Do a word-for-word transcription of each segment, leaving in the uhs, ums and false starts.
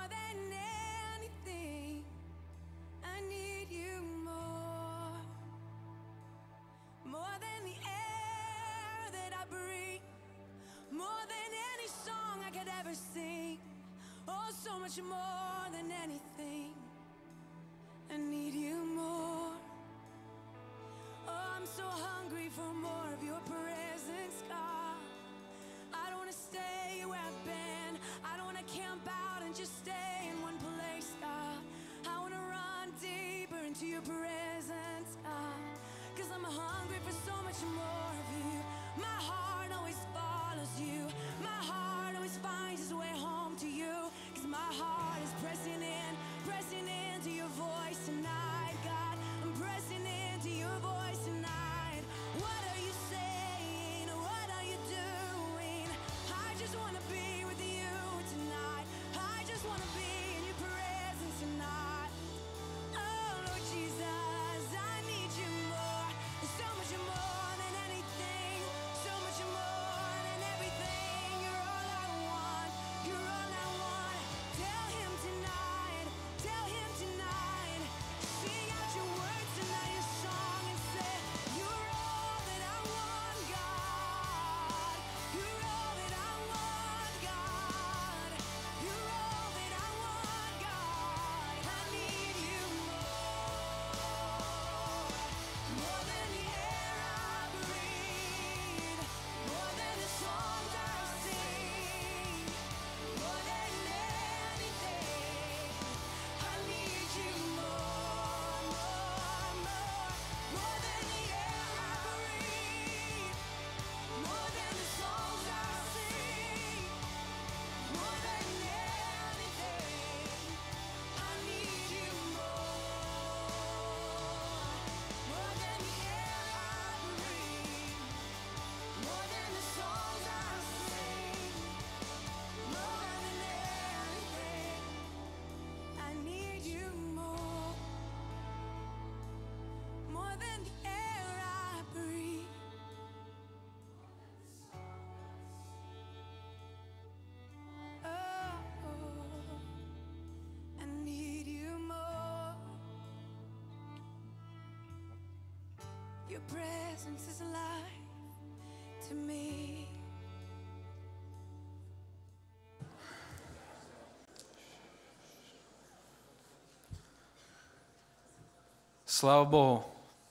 than anything, I need you more. More than the air that I breathe, more than any song I could ever sing. Oh, so much more than anything, I need you more. Oh, I'm so hungry for more of your presence, God. I don't want to stay where I've been. I don't want to camp out and just stay in one place, God. I want to run deeper into your presence, God. Cause I'm hungry for so much more of you. My heart always follows you. My heart always finds its way home to you. Cause my heart is pressing in, pressing into your voice tonight, God. I'm pressing into your voice tonight. What are you saying? What are you doing? I just want to be with you tonight. I just want to be in your presence tonight. Oh, Lord Jesus, I need you more. So much more than anything. So much more than everything. You're all I want. You're all I want. Tell him tonight. Tell him tonight. Sing out your words tonight, your song, and say, you're all that I want, God. You're all that I want, God. You're all that I want, God. I need you more. More than the air I breathe. More than the songs I sing. More than anything, I need you more, more, more. More than the air I breathe. More than the songs I sing. More than anything, I need you more. More than the air I breathe. More than the songs I sing. More than anything, I need you more. More than the air I breathe. Oh, I need you more. Your presence is life to me. Slava Bohu.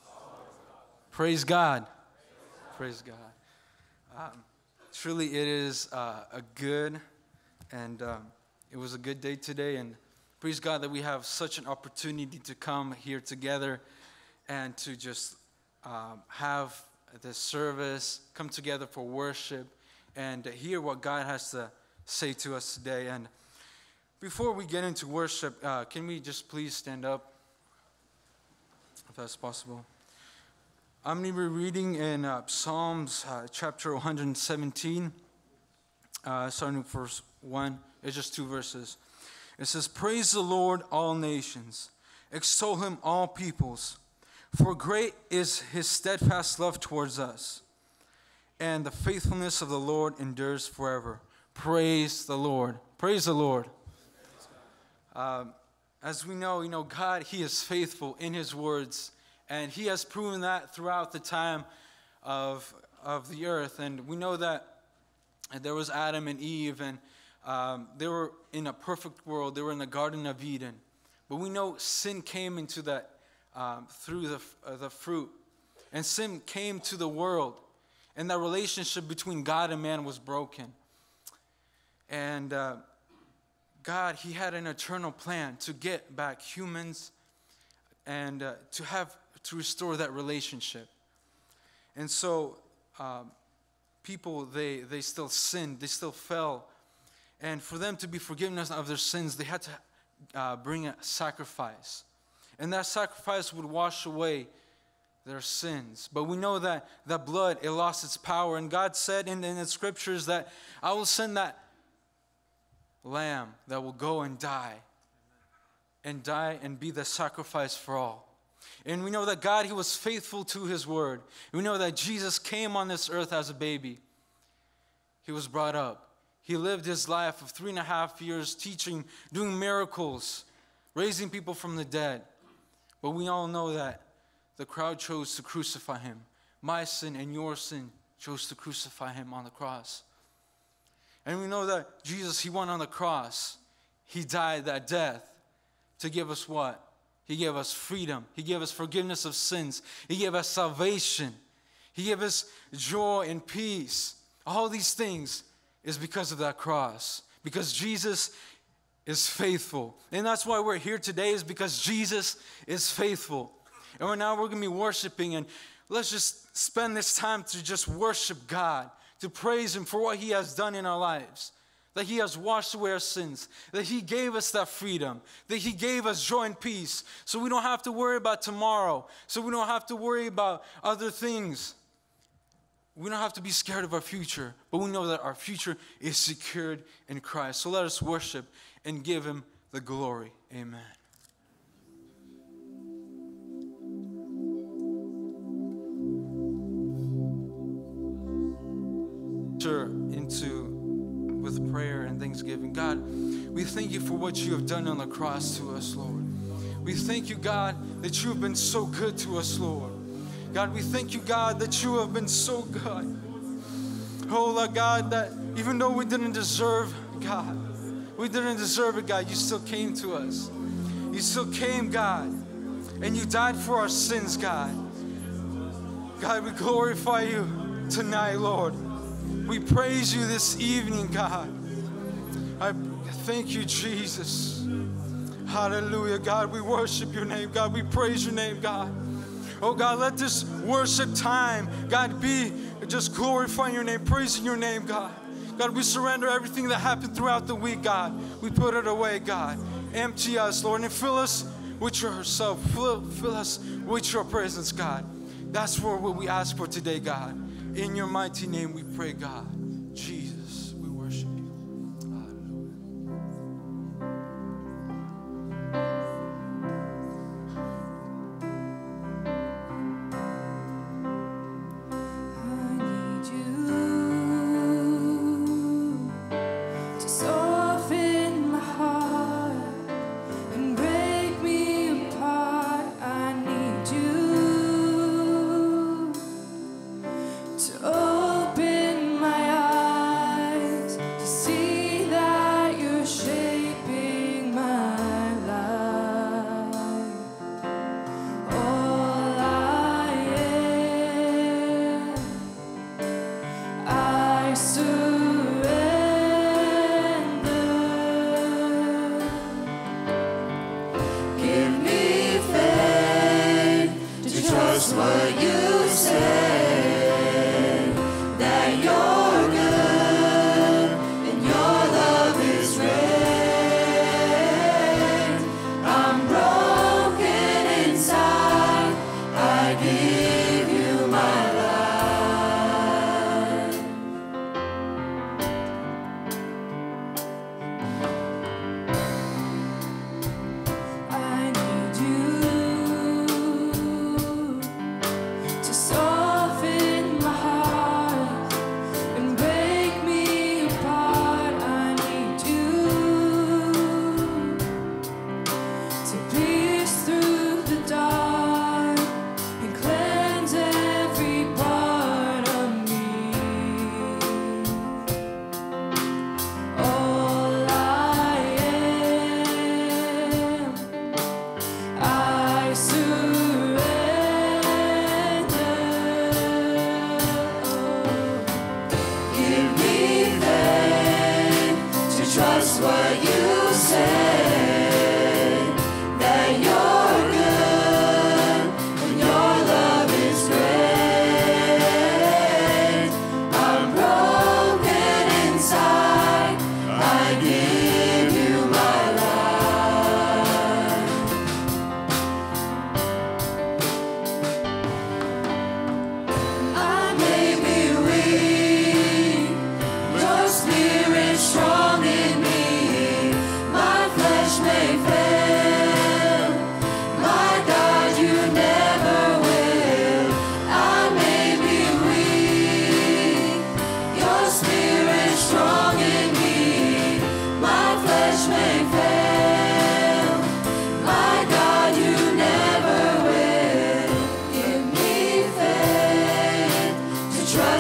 Praise God. Praise God. Um, truly, it is uh, a good, and um, it was a good day today. And praise God that we have such an opportunity to come here together and to just um, have this service, come together for worship, and hear what God has to say to us today. And before we get into worship, uh, can we just please stand up, if that's possible? I'm going to be reading in uh, Psalms uh, chapter one hundred seventeen, uh, starting with verse one. It's just two verses. It says, "Praise the Lord, all nations. Extol him, all peoples. For great is his steadfast love towards us. And the faithfulness of the Lord endures forever." Praise the Lord. Praise the Lord. Um, as we know, you know, God, he is faithful in his words. And he has proven that throughout the time of, of the earth. And we know that there was Adam and Eve, and um, they were in a perfect world. They were in the Garden of Eden. But we know sin came into that um, through the, uh, the fruit. And sin came to the world. And that relationship between God and man was broken. And uh, God, he had an eternal plan to get back humans and uh, to have to restore that relationship. And so um, people, they, they still sinned, they still fell. And for them to be forgiven of their sins, they had to uh, bring a sacrifice. And that sacrifice would wash away their sins. But we know that that blood, it lost its power. And God said in, in the scriptures that I will send that lamb that will go and die. And die and be the sacrifice for all. And we know that God, he was faithful to his word. We know that Jesus came on this earth as a baby. He was brought up. He lived his life of three and a half years teaching, doing miracles, raising people from the dead. But we all know that the crowd chose to crucify him. My sin and your sin chose to crucify him on the cross. And we know that Jesus, he went on the cross. He died that death to give us what? He gave us freedom. He gave us forgiveness of sins. He gave us salvation. He gave us joy and peace. All these things is because of that cross. Because Jesus is faithful. And that's why we're here today, is because Jesus is faithful. And right now we're going to be worshiping, and let's just spend this time to just worship God, to praise Him for what He has done in our lives. That He has washed away our sins, that He gave us that freedom, that He gave us joy and peace, so we don't have to worry about tomorrow, so we don't have to worry about other things. We don't have to be scared of our future, but we know that our future is secured in Christ. So let us worship and give Him the glory. Amen. Sure, into with prayer and thanksgiving. God, we thank You for what You have done on the cross to us, Lord. We thank You, God, that You have been so good to us, Lord. God, we thank You, God, that You have been so good. Oh, Lord God, that even though we didn't deserve, God, we didn't deserve it, God, You still came to us. You still came, God, and You died for our sins, God. God, we glorify You tonight, Lord. We praise You this evening, God. I thank You, Jesus. Hallelujah, God. We worship Your name, God. We praise Your name, God. Oh, God, let this worship time, God, be just glorifying Your name, praising Your name, God. God, we surrender everything that happened throughout the week, God. We put it away, God. Empty us, Lord, and fill us with Yourself. Fill, fill us with Your presence, God. That's for what we ask for today, God. In Your mighty name we pray, God. Jesus, we worship You. Open my eyes.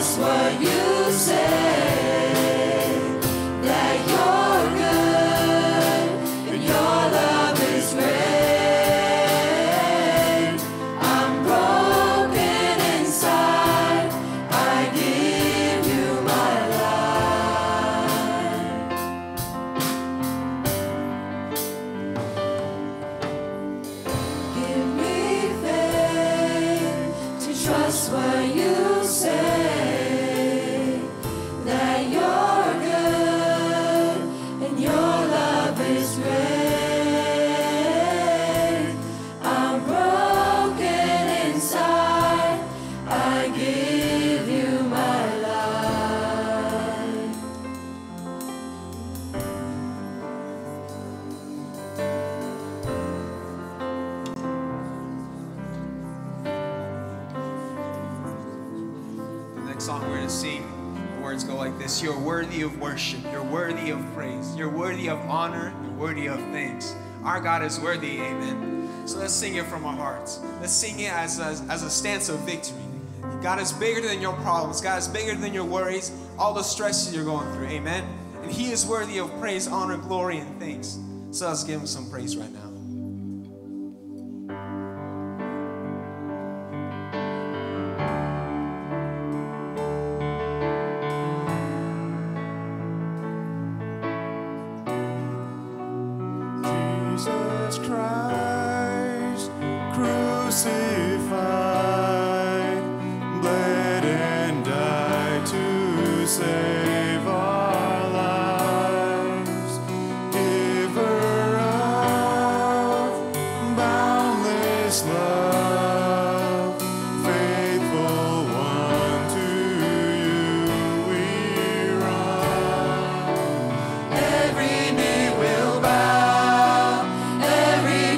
trust what you say, that you're good and your love is great. I'm broken inside, I give you my life. Give me faith to trust what you say, that you're good and your love is great. I'm broken inside, I give you my life. The next song we're going to sing, the words go like this. You're worthy of worship. You're worthy of praise. You're worthy of honor. You're worthy of thanks. Our God is worthy, amen. So let's sing it from our hearts. Let's sing it as a, as a stance of victory. God is bigger than your problems. God is bigger than your worries, all the stresses you're going through, amen. And He is worthy of praise, honor, glory, and thanks. So let's give Him some praise right now. Jesus Christ, crucified, bled and died to save our lives. Giver of boundless love, faithful one, to you we run. Every knee will bow, every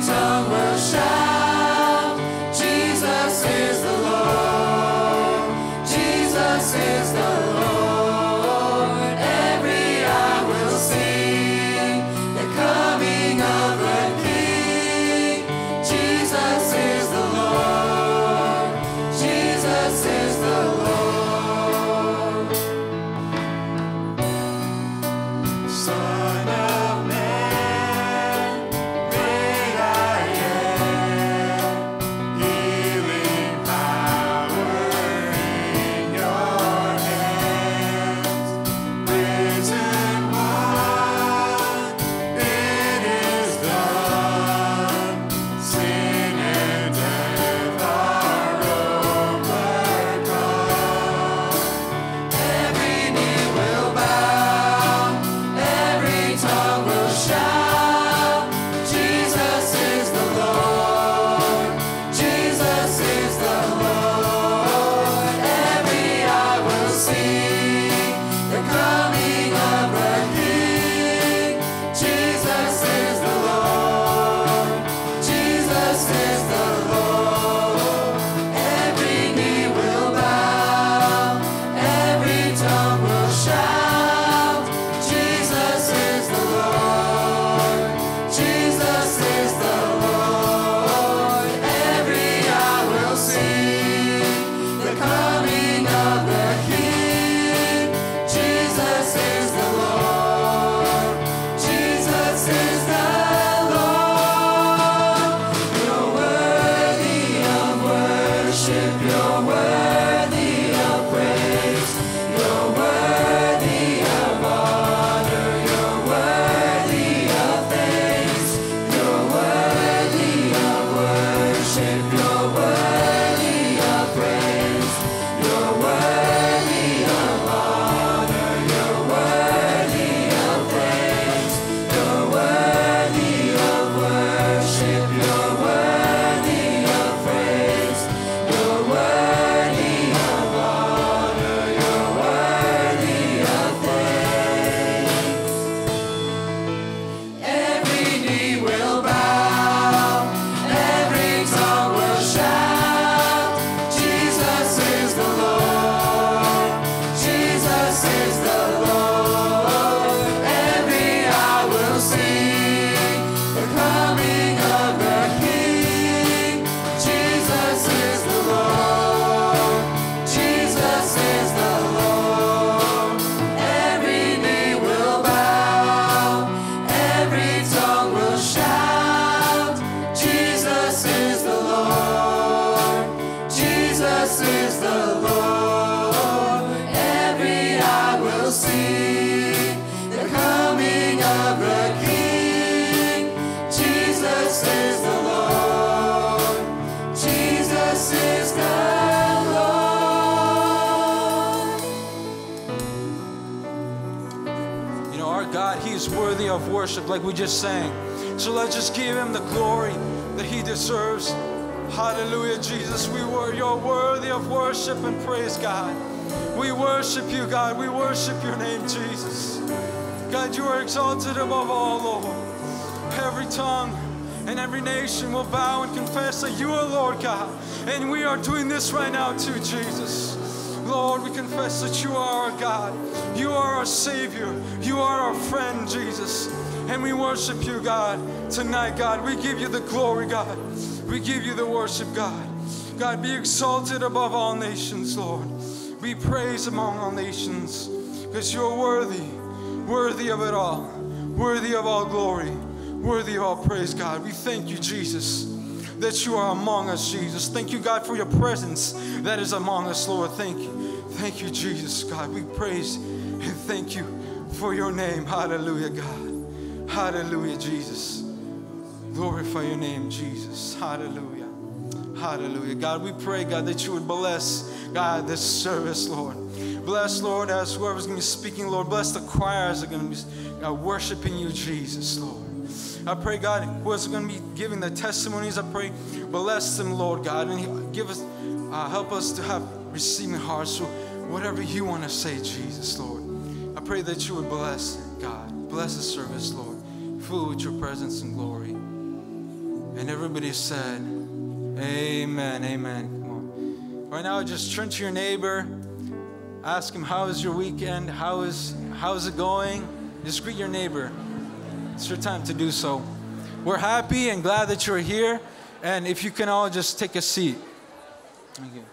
God, He is worthy of worship like we just sang. So let's just give Him the glory that He deserves. Hallelujah, Jesus. We were, you're worthy of worship and praise, God. We worship you, God. We worship your name, Jesus. God, you are exalted above all, Lord. Every tongue and every nation will bow and confess that you are Lord, God. And we are doing this right now too, Jesus. Lord, we confess that you are our God. You are our Savior. You are our friend, Jesus. And we worship you, God, tonight, God. We give you the glory, God. We give you the worship, God. God, be exalted above all nations, Lord. Be praised among all nations, because you're worthy, worthy of it all, worthy of all glory, worthy of all praise, God. We thank you, Jesus, that you are among us, Jesus. Thank you, God, for your presence that is among us, Lord. Thank you. Thank you, Jesus, God. We praise and thank you for your name. Hallelujah, God. Hallelujah, Jesus. Glorify your name, Jesus. Hallelujah. Hallelujah. God, we pray, God, that you would bless, God, this service, Lord. Bless, Lord, as whoever's going to be speaking, Lord. Bless the choirs that are going to be uh, worshiping you, Jesus, Lord. I pray, God, who's going to be giving the testimonies, I pray, bless them, Lord, God, and give us, uh, help us to have receiving hearts. So whatever you want to say, Jesus, Lord, I pray that you would bless it, God. Bless the service, Lord. Fill with your presence and glory. And everybody said, amen, amen. Come on. Right now, just turn to your neighbor. Ask him, how is your weekend? How is, how is it going? Just greet your neighbor. It's your time to do so. We're happy and glad that you're here. And if you can all just take a seat. Thank you.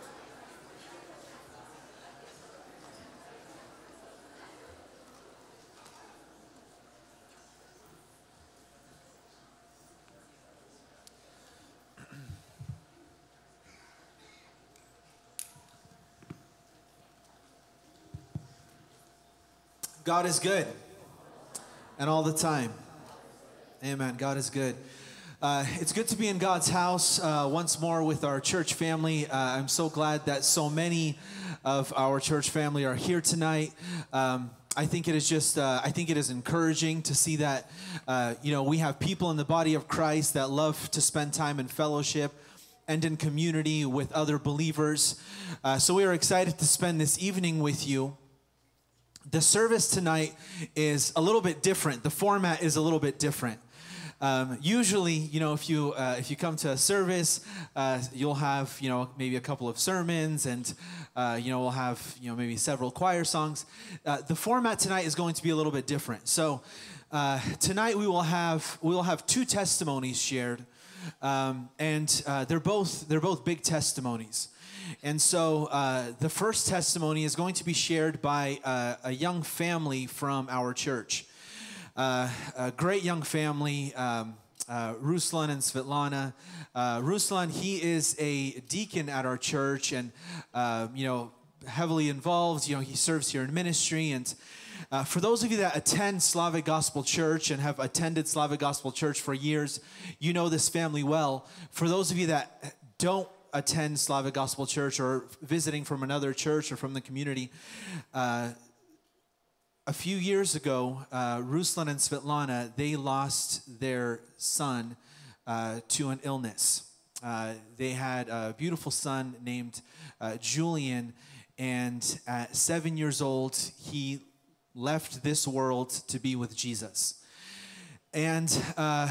God is good, and all the time. Amen. God is good. Uh, it's good to be in God's house uh, once more with our church family. Uh, I'm so glad that so many of our church family are here tonight. Um, I think it is just, uh, I think it is encouraging to see that, uh, you know, we have people in the body of Christ that love to spend time in fellowship and in community with other believers. Uh, so we are excited to spend this evening with you. The service tonight is a little bit different. The format is a little bit different. Um, usually, you know, if you uh, if you come to a service, uh, you'll have, you know, maybe a couple of sermons, and uh, you know, we'll have, you know, maybe several choir songs. Uh, the format tonight is going to be a little bit different. So uh, tonight we will have we will have two testimonies shared, um, and uh, they're both they're both big testimonies. And so uh, the first testimony is going to be shared by uh, a young family from our church. Uh, a great young family, um, uh, Ruslan and Svetlana. Uh, Ruslan, he is a deacon at our church and, uh, you know, heavily involved. You know, he serves here in ministry. And uh, for those of you that attend Slavic Gospel Church and have attended Slavic Gospel Church for years, you know this family well. For those of you that don't attend Slavic Gospel Church or visiting from another church or from the community, uh, a few years ago, uh, Ruslan and Svetlana, they lost their son uh, to an illness. Uh, they had a beautiful son named uh, Julian, and at seven years old, he left this world to be with Jesus. And uh,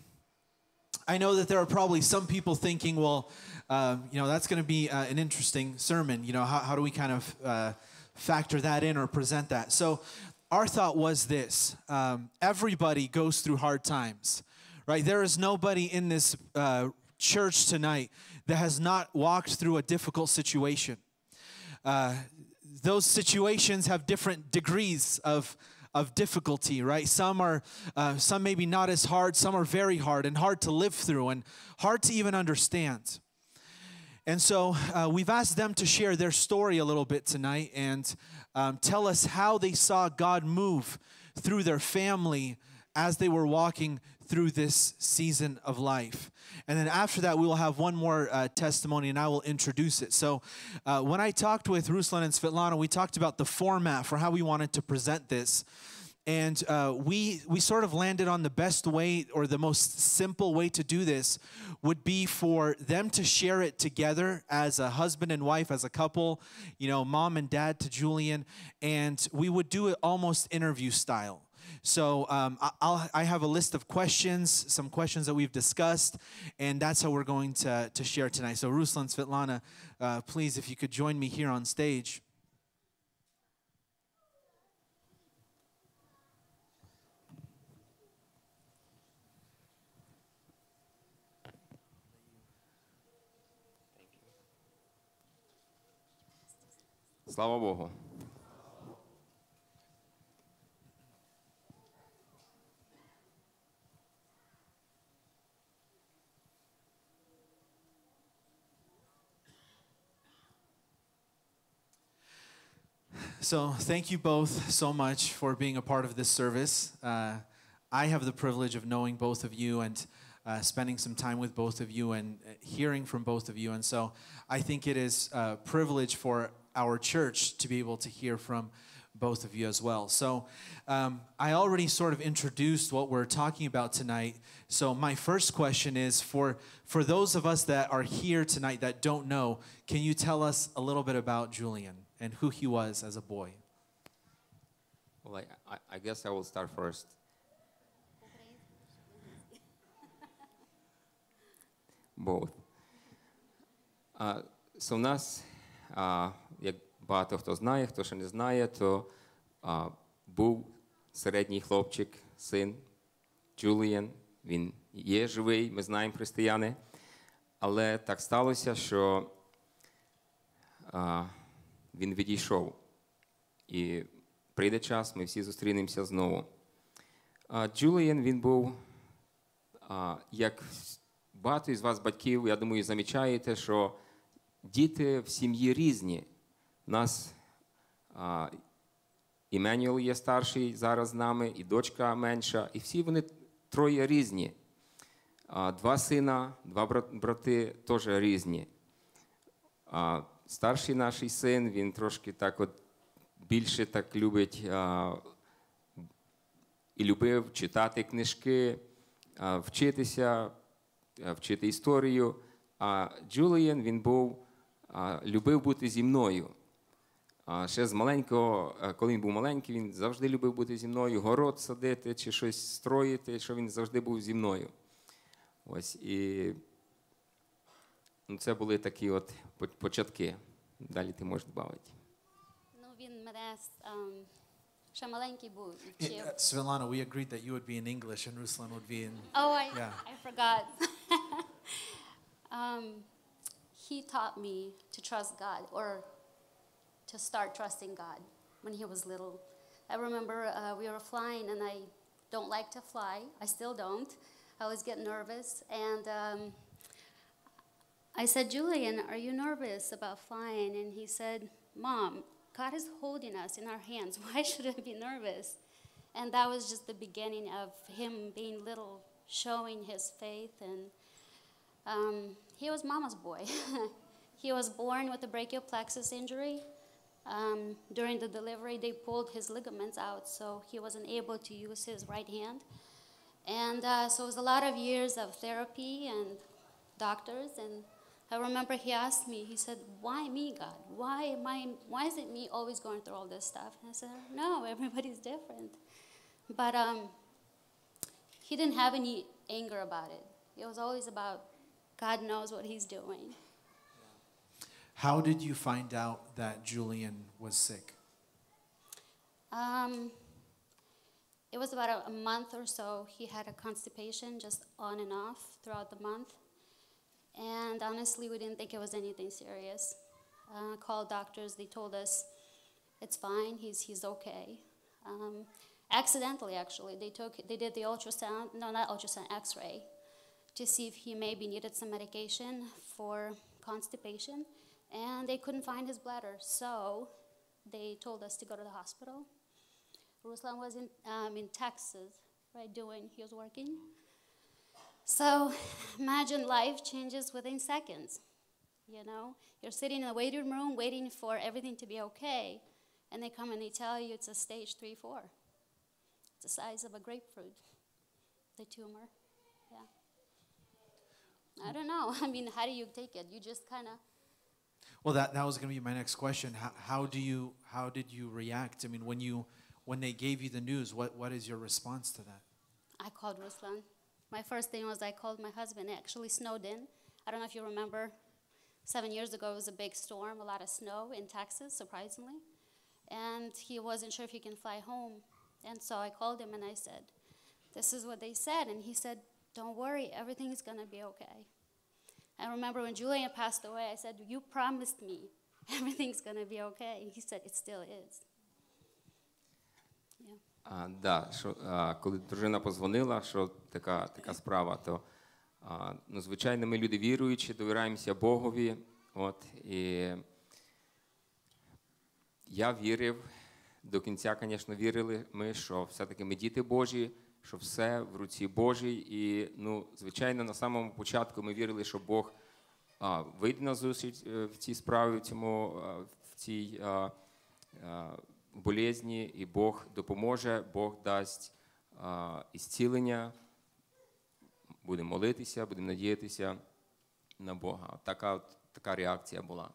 I know that there are probably some people thinking, well, Uh, you know, that's going to be uh, an interesting sermon. You know, how, how do we kind of uh, factor that in or present that? So our thought was this. Um, everybody goes through hard times, right? There is nobody in this uh, church tonight that has not walked through a difficult situation. Uh, those situations have different degrees of of difficulty, right? Some are, uh, some maybe not as hard. Some are very hard and hard to live through and hard to even understand. And so uh, we've asked them to share their story a little bit tonight and um, tell us how they saw God move through their family as they were walking through this season of life. And then after that, we will have one more uh, testimony, and I will introduce it. So uh, when I talked with Ruslan and Svetlana, we talked about the format for how we wanted to present this. And uh, we we sort of landed on the best way, or the most simple way to do this would be for them to share it together as a husband and wife, as a couple, you know, mom and dad to Julian, and we would do it almost interview style. So um, I- I'll, I have a list of questions, some questions that we've discussed, and that's how we're going to, to share tonight. So Ruslan, Svetlana, uh, please, if you could join me here on stage. Слава Богу. So thank you both so much for being a part of this service. Uh, I have the privilege of knowing both of you and uh, spending some time with both of you and hearing from both of you. And so I think it is a privilege for our church to be able to hear from both of you as well. So um, I already sort of introduced what we're talking about tonight. So my first question is for, for those of us that are here tonight that don't know, can you tell us a little bit about Julian and who he was as a boy? Well, I, I, I guess I will start first. Both. Uh, so в нас, uh, як багато хто знає, хто ще не знає, то uh, був середній хлопчик, син Джуліан. Він є живий, ми знаємо, християни. Але так сталося, що uh, він відійшов. І прийде час, ми всі зустрінемося знову. Uh, Джуліан, він був, uh, як багато із вас, батьків, я думаю, замічаєте, що діти в сім'ї різні. У нас а, Іменюел є старший зараз з нами, і дочка менша, і всі вони троє різні. А, два сина, два брати теж різні. А, старший наш син, він трошки так от більше так любить а, і любив читати книжки, а, вчитися, вчити історію. А Джуліан, він був, а, любив бути зі мною. А ще з маленького, коли він був маленький, він завжди любив бути зі мною, город садити чи щось строїти, що він завжди був зі мною. Ось, і ну, це були такі от початки. Далі ти можеш додати. Ну, він мене um, ще маленький був. і вчив. Uh, Svetlana, we agreed that you would be in English and Ruslan would be in... Oh, I, Yeah. I forgot. um, he taught me to trust God, or to start trusting God when he was little. I remember uh, we were flying, and I don't like to fly. I still don't. I always get nervous. And um, I said, Julian, are you nervous about flying? And he said, Mom, God is holding us in our hands. Why should I be nervous? And that was just the beginning of him being little, showing his faith. And um, he was mama's boy. He was born with a brachial plexus injury. Um, during the delivery, they pulled his ligaments out, so he wasn't able to use his right hand. And uh, so it was a lot of years of therapy and doctors. And I remember he asked me, he said, why me, God? Why am I, why is it me always going through all this stuff? And I said, no, everybody's different. But um, he didn't have any anger about it. It was always about God knows what he's doing. How did you find out that Julian was sick? Um, it was about a, a month or so. He had a constipation just on and off throughout the month. And honestly, we didn't think it was anything serious. Uh, called doctors. They told us it's fine. He's he's okay. Um, accidentally, actually, they took they did the ultrasound. No, not ultrasound. X-ray to see if he maybe needed some medication for constipation. And they couldn't find his bladder, so they told us to go to the hospital. Ruslan was in, um, in Texas, right, doing, he was working. So imagine life changes within seconds, you know? You're sitting in the waiting room waiting for everything to be okay, and they come and they tell you it's a stage three, four. the size of a grapefruit, the tumor. Yeah. I don't know. I mean, how do you take it? You just kind of. Well, that, that was going to be my next question. How, how do you how did you react? I mean, when you when they gave you the news, what, what is your response to that? I called Ruslan. My first thing was I called my husband. It actually snowed in. I don't know if you remember, seven years ago it was a big storm, a lot of snow in Texas, surprisingly. And he wasn't sure if he can fly home. And so I called him and I said, this is what they said. And he said, don't worry, everything's going to be okay. I remember when Julian passed away, I said, you promised me everything's going to be okay. And he said, it still is. Yeah. А, да, що, а, коли дружина позвонила, що така, така справа, то а, ну, звичайно, ми люди віруючі, довіряємося Богові. От, і я вірив, до кінця, звісно, вірили ми, що все-таки ми діти Божі, що все в руці Божій. І, ну, звичайно, на самому початку ми вірили, що Бог а, вийде на зустріч в цій справі, в, цьому, в цій а, а, болезні, і Бог допоможе, Бог дасть а, ісцілення, будемо молитися, будемо надіятися на Бога. Така, така реакція була.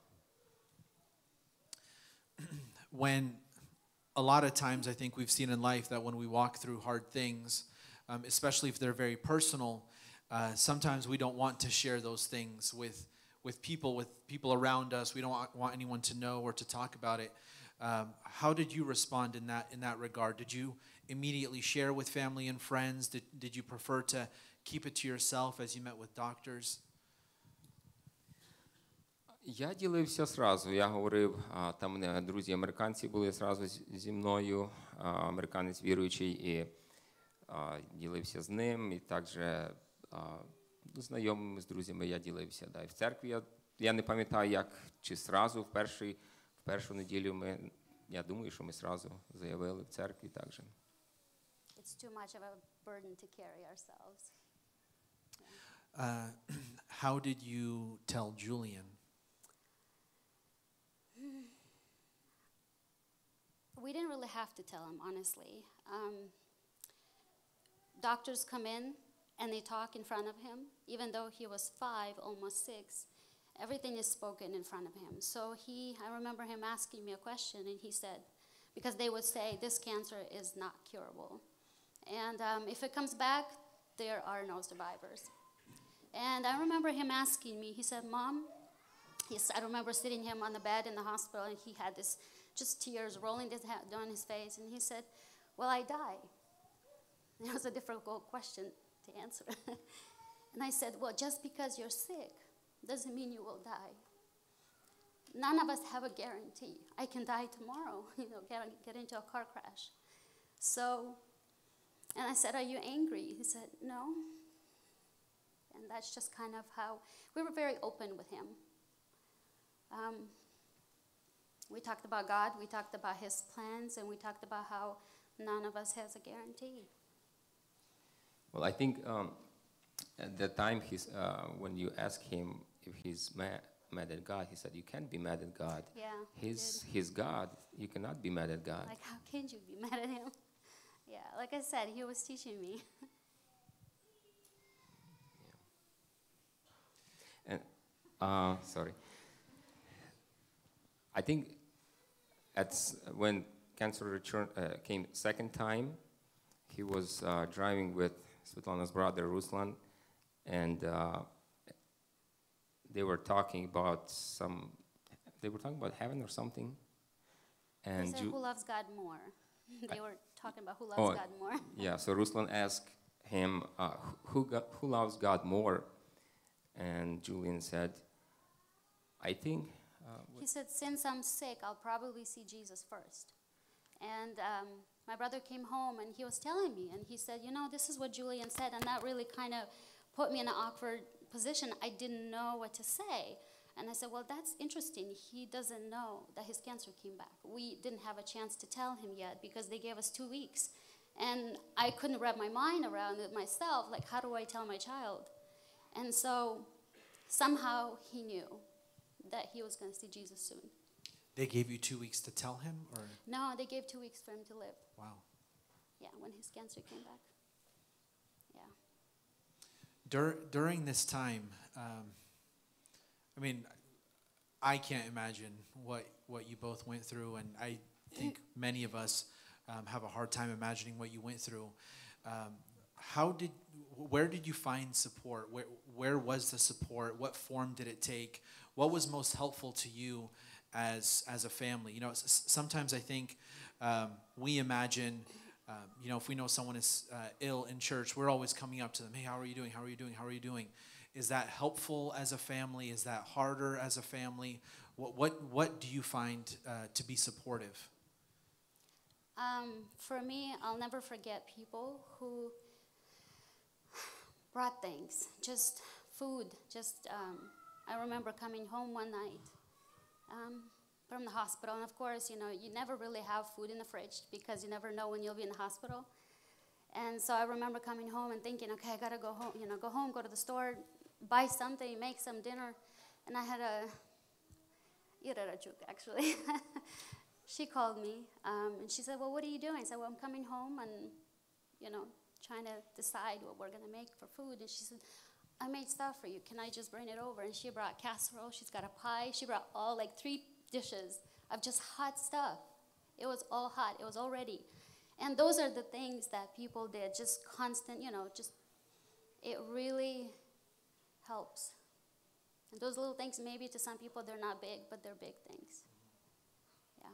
When a lot of times I think we've seen in life that when we walk through hard things, um, especially if they're very personal, uh, sometimes we don't want to share those things with with people, with people around us. We don't want, want anyone to know or to talk about it. Um, how did you respond in that in that regard? Did you immediately share with family and friends? Did did you prefer to keep it to yourself as you met with doctors? Я ділився зразу. Я говорив, а, там у мене друзі американці були зразу зі мною, а, американець віруючий, і а, ділився з ним, і також а, знайомими з друзями я ділився. Да. І в церкві я, я не пам'ятаю, як, чи зразу в, перший, в першу неділю ми, я думаю, що ми зразу заявили в церкві також. It's too much of a burden to carry ourselves. Uh, how did you tell Julian? We didn't really have to tell him, honestly. Um, doctors come in and they talk in front of him. Even though he was five, almost six, everything is spoken in front of him. So he, I remember him asking me a question, and he said, because they would say, this cancer is not curable. And um, if it comes back, there are no survivors. And I remember him asking me, he said, Mom, yes, I remember sitting him on the bed in the hospital, and he had this just tears rolling down his face, and he said, will I die? And it was a difficult question to answer. And I said, well, just because you're sick doesn't mean you will die. None of us have a guarantee. I can die tomorrow, you know, get, get into a car crash. So, and I said, are you angry? He said, no. And that's just kind of how, we were very open with him. Um, we talked about God, we talked about his plans, and we talked about how none of us has a guarantee. Well, I think um, at that time, he's, uh, when you ask him if he's mad, mad at God, he said, you can't be mad at God. Yeah, He's, he's God. You cannot be mad at God. Like, how can you be mad at him? Yeah, like I said, he was teaching me. And, uh, sorry. I think at, when cancer returned, uh, came second time, he was uh, driving with Svetlana's brother, Ruslan, and uh, they were talking about some, they were talking about heaven or something. And They said, Ju- who loves God more? They were talking about who loves Oh, God more. yeah, so Ruslan asked him, uh, who, got, who loves God more? And Julian said, I think, uh, He said, since I'm sick, I'll probably see Jesus first. And um, my brother came home and he was telling me, and he said, you know, this is what Julian said, and that really kind of put me in an awkward position. I didn't know what to say. And I said, well, that's interesting. He doesn't know that his cancer came back. We didn't have a chance to tell him yet because they gave us two weeks. And I couldn't wrap my mind around it myself, like, how do I tell my child? And so somehow he knew that he was going to see Jesus soon. They gave you two weeks to tell him, or No, they gave two weeks for him to live. wow. Yeah, when his cancer came back. Yeah. Dur- during this time, um, I mean, I can't imagine what, what you both went through, and I think many of us um, have a hard time imagining what you went through. Um, how did, where did you find support? Where, where was the support? What form did it take? What was most helpful to you as, as a family? You know, s- sometimes I think um, we imagine, um, you know, if we know someone is uh, ill in church, we're always coming up to them. Hey, how are you doing? How are you doing? How are you doing? Is that helpful as a family? Is that harder as a family? What, what, what do you find uh, to be supportive? Um, for me, I'll never forget people who brought things, just food. Just um, I remember coming home one night um, from the hospital, and of course, you know, you never really have food in the fridge because you never know when you'll be in the hospital. And so I remember coming home and thinking, okay, I gotta go home, you know, go home, go to the store, buy something, make some dinner. And I had a, Irarajuk actually. She called me um, and she said, well, what are you doing? I said, well, I'm coming home and, you know, trying to decide what we're gonna make for food. And she said, I made stuff for you. Can I just bring it over? And she brought casserole. She's got a pie. She brought all like three dishes of just hot stuff. It was all hot. It was all ready. And those are the things that people did, just constant, you know, just, it really helps. And those little things, maybe to some people, they're not big, but they're big things. Yeah.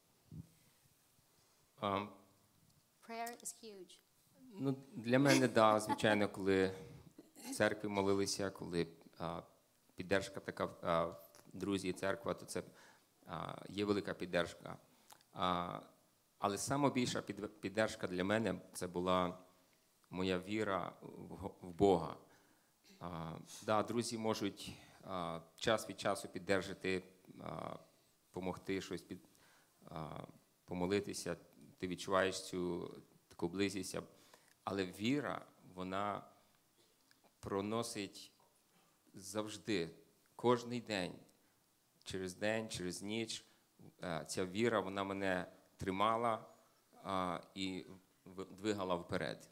Um, Prayer is huge. ну, для мене, да, звичайно, коли в церкві молилися, коли а, піддержка така, а, друзі, церква, то це а, є велика піддержка. А, але найбільша піддержка для мене це була моя віра в, в Бога. А, да, друзі можуть а, час від часу піддержати, а, помогти щось, під, а, помолитися, ти відчуваєш цю таку близькість. Але віра, вона проносить завжди, кожний день, через день, через ніч. Ця віра, вона мене тримала а, і двигала вперед.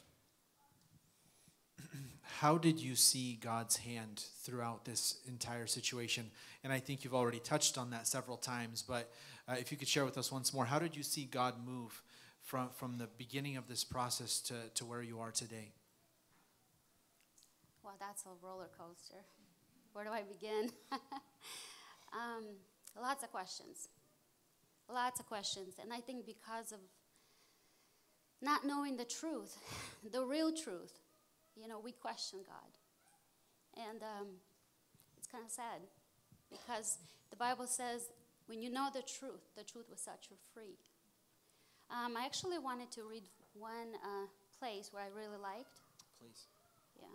How did you see God's hand throughout this entire situation? And I think you've already touched on that several times, but uh, if you could share with us once more, how did you see God move from, from the beginning of this process to, to where you are today? Well, that's a roller coaster. Where do I begin? um, lots of questions. Lots of questions. And I think because of not knowing the truth, the real truth, you know, we question God. And um, it's kind of sad because the Bible says when you know the truth, the truth will set you free. Um, I actually wanted to read one uh, place where I really liked. Please. Yeah.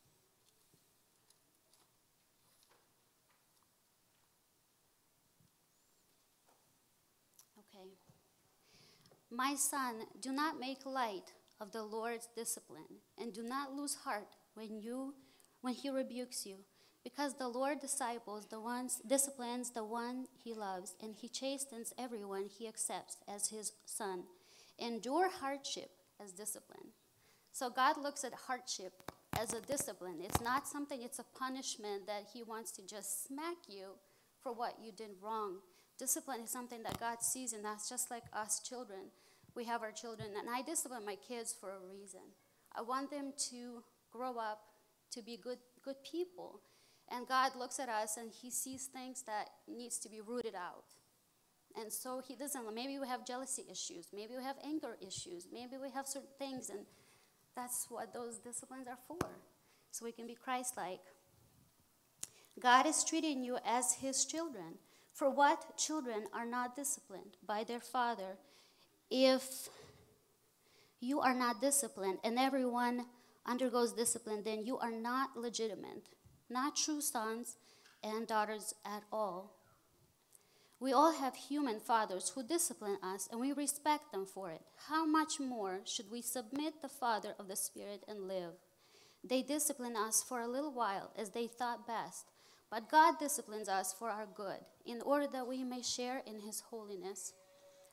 Okay. My son, do not make light of the Lord's discipline, and do not lose heart when you when he rebukes you, because the Lord disciples the ones disciplines the one he loves, and he chastens everyone he accepts as his son. Endure hardship as discipline. So God looks at hardship as a discipline. It's not something, it's a punishment that he wants to just smack you for what you did wrong. Discipline is something that God sees in us, just like us children. We have our children, and I discipline my kids for a reason. I want them to grow up to be good, good people. And God looks at us, and he sees things that needs to be rooted out. And so he doesn't, maybe we have jealousy issues, maybe we have anger issues, maybe we have certain things, and that's what those disciplines are for, so we can be Christ-like. God is treating you as his children. For what children are not disciplined by their father? If you are not disciplined and everyone undergoes discipline, then you are not legitimate, not true sons and daughters at all. We all have human fathers who discipline us, and we respect them for it. How much more should we submit the Father of the Spirit and live? They discipline us for a little while as they thought best, but God disciplines us for our good, in order that we may share in his holiness.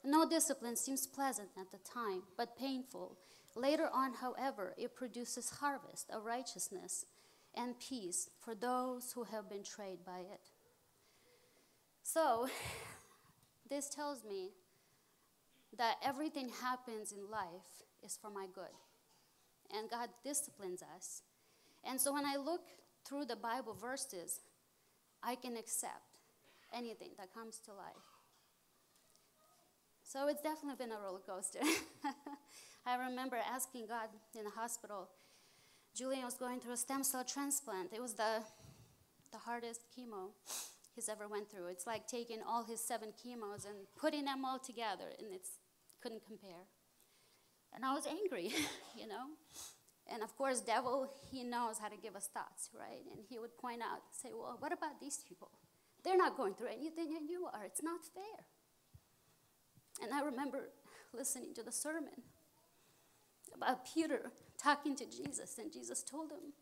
No discipline seems pleasant at the time, but painful. Later on, however, it produces harvest of righteousness and peace for those who have been trained by it. So, this tells me that everything happens in life is for my good. And God disciplines us. And so when I look through the Bible verses, I can accept anything that comes to life. So it's definitely been a roller coaster. I remember asking God in the hospital. Julian was going through a stem cell transplant. It was the, the hardest chemo he's ever went through. It's like taking all his seven chemos and putting them all together, and it's couldn't compare. And I was angry, you know. And of course, devil, he knows how to give us thoughts, right? And he would point out, say, well, what about these people? They're not going through anything, and you are. It's not fair. And I remember listening to the sermon about Peter talking to Jesus, and Jesus told him,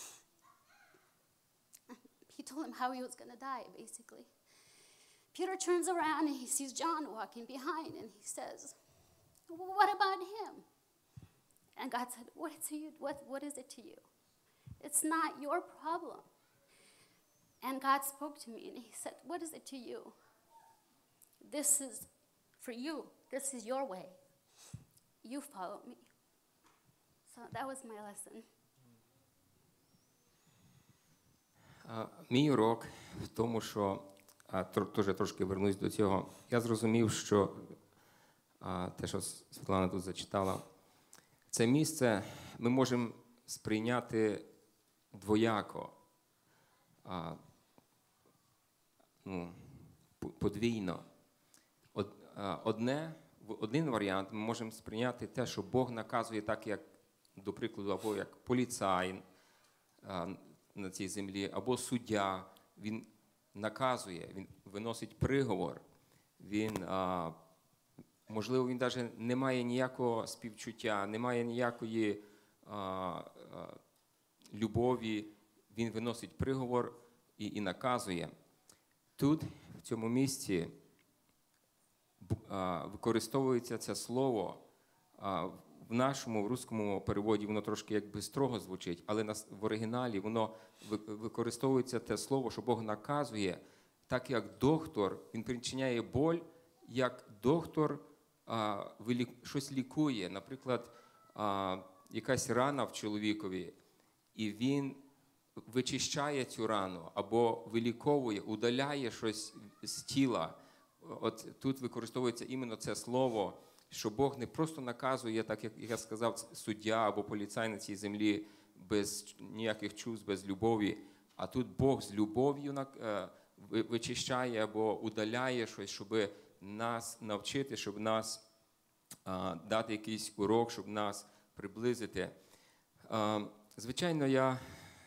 he told him how he was going to die, basically. Peter turns around, and he sees John walking behind, and he says, well, what about him? And God said, what, to you, what, what is it to you? It's not your problem. And God spoke to me, and he said, what is it to you? This is for you. This is your way. You follow me. So that was my lesson. А, Мій урок в тому, що, а, теж трошки вернусь до цього, я зрозумів, що а, те, що Світлана тут зачитала, це місце ми можемо сприйняти двояко, а, ну, подвійно. Од, а, одне, один варіант ми можемо сприйняти те, що Бог наказує так, як, до прикладу, або як поліцай а, на цій землі, або суддя, він наказує, він виносить приговор, він, а, можливо, він навіть не має ніякого співчуття, не має ніякої а, а, любові, він виносить приговор і, і наказує. Тут, в цьому місці, а, використовується це слово, а, в нашому, в русскому переводі воно трошки якби строго звучить, але на, в оригіналі воно використовується те слово, що Бог наказує, так як доктор, він причиняє боль, як доктор а, вилік, щось лікує. Наприклад, а, якась рана в чоловікові, і він вичищає цю рану, або виліковує, удаляє щось з тіла. От тут використовується іменно це слово, що Бог не просто наказує, так як я сказав, суддя або поліцай на цій землі без ніяких чувств, без любові, а тут Бог з любов'ю вичищає або удаляє щось, щоб нас навчити, щоб нас а, дати якийсь урок, щоб нас приблизити. А, звичайно, я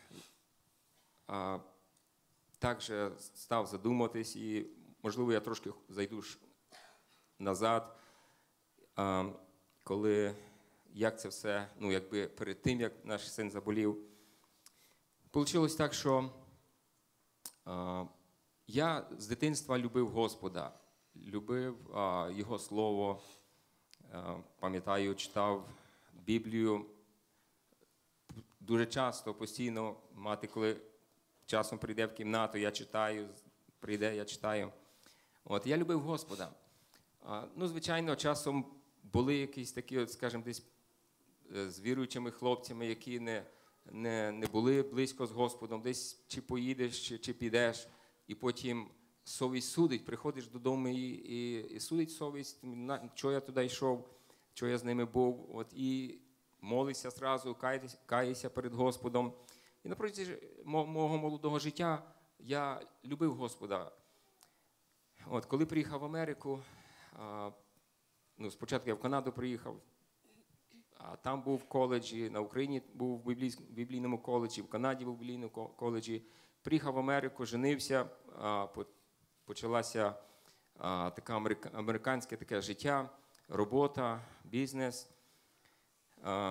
а, також став задуматись, і, можливо, я трошки зайду назад, а, коли, як це все, ну, якби перед тим, як наш син заболів. Получилось так, що а, я з дитинства любив Господа, любив а, Його Слово, а, пам'ятаю, читав Біблію. Дуже часто, постійно, мати, коли часом прийде в кімнату, я читаю, прийде, я читаю. От, я любив Господа. А, ну, звичайно, часом були якісь такі, от, скажімо, десь з віруючими хлопцями, які не, не, не були близько з Господом, десь чи поїдеш, чи, чи підеш, і потім совість судить, приходиш додому і, і, і судить совість, що я туди йшов, що я з ними був, от, і молишся зразу, каєшся, каєшся перед Господом. І на протязі мого молодого життя я любив Господа. От, коли приїхав в Америку, а, ну, спочатку я в Канаду приїхав, а там був в коледжі, на Україні був в біблійному коледжі, в Канаді був в біблійному коледжі. Приїхав в Америку, женився, а, почалася а, таке американське таке життя, робота, бізнес. А,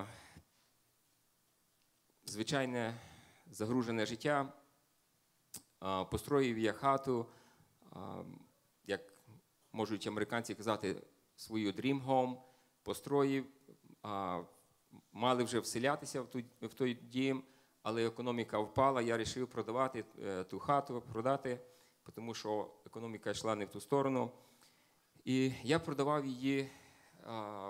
звичайне загружене життя. А, построїв я хату, а, як можуть американці казати, свою Dream Home, построїв, а, мали вже вселятися в, ту, в той дім, але економіка впала, я вирішив продавати е, ту хату, продати, тому що економіка йшла не в ту сторону. І я продавав її а,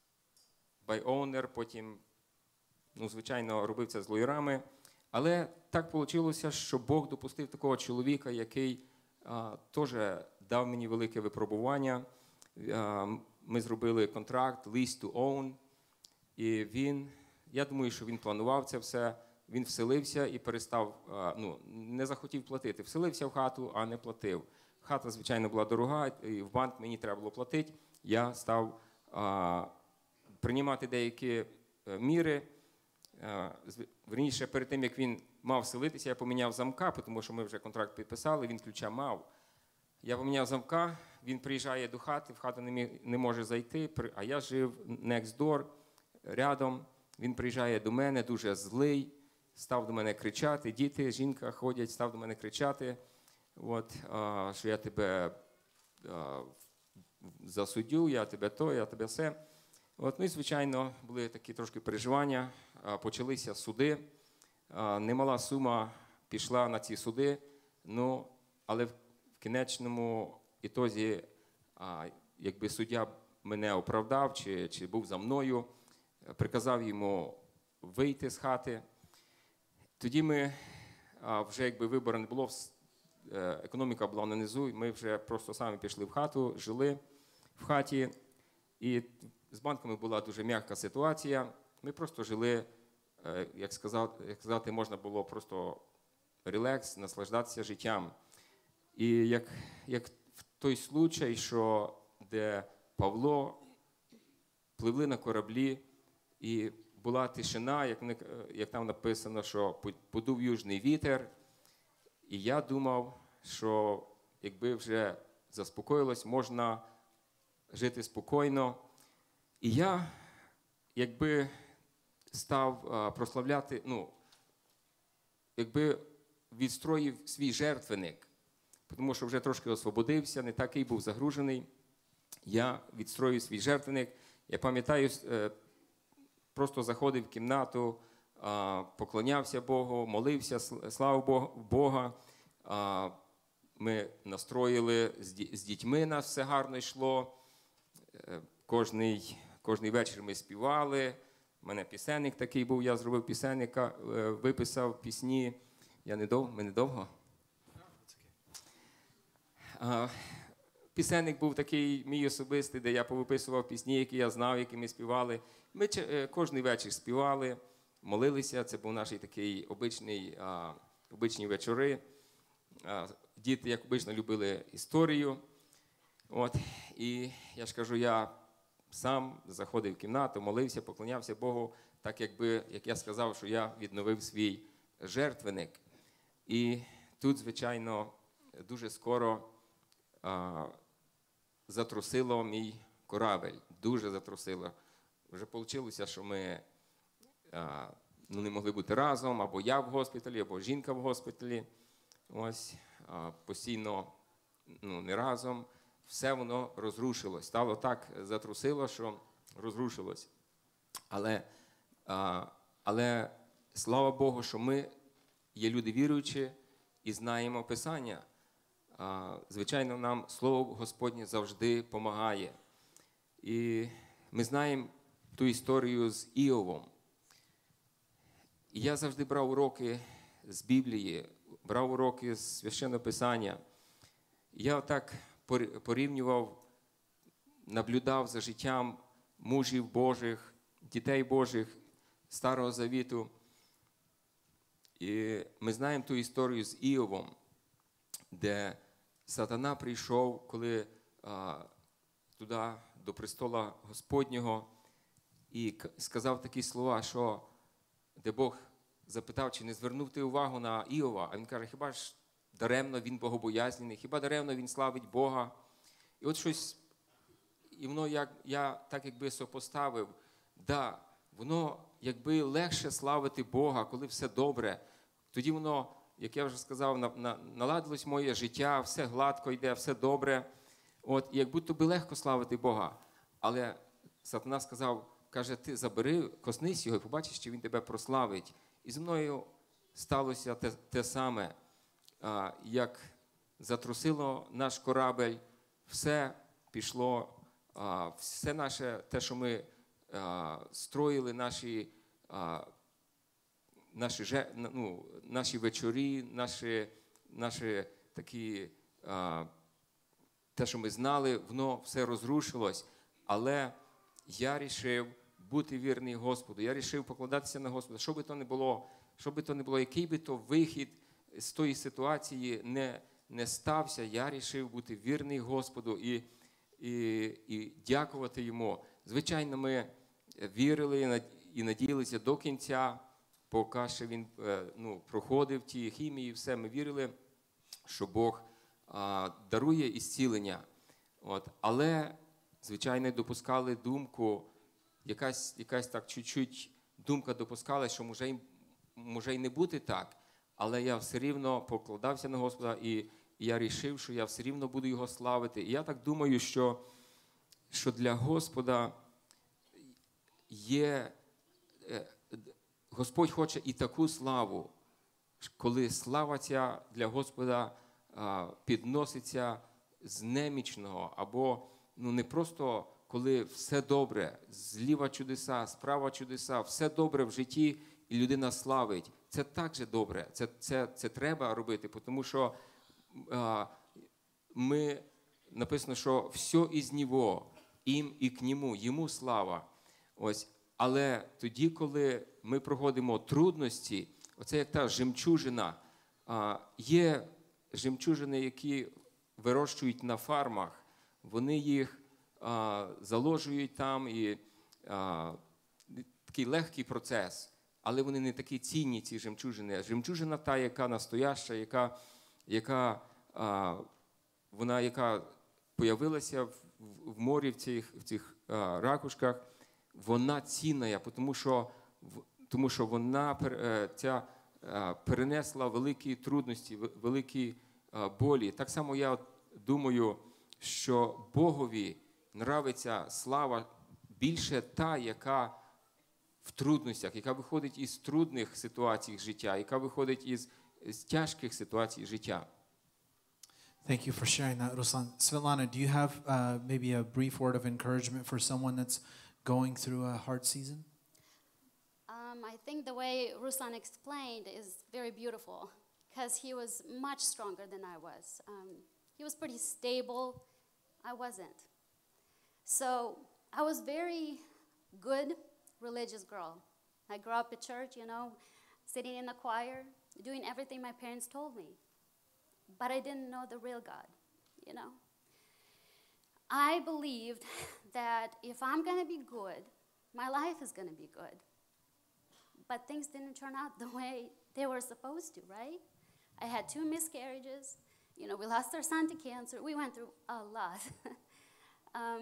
by owner, потім, ну, звичайно, робив це з лоєрами. Але так вийшло, що Бог допустив такого чоловіка, який а, теж дав мені велике випробування. А, ми зробили контракт lease to own. І він, я думаю, що він планував це все. Він вселився і перестав, а, ну, не захотів платити. Вселився в хату, а не платив. Хата, звичайно, була дорога, і в банк мені треба було платити. Я став а, приймати деякі а, міри. А, верніше, перед тим, як він мав вселитися, я поміняв замка, тому що ми вже контракт підписали, він ключа мав. Я поміняв замка, він приїжджає до хати, в хату не, міг, не може зайти, а я жив next door, рядом. Він приїжджає до мене, дуже злий, став до мене кричати, діти, жінка ходять, став до мене кричати, от, а, що я тебе а, засудю, я тебе то, я тебе все. От, ну і, звичайно, були такі трошки переживання, а, почалися суди, а, немала сума пішла на ці суди, ну, але в кінечному ітозі, а, якби суддя мене оправдав, чи, чи був за мною, приказав йому вийти з хати. Тоді ми, а, вже якби вибору не було, економіка була нанизу, ми вже просто самі пішли в хату, жили в хаті. І з банками була дуже м'яка ситуація. Ми просто жили, як сказати, як сказати, можна було просто релакс, наслаждатися життям. І як, як в той случай, що де Павло пливли на кораблі, і була тишина, як, як там написано, що подув южний вітер. І я думав, що якби вже заспокоїлось, можна жити спокійно. І я, якби став а, прославляти, ну, якби відстроїв свій жертвенник, тому що вже трошки освободився, не такий був загружений. Я відстроїв свій жертвенник. Я пам'ятаю, просто заходив в кімнату, поклонявся Богу, молився, слава Бога. Ми настроїли з дітьми, нас все гарно йшло. Кожний, кожний вечір ми співали. У мене пісенник такий був, я зробив пісенника, виписав пісні. Я недовго, ми недовго. Пісенник був такий мій особистий, де я повиписував пісні, які я знав, які ми співали. Ми кожен вечір співали, молилися. Це був наш такий обичний, а, обичні вечори. А, діти, як обично, любили історію. От. І я ж кажу, я сам заходив в кімнату, молився, поклонявся Богу, так якби, як я сказав, що я відновив свій жертвенник. І тут, звичайно, дуже скоро а, затрусило мій корабель, дуже затрусило. Вже вийшло, що ми а, ну, не могли бути разом, або я в госпіталі, або жінка в госпіталі. Ось, а, постійно ну, не разом. Все воно розрушилось. Стало так затрусило, що розрушилось. Але, а, але слава Богу, що ми є люди віруючі і знаємо Писання. А, звичайно, нам Слово Господнє завжди допомагає. І ми знаємо ту історію з Іовом. І я завжди брав уроки з Біблії, брав уроки з Священного Писання. Я так порівнював, наблюдав за життям мужів Божих, дітей Божих, Старого Завіту. І ми знаємо ту історію з Іовом, де сатана прийшов, коли а, туди, до престола Господнього, і сказав такі слова, що де Бог запитав, чи не звернув ти увагу на Іова, а він каже, хіба ж даремно він богобоязний, хіба даремно він славить Бога. І от щось, і воно, як, я так якби сопоставив, да, воно якби легше славити Бога, коли все добре. Тоді воно, як я вже сказав, на, на, наладилось моє життя, все гладко йде, все добре. От, і як будто би легко славити Бога. Але сатана сказав, каже, ти забери, коснись його і побачиш, чи він тебе прославить. І зі мною сталося те, те саме, а, як затрусило наш корабель, все пішло, а, все наше, те, що ми а, строїли, наші, а, наші, же- ну, наші вечорі, наші, наші такі, а, те, що ми знали, воно все розрушилось. Але я рішив бути вірний Господу. Я рішив покладатися на Господа. Що би то не було, що би то не було, який би то вихід з тої ситуації не, не стався, я рішив бути вірний Господу і, і, і дякувати Йому. Звичайно, ми вірили і надіялися до кінця, поки ще він ну, проходив ті хімії, все, ми вірили, що Бог а, дарує ісцілення. От. Але, звичайно, допускали думку, якась, якась так чуть-чуть думка допускала, що може, може й не бути так, але я все рівно покладався на Господа, і, і я рішив, що я все рівно буду Його славити. І я так думаю, що, що для Господа є, Господь хоче і таку славу, коли слава ця для Господа а, підноситься з немічного, або ну, не просто коли все добре, зліва чудеса, справа чудеса, все добре в житті, і людина славить. Це також добре, це, це, це треба робити, тому що а, ми, написано, що все із Нього, їм і к Нему, Йому слава. Ось. Але тоді, коли ми проходимо трудності, оце як та жемчужина, а, є жемчужини, які вирощують на фармах, вони їх а, заложують там, і а, такий легкий процес, але вони не такі цінні, ці жемчужини. Жемчужина та, яка настояща, яка, яка, а, вона, яка появилася в, в морі, в цих, в цих а, ракушках, вона цінна, тому що, тому що вона ця, перенесла великі трудності, великі болі. Так само я думаю, що Богові нравиться слава більше та, яка в трудностях, яка виходить із трудних ситуацій життя, яка виходить із, із тяжких ситуацій життя. Thank you for sharing that, Ruslan. Svetlana, do you have uh, maybe a brief word of encouragement for someone that's going through a hard season? Um, I think the way Ruslan explained is very beautiful because he was much stronger than I was. Um, he was pretty stable. I wasn't. So I was very good religious girl. I grew up at church, you know, sitting in the choir, doing everything my parents told me. But I didn't know the real God, you know. I believed that if I'm going to be good, my life is going to be good. But things didn't turn out the way they were supposed to, right? I had two miscarriages. You know, we lost our son to cancer. We went through a lot. um,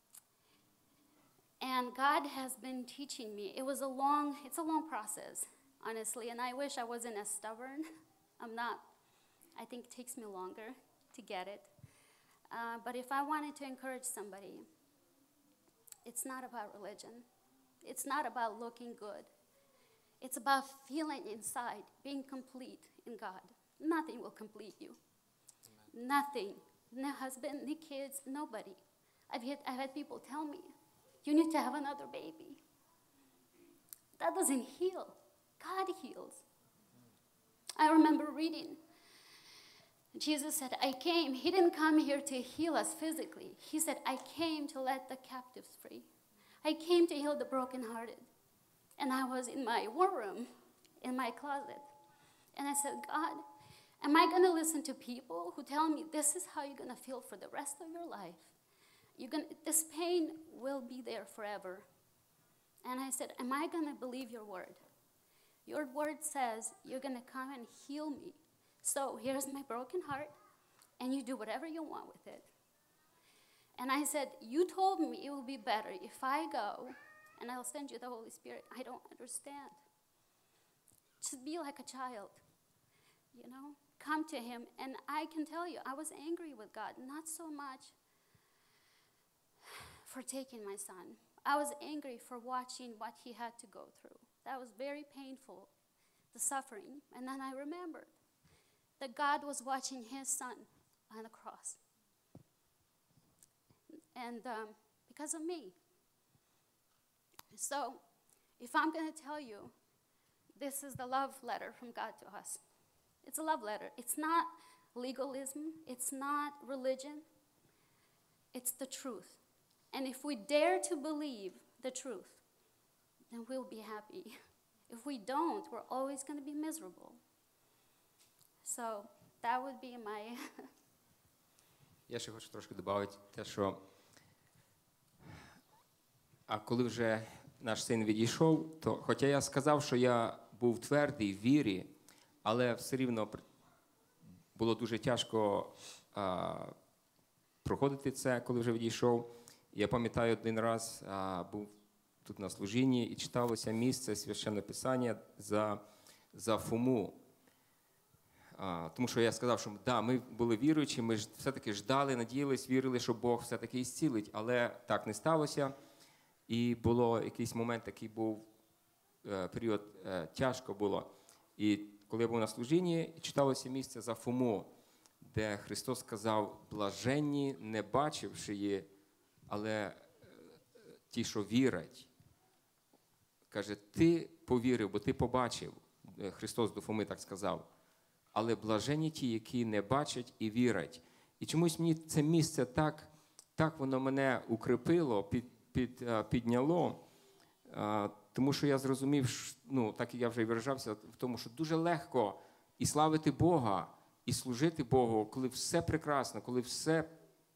and God has been teaching me. It was a long, it's a long process, honestly, and I wish I wasn't as stubborn. I'm not. I think it takes me longer to get it. Uh, but if I wanted to encourage somebody, it's not about religion. It's not about looking good. It's about feeling inside, being complete in God. Nothing will complete you. Amen. Nothing. No husband, no kids, nobody. I've had, I've had people tell me, you need to have another baby. That doesn't heal. God heals. I remember reading, Jesus said, I came, he didn't come here to heal us physically. He said, I came to let the captives free. I came to heal the brokenhearted. And I was in my war room, in my closet. And I said, God, am I going to listen to people who tell me this is how you're going to feel for the rest of your life? You're gonna, this pain will be there forever. And I said, am I going to believe your word? Your word says you're going to come and heal me. So here's my broken heart, and you do whatever you want with it. And I said, you told me it will be better if I go, and I'll send you the Holy Spirit. I don't understand. Just be like a child, you know? Come to him, and I can tell you, I was angry with God, not so much for taking my son. I was angry for watching what he had to go through. That was very painful, the suffering. And then I remembered that God was watching his son on the cross. And um, because of me. So, if I'm going to tell you, this is the love letter from God to us. It's a love letter. It's not legalism. It's not religion. It's the truth. And if we dare to believe the truth, then we'll be happy. If we don't, we're always going to be miserable. So that would be my... Я ще хочу трошки додати те, що а коли вже наш син відійшов, то хоча я сказав, що я був твердий в вірі, але все рівно було дуже тяжко а, проходити це, коли вже відійшов. Я пам'ятаю, один раз а, був тут на служінні і читалося місце Священного Писання за, за Фому. А, тому що я сказав, що да, ми були віруючі, ми ж все-таки ждали, надіялись, вірили, що Бог все-таки ісцілить, але так не сталося. І було якийсь момент, такий був е, період, е, тяжко було. І коли я був на служінні, читалося місце за Фому, де Христос сказав: блаженні, не бачивши її, але е, ті, що вірять. Каже, ти повірив, бо ти побачив. Христос до Фоми так сказав. Але блаженні ті, які не бачать і вірять. І чомусь мені це місце так, так воно мене укріпило, під, під, підняло, тому що я зрозумів, ну, так як я вже і виражався, в тому, що дуже легко і славити Бога, і служити Богу, коли все прекрасно, коли все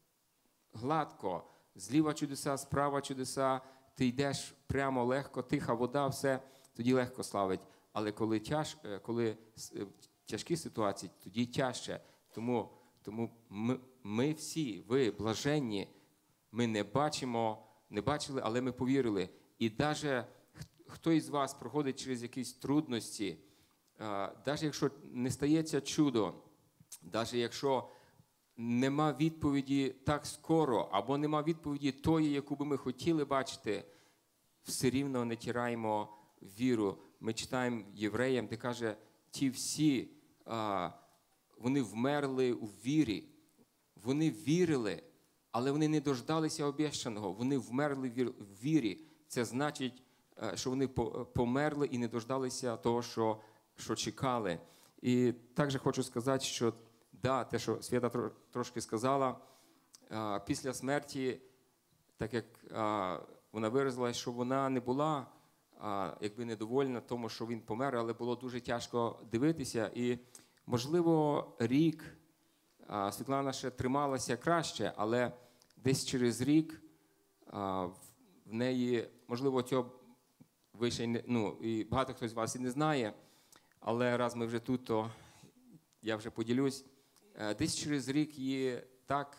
гладко, зліва чудеса, справа чудеса, ти йдеш прямо легко, тиха вода, все, тоді легко славить. Але коли, тяж, коли тяжкі ситуації, тоді тяжче. Тому, тому ми, ми всі, ви, блаженні, ми не бачимо, не бачили, але ми повірили. І навіть хто із вас проходить через якісь трудності, навіть якщо не стається чудо, навіть якщо нема відповіді так скоро, або нема відповіді тої, яку би ми хотіли бачити, все рівно не тираємо віру. Ми читаємо Євреям, де каже, ті всі, а, вони вмерли у вірі. Вони вірили, але вони не дождалися обіцяного. Вони вмерли в вірі. Це значить, що вони померли і не дождалися того, що, що чекали. І також хочу сказати, що да, те, що Свята трошки сказала, а, після смерті, так як а, вона виразила, що вона не була а, якби недовольна тому, що він помер, але було дуже тяжко дивитися. І, можливо, рік а, Світлана ще трималася краще, але десь через рік а, в неї, можливо, цього ви ще не, ну, і багато хто з вас і не знає, але раз ми вже тут, то я вже поділюсь. Десь через рік її так,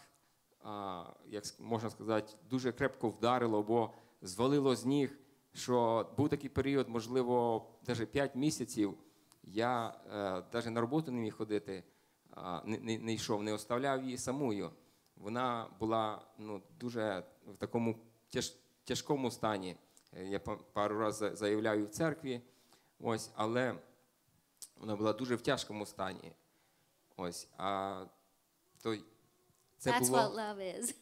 як можна сказати, дуже крепко вдарило, бо звалило з ніг, що був такий період, можливо, навіть п'ять місяців, я навіть на роботу не міг ходити, не, не, не йшов, не оставляв її самою. Вона була ну, дуже в такому тяж, тяжкому стані. Я пару разів заявляю в церкві, ось, але вона була дуже в тяжкому стані. Ось, а то це That's було... what love is.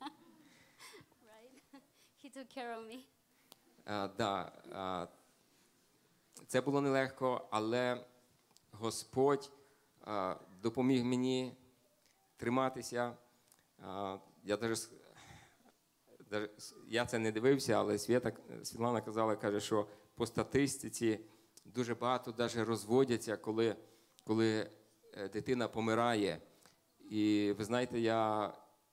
Right? He took care of me. А, да, а, це було нелегко, але Господь а, допоміг мені триматися. А, я, даже, даже, я це не дивився, але Свята, Світлана казала, каже, що по статистиці дуже багато даже розводяться, коли, коли дитина помирає. І ви знаєте, я,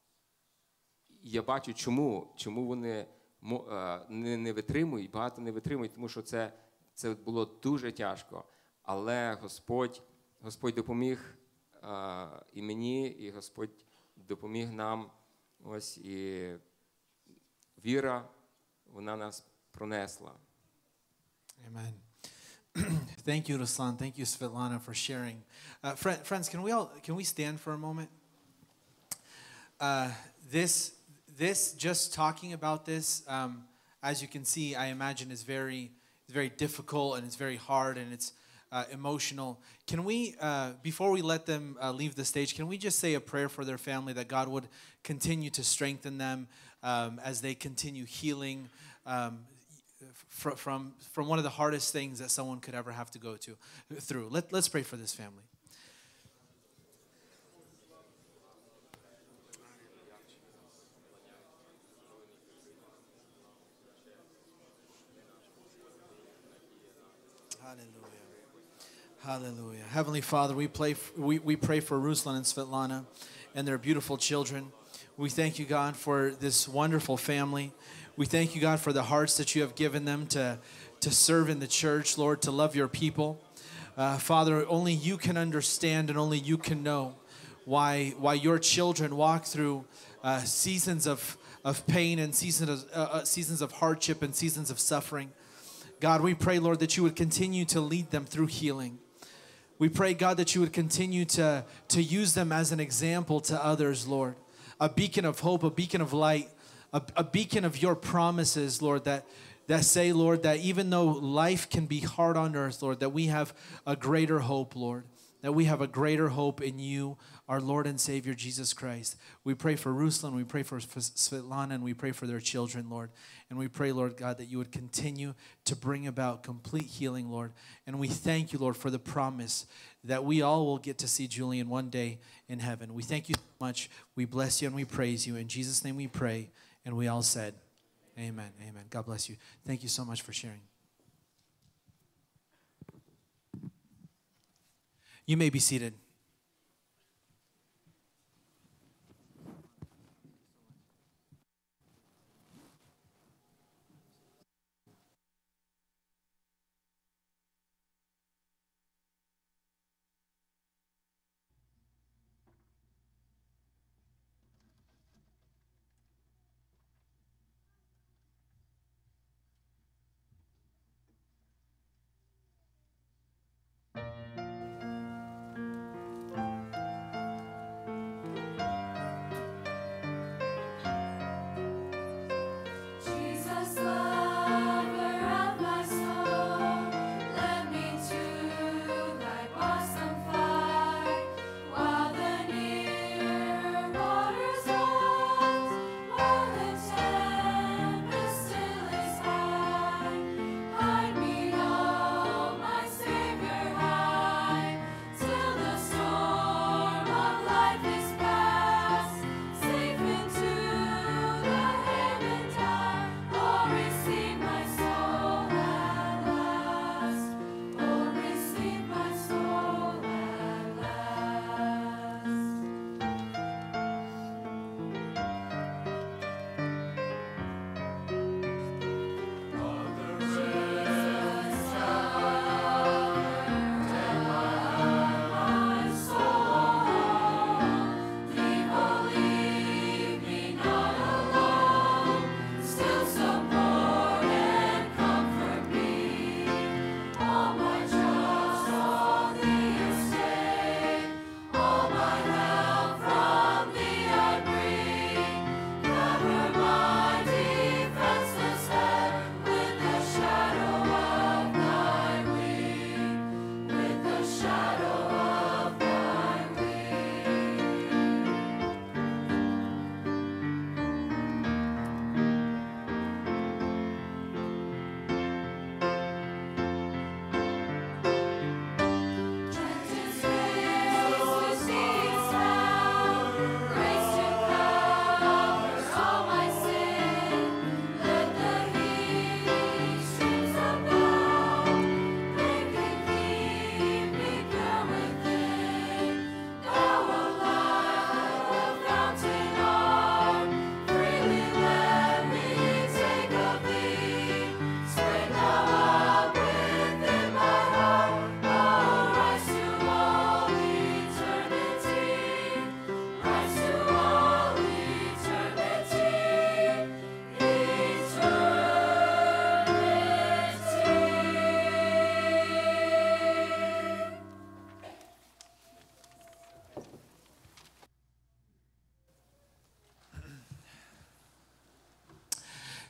я бачу, чому, чому вони не, не витримують, багато не витримують, тому що це, це було дуже тяжко. Але Господь, Господь допоміг а, і мені, і Господь допоміг нам. Ось, і віра, вона нас пронесла. Amen. Thank you, Ruslan. Thank you, Svetlana, for sharing. Uh, fr- friends, can we all can we stand for a moment? Uh, this this, just talking about this, um, as you can see, I imagine is very, is very difficult and it's very hard and it's uh, emotional. Can we, uh, before we let them uh, leave the stage, can we just say a prayer for their family that God would continue to strengthen them um, as they continue healing um, fr- from from one of the hardest things that someone could ever have to go to through. Let, let's pray for this family. Hallelujah. Hallelujah. Heavenly Father, we, play, we, we pray for Ruslan and Svetlana and their beautiful children. We thank you, God, for this wonderful family. We thank you, God, for the hearts that you have given them to, to serve in the church, Lord, to love your people. Uh, Father, only you can understand and only you can know why, why your children walk through uh, seasons of, of pain and seasons of, uh, uh, seasons of hardship and seasons of suffering. God, we pray, Lord, that you would continue to lead them through healing. We pray, God, that you would continue to, to use them as an example to others, Lord. A beacon of hope, a beacon of light, a, a beacon of your promises, Lord, that, that say, Lord, that even though life can be hard on earth, Lord, that we have a greater hope, Lord. That we have a greater hope in you, our Lord and Savior, Jesus Christ. We pray for Ruslan, we pray for Svetlana, and we pray for their children, Lord. And we pray, Lord God, that you would continue to bring about complete healing, Lord. And we thank you, Lord, for the promise that we all will get to see Julian one day in heaven. We thank you so much. We bless you and we praise you. In Jesus' name we pray. And we all said, amen, amen. God bless you. Thank you so much for sharing. You may be seated.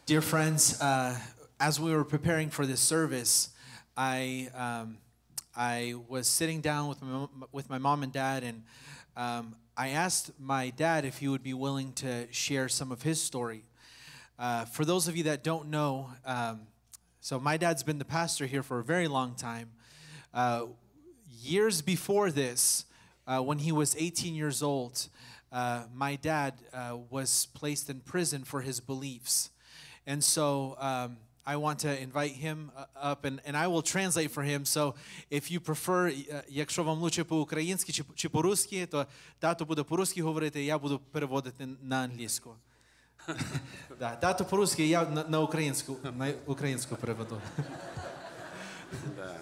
Dear friends, uh, as we were preparing for this service, I um, I was sitting down with my, with my mom and dad, and um, I asked my dad if he would be willing to share some of his story. Uh, for those of you that don't know, um, so my dad's been the pastor here for a very long time. Uh, years before this, uh, when he was eighteen years old, uh, my dad uh, was placed in prison for his beliefs. And so um, I want to invite him uh, up, and, and I will translate for him. So if you prefer, uh, якщо вам лучше по-українськи чи, чи по-русски, то тато буде по-русски говорити, я буду переводити на англійську. Да, тато по-русски, я на, на українську, на українську переведу. Да.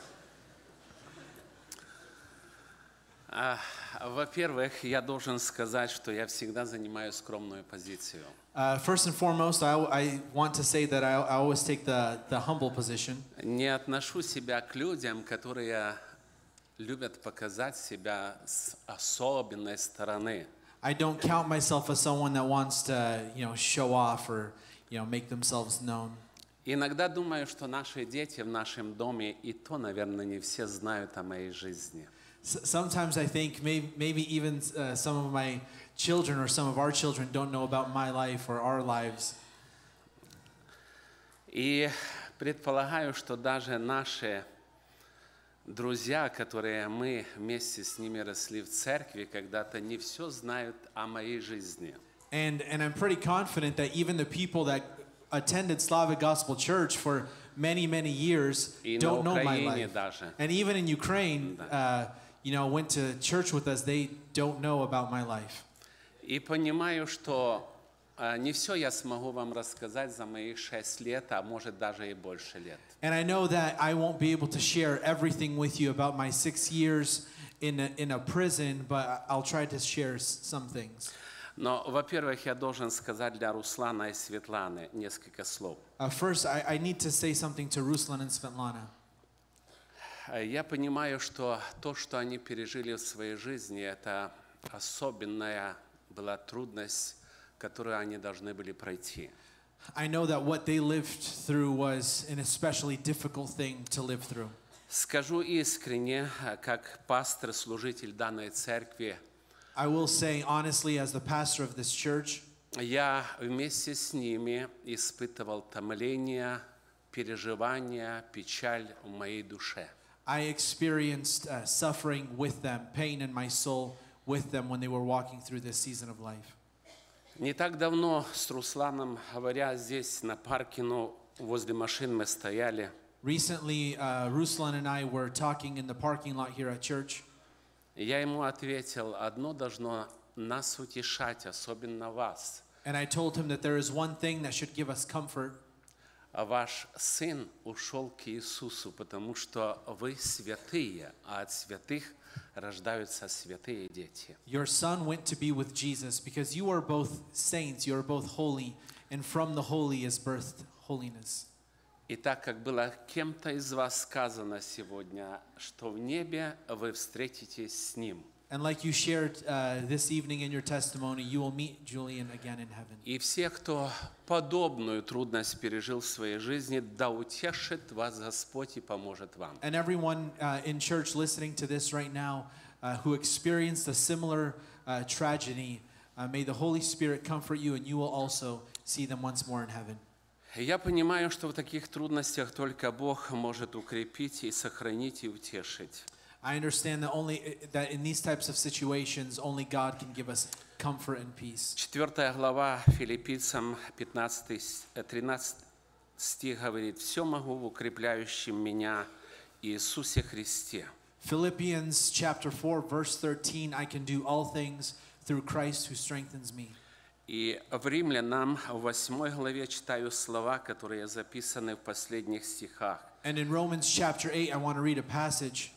А, во-первых, я должен сказать, что я всегда занимаю скромную позицию. Uh, first and foremost, I, I want to say that I, I always take the, the humble position. Не отношу себя к людям, которые любят показать себя с особенной стороны. I don't count myself as someone that wants to, you know, show off or, you know, make themselves known. Иногда думаю, что наши дети в нашем доме, и то, наверное, не все знают о моей жизни. Sometimes I think maybe, maybe even uh, some of my children or some of our children don't know about my life or our lives. И предполагаю, что даже наши друзья, которые мы вместе с ними росли в церкви, когда-то не все знают о моей жизни. And, and I'm pretty confident that even the people that attended Slavic Gospel Church for many, many years don't know my life. Даже. And even in Ukraine, uh, you know, went to church with us, they don't know about my life. И понимаю, что uh, не все я смогу вам рассказать за мои шесть лет, а может даже и больше лет. And I know that I won't be able to share everything with you about my six years in a, in a prison, but I'll try to share some things. Но, во-первых, я должен сказать для Руслана и Светланы несколько слов. Uh, first, I, I need to say something to Ruslan and Svetlana. Я понимаю, что то, что они пережили в своей жизни, это особенная была трудность, которую они должны были пройти. I know that what they lived through was an especially difficult thing to live through. Скажу искренне, как пастор, служитель данной церкви, I will say honestly, as the pastor of this church, я вместе с ними испытывал томление, переживания, печаль в моей душе. I experienced uh, suffering with them, pain in my soul with them when they were walking through this season of life. Не так давно с Русланом, говоря здесь на парке, ну, возле машин мы стояли. Recently, uh, Ruslan and I were talking in the parking lot here at church. Я ему ответил, одно должно нас утешать, особенно вас. And I told him that there is one thing that should give us comfort. Ваш сын ушел к Иисусу, потому что вы святые, а от святых рождаются святые дети. Your son went to be with Jesus because you are both saints, you are both holy, and from the holy is birthed holiness. И так как было кем-то из вас сказано сегодня, что в небе вы встретитесь с Ним. And like you shared uh, this evening in your testimony, you will meet Julian again in heaven. И все, кто подобную трудность пережил в своей жизни, да утешит вас Господь и поможет вам. And everyone uh, in church listening to this right now uh, who experienced a similar uh, tragedy, uh, may the Holy Spirit comfort you and you will also see them once more in heaven. Я понимаю, что в таких трудностях только Бог может укрепить и сохранить и утешить. I understand that only that in these types of situations only God can give us comfort and peace. Четвертая глава Филиппийцам пятнадцатый тринадцатый стих говорит: «Все могу в укрепляющем меня Иисусе Христе». Philippians chapter four verse thirteen, I can do all things through Christ who strengthens me. И в Римлянам в восьмой главе читаю слова, которые записаны в последних стихах. And in Romans chapter eight, I want to read a passage.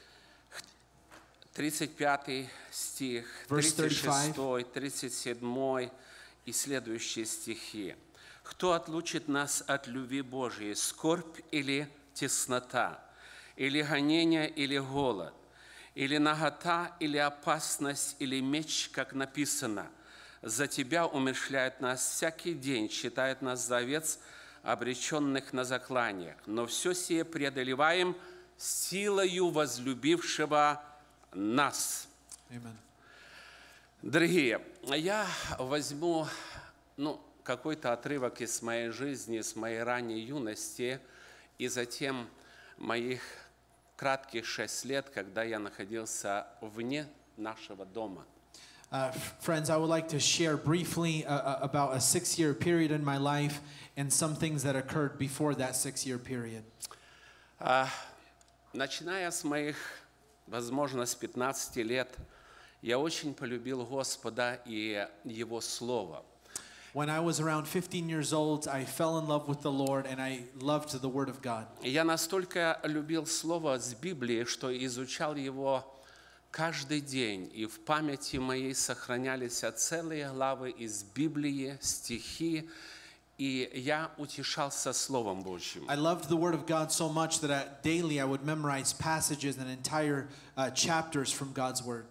тридцать пятый стих, тридцать шестой, тридцать седьмой и следующие стихи. «Кто отлучит нас от любви Божией? Скорбь или теснота? Или гонение, или голод? Или нагота, или опасность, или меч, как написано? за Тебя умерщвляют нас всякий день, считают нас за овец, обреченных на закланиях. Но все сие преодолеваем силою возлюбившего нас». Amen. Дорогие, я возьму ну, какой-то отрывок из моей жизни, из моей ранней юности, и затем моих кратких шесть лет, когда я находился вне нашего дома. Uh, friends, I would like to share briefly uh, about a six-year period in my life and some things that occurred before that six-year period. Uh, начиная с моих, возможно, с пятнадцати лет, я очень полюбил Господа и Его Слово. When I was around fifteen years old, I fell in love with the Lord and I loved the Word of God. Я настолько любил Слово с Библии, что изучал его каждый день, и в памяти моей сохранялись целые главы из Библии, стихи, и я утешался Словом Божьим. I loved the Word of God so much that I, daily I would memorize passages and entire uh, chapters from God's Word.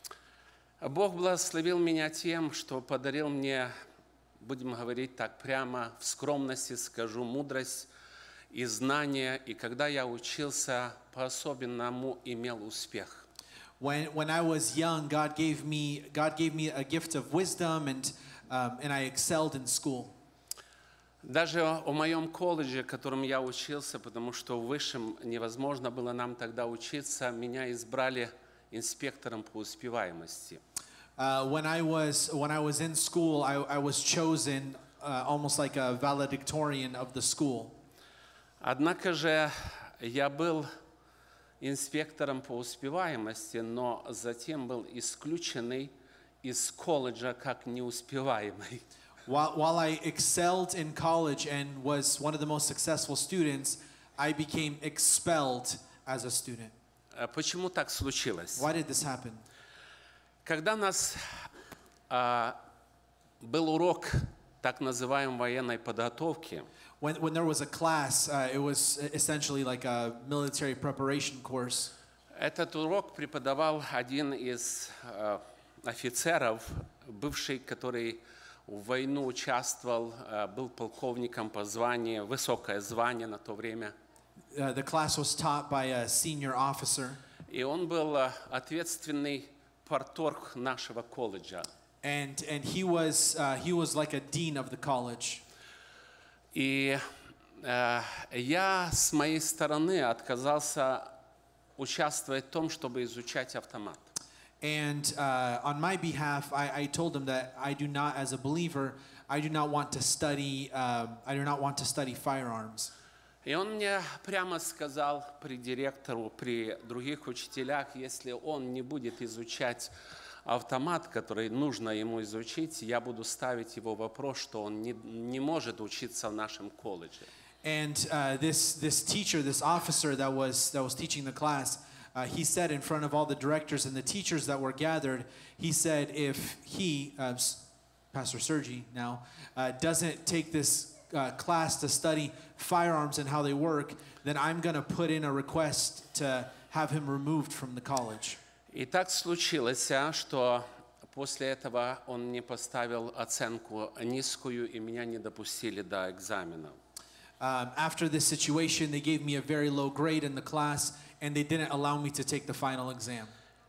Бог благословил меня тем, что подарил мне, будем говорить так прямо, в скромности скажу, мудрость и знания, и когда я учился, по-особенному имел успех. When when I was young, God gave me God gave me a gift of wisdom and um, and I excelled in school. Даже в моем колледже, в котором я учился, потому что в высшем невозможно было нам тогда учиться, меня избрали инспектором по успеваемости. Uh, when I was when I was in school, I, I was chosen uh, almost like a valedictorian of the school. Однако же я был инспектором по успеваемости, но затем был исключенный из колледжа как неуспеваемый. While while I excelled in college and was one of the most successful students, I became expelled as a student. Почему так случилось? Why did this happen? Когда у нас а, был урок так называемой военной подготовки, When when there was a class, uh, it was essentially like a military preparation course. этот урок преподавал один из а, офицеров, бывший, который в войну участвовал, а, был полковником по званию, высокое звание на то время. Uh, the class was taught by a senior officer. И он был а, ответственный парторг нашего колледжа. And and he was uh, he was like a dean of the college. И э, я с моей стороны отказался участвовать в том, чтобы изучать автомат. And uh, on my behalf, I, I told him that I do not, as a believer, I do not want to study. Um, I do not want to study firearms. И он мне прямо сказал при директору, при других учителях, если он не будет изучать автомат, который нужно ему изучить, я буду ставить его вопрос, что он не, не может учиться в нашем колледже. And uh, this this teacher, this officer that was that was teaching the class, uh, he said in front of all the directors and the teachers that were gathered, he said if he, uh, Pastor Sergi now, uh, doesn't take this uh, class to study firearms and how they work, then I'm going to put in a request to have him removed from the college. И так случилось, что после этого он мне поставил оценку низкую, и меня не допустили до экзамена. Um, after this situation, they gave me a very low grade in the class, and they didn't allow me to take the final exam.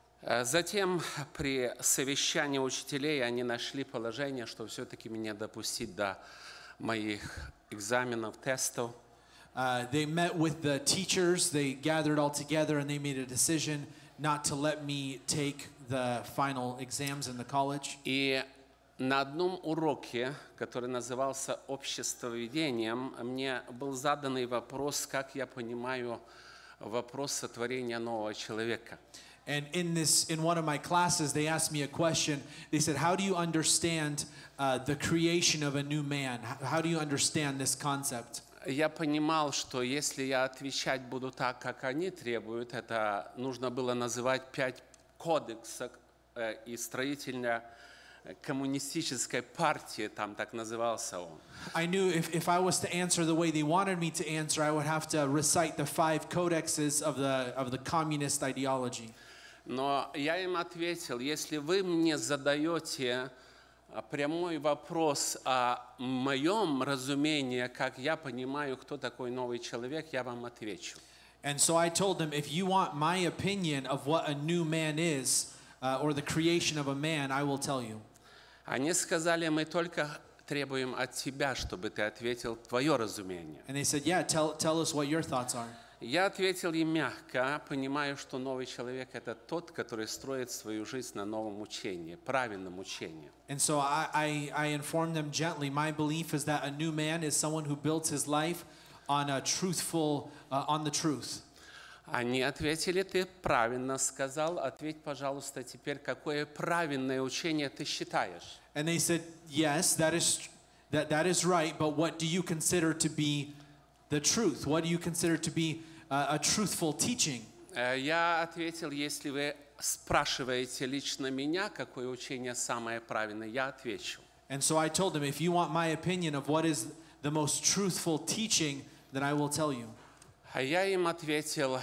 Затем при совещании учителей они нашли положение, что все-таки меня допустить до моих экзаменов, тестов. Uh, they met with the teachers, they gathered all together, and they made a decision not to let me take the final exams in the college. И на одном уроке, который назывался «Обществоведением», мне был заданный вопрос, как я понимаю вопрос сотворения нового человека. And in this, in one of my classes, they asked me a question. They said, "How do you understand uh, the creation of a new man? How, how do you understand this concept?" Я понимал, что если я отвечать буду так, как они требуют, это нужно было называть пять кодексов э, и строительная коммунистической партии, там так назывался он. I knew if, if I was to answer the way they wanted me to answer, I would have to recite the five codexes of the of the communist ideology. Но я им ответил, если вы мне задаете прямой вопрос о моем разумении, как я понимаю, кто такой новый человек, я вам отвечу. And so I told them, if you want my opinion of what a new man is, uh, or the creation of a man, I will tell you. Они сказали, мы только требуем от тебя, чтобы ты ответил твое разумение. And they said, yeah, tell, tell us what your thoughts are. Я ответил им мягко, понимаю, что новый человек – это тот, который строит свою жизнь на новом учении, правильном учении. And so I, I, I informed them gently, my belief is that a new man is someone who builds his life on a truthful, uh, on the truth. Они ответили, ты правильно сказал, ответь, пожалуйста, теперь, какое правильное учение ты считаешь? And they said, yes, that is, that, that is right, but what do you consider to be the truth? What do you consider to be uh, a truthful teaching? Я ответил, если вы спрашиваете лично меня, какое учение самое правильное, я отвечу. And so I told them, if you want my opinion of what is the most truthful teaching, then I will tell you. А я им ответил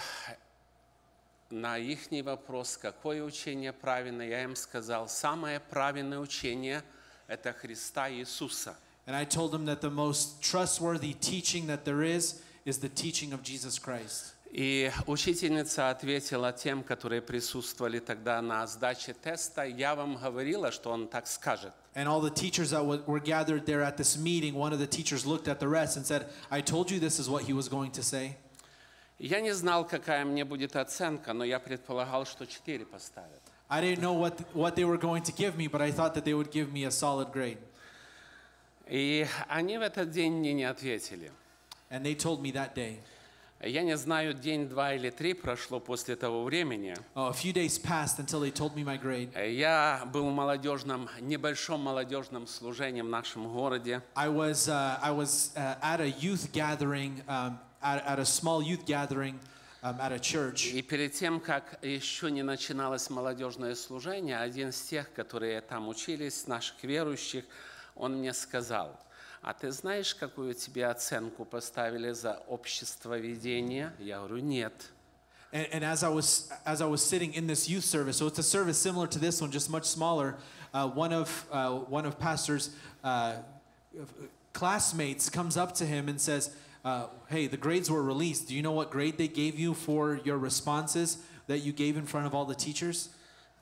на их вопрос, какое учение правильное. Я им сказал, самое правильное учение – это Христа Иисуса. And I told them that the most trustworthy teaching that there is is the teaching of Jesus Christ. И учительница ответила тем, которые присутствовали тогда на сдаче теста, я вам говорила, что он так скажет. And all the teachers that were gathered there at this meeting, one of the teachers looked at the rest and said, I told you this is what he was going to say. Я не знал, какая мне будет оценка, но я предполагал, что четыре поставят. I didn't know what, what they were going to give me, but I thought that they would give me a solid grade. И они в этот день мне не ответили. And they told me that day. Я не знаю, день, два или три прошло после того времени. Oh, a few days passed until they told me my grade. Я был в молодежном, небольшом молодежном служении в нашем городе. I was, uh, I was uh, at a youth gathering, um, at, at a small youth gathering um, at a church. И перед тем, как еще не начиналось молодежное служение, один из тех, которые там учились, наших верующих, он мне сказал, а ты знаешь, какую тебе оценку поставили за общество ведения? Я говорю, нет. And, and as I was as I was sitting in this youth service, so it's a service similar to this one, just much smaller. Uh, one of uh, one of pastor's uh, classmates comes up to him and says, uh, "Hey, the grades were released. Do you know what grade they gave you for your responses that you gave in front of all the teachers?"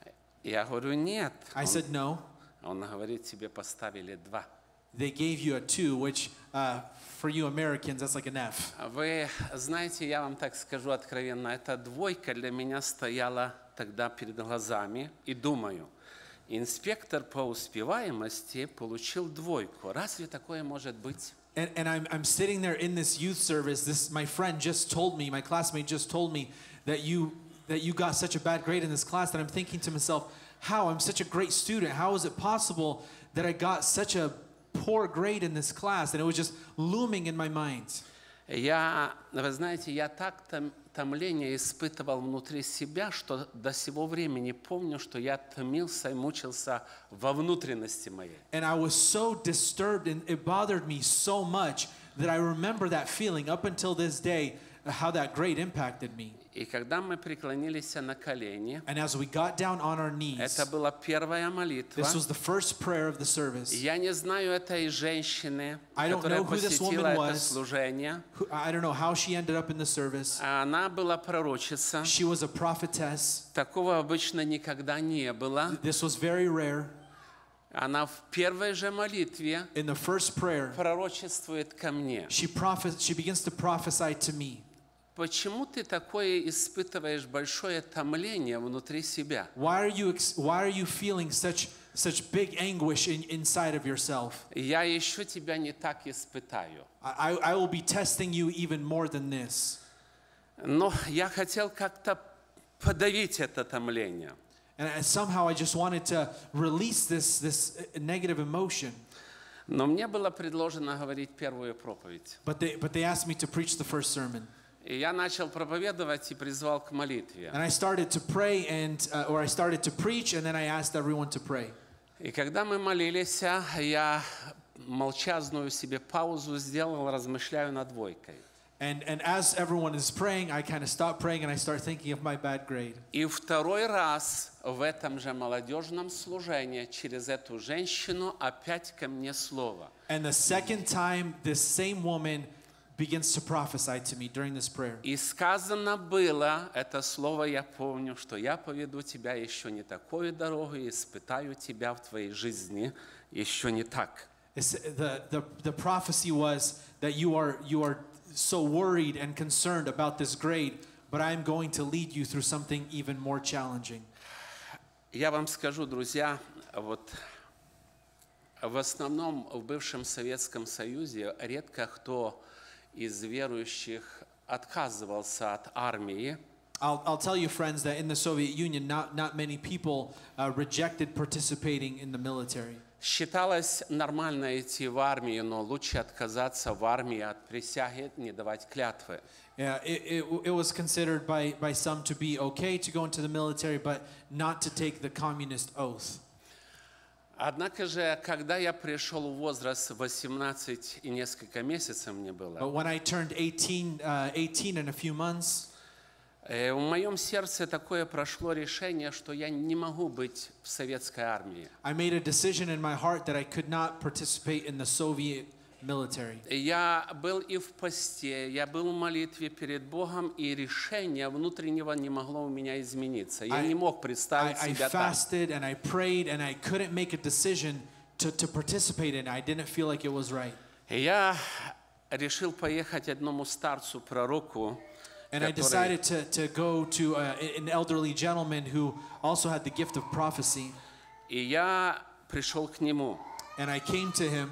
Я говорю, нет. I said, "No." Он говорит, тебе поставили два. They gave you a two, which uh, for you Americans, that's like an F. Вы знаете, я вам так скажу откровенно, эта двойка для меня стояла тогда перед глазами, и думаю, инспектор по успеваемости получил двойку. Разве такое может быть? And, and I'm, I'm sitting there in this youth service. This my friend just told me, my classmate just told me that you that you got such a bad grade in this class. That I'm thinking to myself, how? I'm such a great student. How is it possible that I got such a poor grade in this class? And it was just looming in my mind. Я, вы знаете, я так томление испытывал внутри себя, что до сего времени помню, что я томился и мучился во внутренности моей. And I was so disturbed, and it bothered me so much that I remember that feeling up until this day, how that grade impacted me. И когда мы преклонились на колени, And as we got down on our knees, это была первая молитва. this was the first prayer of the service. Я не знаю этой женщины, I don't которая know who this посетила woman это was. служение. Who- I don't know how she ended up in the service. Она была пророчица. She was a prophetess. Такого обычно никогда не было. This was very rare. Она в первой же молитве In the first prayer, пророчествует ко мне. she prophes- she begins to prophesy to me. Почему ты такое испытываешь большое томление внутри себя? Why are you ex- why are you feeling such such big anguish in, inside of yourself? Я еще тебя не так испытаю. I, I will be testing you even more than this. Но я хотел как-то подавить это томление. And I- somehow I just wanted to release this this uh, negative emotion. Но мне было предложено говорить первую проповедь. But they but they asked me to preach the first sermon. И я начал проповедовать и призвал к молитве. And I started to pray and uh, or I started to preach and then I asked everyone to pray. И когда мы молились, я молчазную себе паузу сделал, размышляю над двойкой. And, and as everyone is praying, I kind of stop praying and I start thinking of my bad grade. И второй раз в этом же молодежном служении через эту женщину опять ко мне слово. And the second time, this same woman begins to prophesy to me during this prayer. И сказано было, это слово я помню, что я поведу тебя еще не такую дорогу и испытаю тебя в твоей жизни еще не так. It's, the, the, the prophecy was that you are, you are so worried and concerned about this grade, but I am going to lead you through something even more challenging. Я вам скажу, друзья, вот в основном в бывшем Советском Союзе редко кто из верующих отказывался от армии. I'll, I'll tell you, friends, that in the Soviet Union, not, not many people uh, rejected participating in the military. Считалось нормально идти в армию, но лучше отказаться в армии от присяги, не давать клятвы. Yeah, it, it, it was considered by, by some to be okay to go into the military, but not to take the communist oath. Однако же, когда я пришел в возраст восемнадцать и несколько месяцев мне было, But when I turned eighteen, uh, eighteen in a few months, э, в моем сердце такое прошло решение, что я не могу быть в советской армии. I made a decision in my heart that I could not participate in the Soviet military. Я был и в посте, я был в молитве перед Богом, и решение внутреннего не могло у меня измениться. Я I- не мог представить I, I себя там. fasted and I prayed and I couldn't make a decision to, to participate in it. I didn't feel like it was right. И я решил поехать одному старцу, пророку, And I который, decided to, to go to uh, an elderly gentleman who also had the gift of prophecy. и я пришел к нему. And I came to him.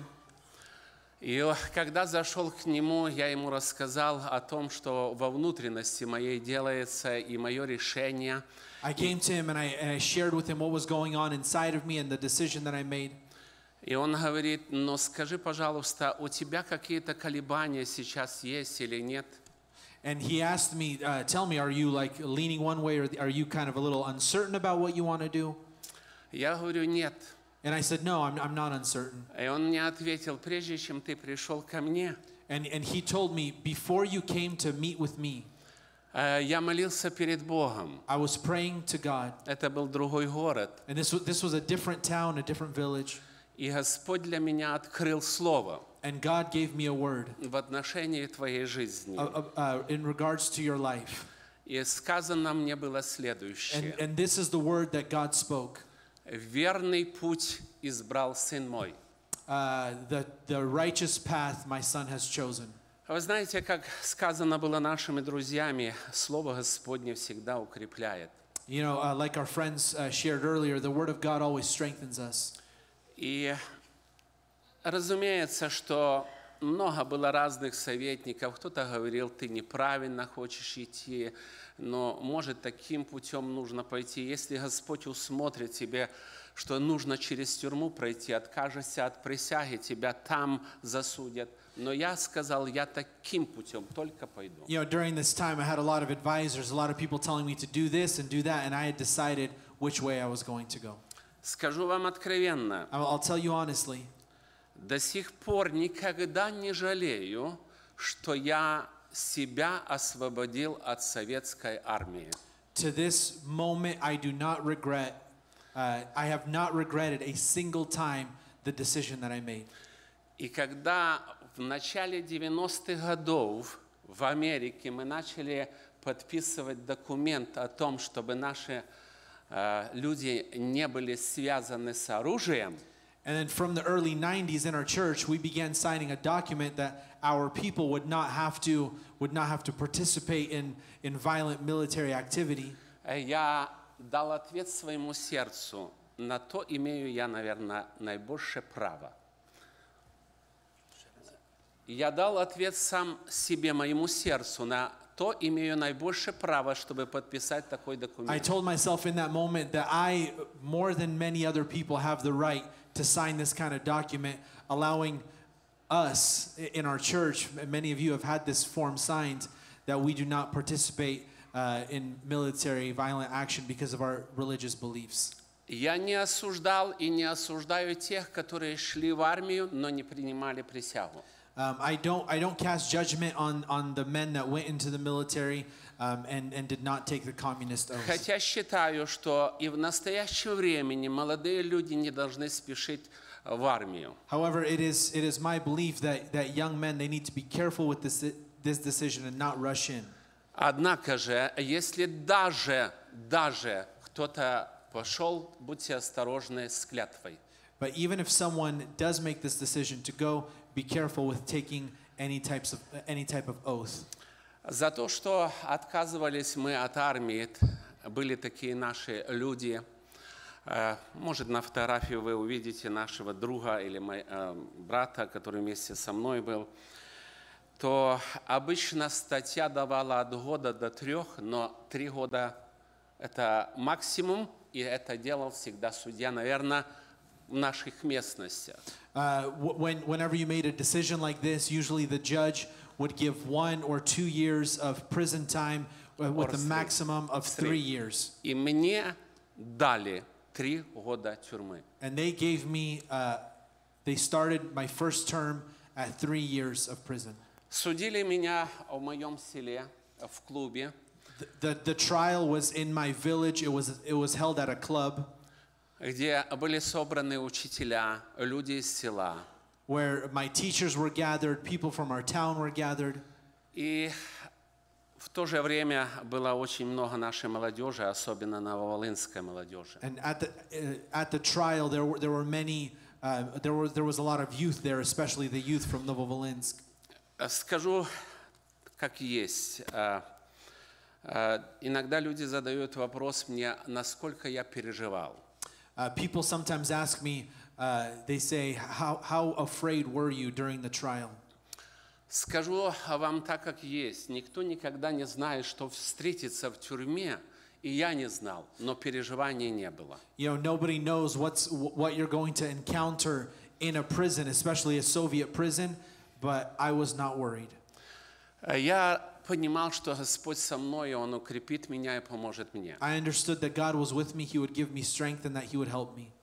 И когда зашел к нему, я ему рассказал о том, что во внутренности моей делается, и мое решение. I came to him and I, and I shared with him what was going on inside of me and the decision that I made. И он говорит: но скажи, пожалуйста, у тебя какие-то колебания сейчас есть или нет? And he asked me, uh, tell me, are you like leaning one way or are you kind of a little uncertain about what you want to do? Я говорю: нет. And I said, no, I'm, I'm not uncertain. И он мне ответил: прежде чем ты пришел ко мне, And, and he told me, before you came to meet with me, э, я молился перед Богом. I was praying to God. Это был другой город. And this was, this was a different town, a different village. И Господь для меня открыл слово And God gave me a word в отношении твоей жизни. uh, uh, in regards to your life. И сказано мне было And, следующее: and this is the word that God spoke. верный путь избрал сын мой. Uh, the, the righteous path my son has chosen. Вы знаете, как сказано было нашими друзьями, Слово Господне всегда укрепляет. You know, uh, like our friends uh, shared earlier, the word of God always strengthens us. И разумеется, что много было разных советников. Кто-то говорил: ты неправильно хочешь идти, но, может, таким путем нужно пойти. Если Господь усмотрит тебе, что нужно через тюрьму пройти, откажешься от присяги, тебя там засудят. Но я сказал: я таким путем только пойду. You know, during this time, I had a lot of advisors, a lot of people telling me to do this and do that, and I had decided which way I was going to go. Скажу вам откровенно, I'll, I'll tell you honestly, до сих пор никогда не жалею, что я себя освободил от советской армии. to this moment, I do not regret, uh, I have not regretted a single time the decision that I made. И когда в начале девяностых годов в Америке мы начали подписывать документ о том, чтобы наши э, люди не были связаны с оружием, And then from the early nineties in our church, we began signing a document that our people would not have to would not have to participate in, in violent military activity. э, я дал ответ своему сердцу. На то имею я, наверное, наибольшее право. Я дал ответ сам себе, моему сердцу, на то имею наибольшее право, чтобы подписать такой I документ. told myself in that moment that I, more than many other people, have the right to sign this kind of document, allowing us in our church, many of you have had this form signed, that we do not participate uh, in military violent action because of our religious beliefs. Я не осуждал и не осуждаю тех, которые шли в армию, но не принимали присягу. Um, I don't I don't cast judgment on, on the men that went into the military um, and, and did not take the communist oath. Хотя считаю, что и в настоящем времени молодые люди не должны спешить в армию. However, it is it is my belief that, that young men, they need to be careful with this this decision and not rush in. Однако же, если даже, даже кто-то пошел, будьте осторожны с клятвой. But even if someone does make this decision to go, be careful with taking any types of any type of oath. За то, что отказывались мы от армии, были такие наши люди. Может, на фотографии вы увидите нашего друга или брата, который вместе со мной был. То обычно статья давала от года до трех, но три года это максимум, и это делал всегда судья, наверное, в наших местностях. Uh, when, whenever you made a decision like this, usually the judge would give one or two years of prison time uh, with a maximum of three years. И мне дали три года тюрьмы. And they gave me, uh, they started my first term at three years of prison. Судили меня в моем селе, в клубе. The, the, the trial was in my village. It was, it was held at a club. Где были собраны учителя, люди из села. Where my teachers were gathered, people from our town were gathered. И в то же время было очень много нашей молодежи, особенно нововолынской молодежи. And at the uh, at the trial, there were there were many, uh, there were there was a lot of youth there, especially the youth from Novovolinsk. Скажу, как есть. Иногда люди задают вопрос мне, насколько я переживал. Uh, people sometimes ask me, uh, they say, how, how afraid were you during the trial? Скажу вам так, как есть. Никто никогда не знает, что встретится в тюрьме, и я не знал, но переживаний не было. You know, nobody knows what's, what you're going to encounter in a prison, especially a Soviet prison, but I was not worried. Я понимал, что Господь со мной, и Он укрепит меня и поможет мне. I understood that God was with me, He would give me strength, and that He would help me.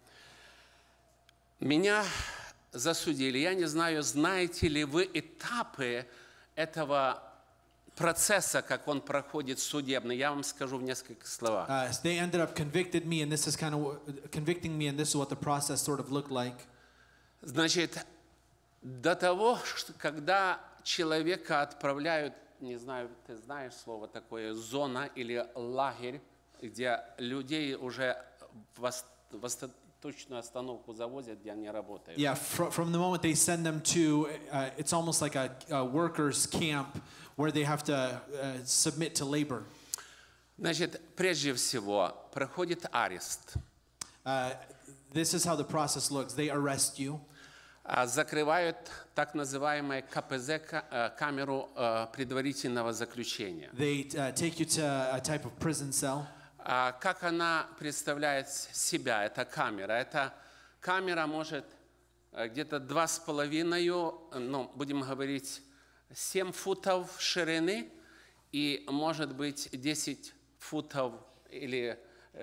Меня засудили. Я не знаю, знаете ли вы этапы этого процесса, как он проходит судебный. Я вам скажу в нескольких словах. Uh, they ended up convicted me, and this is kind of convicting me, and this is what the process sort of looked like. Значит, до того, что когда человека отправляют, не знаю, ты знаешь слово такое, зона или лагерь, где людей уже в восточную остановку завозят, где они работают. Yeah, fr from the moment they send them to, uh, it's almost like a, a workers' camp where they have to uh, submit to labor. Значит, прежде всего проходит арест. Uh, this is how the process looks. They arrest you. Закрывают так называемую ка пэ зэ, камеру предварительного заключения. They uh, take you to a type of prison cell. Как она представляет себя, эта камера? Эта камера может где-то два с половиной, ну, будем говорить, семь футов ширины и, может быть, десять футов или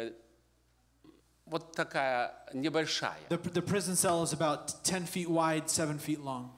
вот такая небольшая. The, the prison cell is about ten feet wide, seven feet long.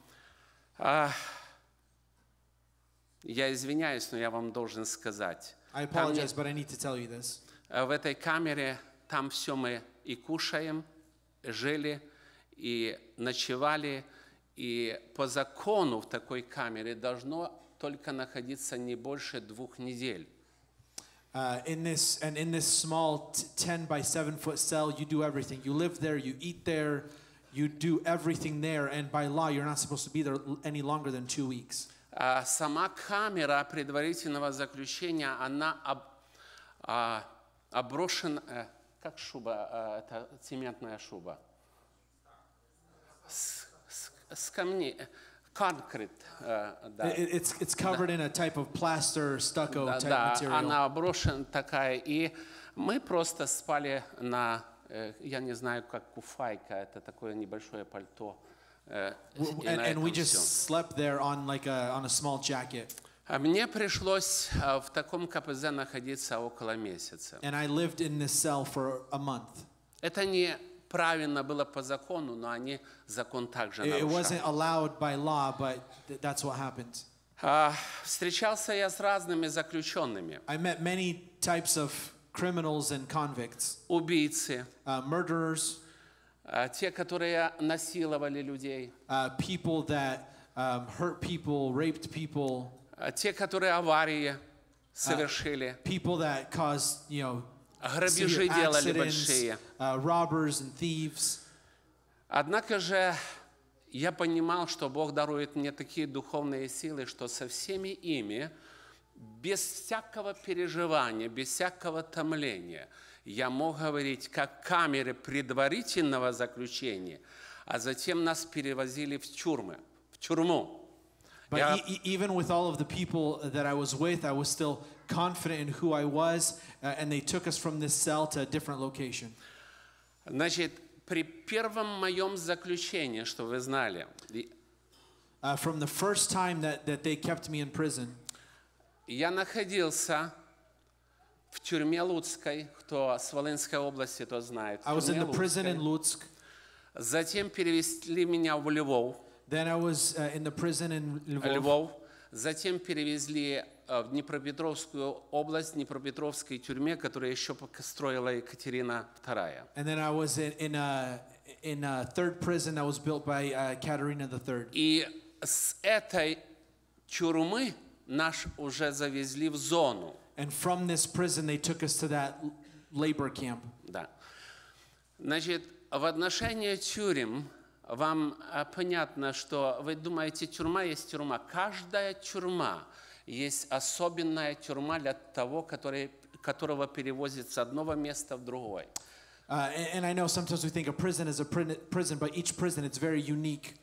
Я извиняюсь, но я вам должен сказать. I apologize, but I need to tell you this. В этой камере там все мы и кушаем, жили, и ночевали, и по закону в такой камере должно только находиться не больше двух недель. Uh, in this and in this small ten by seven foot cell, you do everything. You live there, you eat there, you do everything there, and by law, you're not supposed to be there any longer than two weeks. Uh, сама камера предварительного заключения, она об, uh, оброшена, uh, как шуба, uh, это цементная шуба, с, с, с камней. Concrete, uh, да. It's it's covered да. in a type of plaster, stucco да, type да, material. она оброшена такая, и мы просто спали на, я не знаю, как куфайка, это такое небольшое пальто. And, and we just все. slept there on like a on a small jacket. А мне пришлось в таком ка пэ зэ находиться около месяца. And I lived in this cell for a month. Это не правильно было по закону, но они закон также It нарушали. wasn't allowed by law, but th- that's what happened. А, Встречался я с разными заключенными. I met many types of criminals and convicts, Убийцы, uh, murderers, а, те, которые насиловали людей, uh, people that um, hurt people, raped people, а, те, которые аварии совершили, people that caused, you know, грабежи severe делали accidents, большие. uh, robbers and thieves. Однако же я понимал, что Бог дарует мне такие духовные силы, что со всеми ими, без всякого переживания, без всякого томления, я мог говорить, как камеры предварительного заключения, а затем нас перевозили в тюрьмы, в тюрьму. But Я- e- e- even with all of the people that I was with, I was still confident in who I was, uh, and they took us from this cell to a different location. Значит, при первом моем заключении, что вы знали, и- Uh, from the first time that, that they kept me in prison, я находился в тюрьме Луцкой, кто с Волынской области, то знает. в I was in тюрьме the prison in Луцкой. Lutsk. Затем перевезли меня в Львов. Then I was uh, in the prison in Lvov. Львов. Затем перевезли э, в Днепропетровскую область, в Днепропетровской тюрьме, которую еще пока строила Екатерина вторая. And then I was in, in, a, in a third prison that was built by uh, Katerina the third. И с этой тюрьмы нас уже завезли в зону. And from this prison, they took us to that l- labor camp. Да. Значит, в отношении тюрем вам а, понятно, что вы думаете, тюрьма есть тюрьма. Каждая тюрьма есть особенная тюрьма для того, который, которого перевозят с одного места в другое. Uh, and, and I know sometimes we think a prison is a prin- prison, but each prison, it's very unique.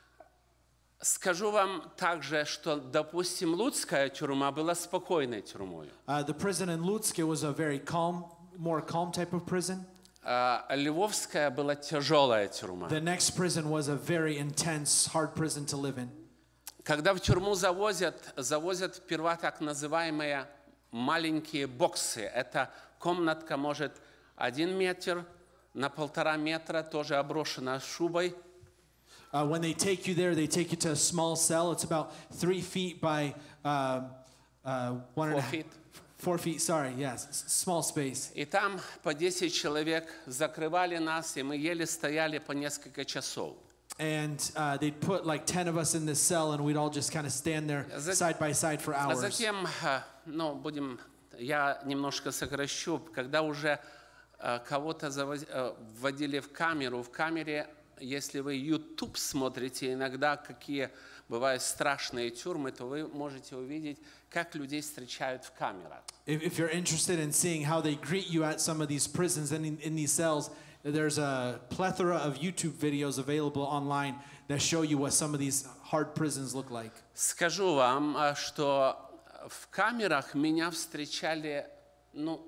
Скажу вам также, что, допустим, Луцкая тюрьма была спокойной тюрьмой. Uh, the prison in Lutsk, it was a very calm, more calm type of prison. А Львовская была тяжелая тюрьма. The next prison was a very intense, hard prison to live in. Когда в тюрьму завозят, завозят сперва так называемые маленькие боксы. Это комнатка, может, один метр на полтора метра, тоже оброшена шубой. Uh, when they take you there, they take you to a small cell. It's about three feet by uh, uh, one and Four a half- feet. Four feet, sorry, yes, s- small space. И там по десять человек закрывали нас, и мы еле стояли по несколько часов. And uh, they'd put like ten of us in this cell, and we'd all just kind of stand there За- side by side for А hours. затем, э, ну, будем, я немножко сокращу, когда уже э, кого-то завоз- э, вводили в камеру, в камере, если вы YouTube смотрите, иногда какие бывают страшные тюрьмы, то вы можете увидеть, как людей встречают в камерах. If, if you're interested in seeing how they greet you at some of these prisons and in, in these cells, there's a plethora of YouTube videos available online that show you what some of these hard prisons look like. Скажу вам, э, что в камерах меня встречали, ну,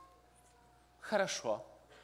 хорошо,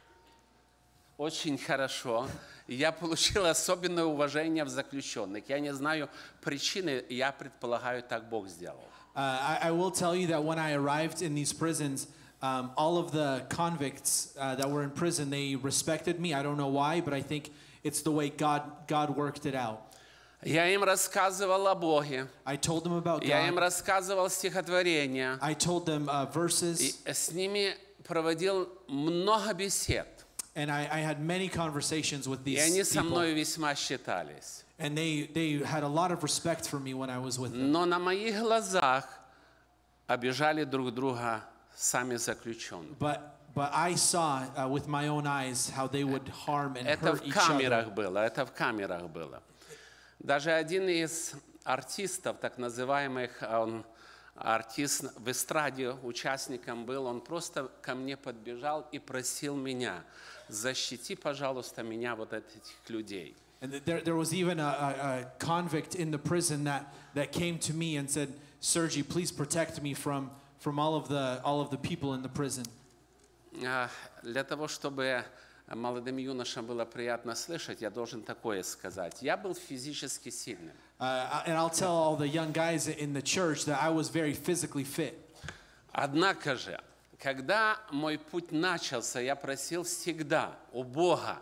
очень хорошо. Я получил особенное уважение в заключенных. Я не знаю причины, я предполагаю, так Бог сделал. Uh, I, I will tell you that when I arrived in these prisons, um, all of the convicts uh, that were in prison, they respected me. I don't know why, but I think it's the way God, God worked it out. Я им рассказывал о Боге. I told them about Я им God. рассказывал стихотворения. I told them uh, verses, И с ними проводил много бесед. and I, I had many conversations with И these они со people. мной весьма считались. And they, they had a lot of respect for me when I was with them. Но на моих глазах обижали друг друга сами заключенные. But, but I saw uh, with my own eyes how they would harm and Это hurt в each other. камерах было, это в камерах было. Даже один из артистов, так называемых, он артист в эстраде участником был, он просто ко мне подбежал и просил меня, защити, пожалуйста, меня вот от этих людей. And there, there was even a, a, a convict in the prison that, that came to me and said, Sergi, please protect me from, from all of the, all of the people in the prison. А, Для того, чтобы молодым юношам было приятно слышать, я должен такое сказать. Я был физически сильным. Uh, and I'll tell all the young guys in the church that I was very physically fit. Однако же, когда мой путь начался, я просил всегда у Бога,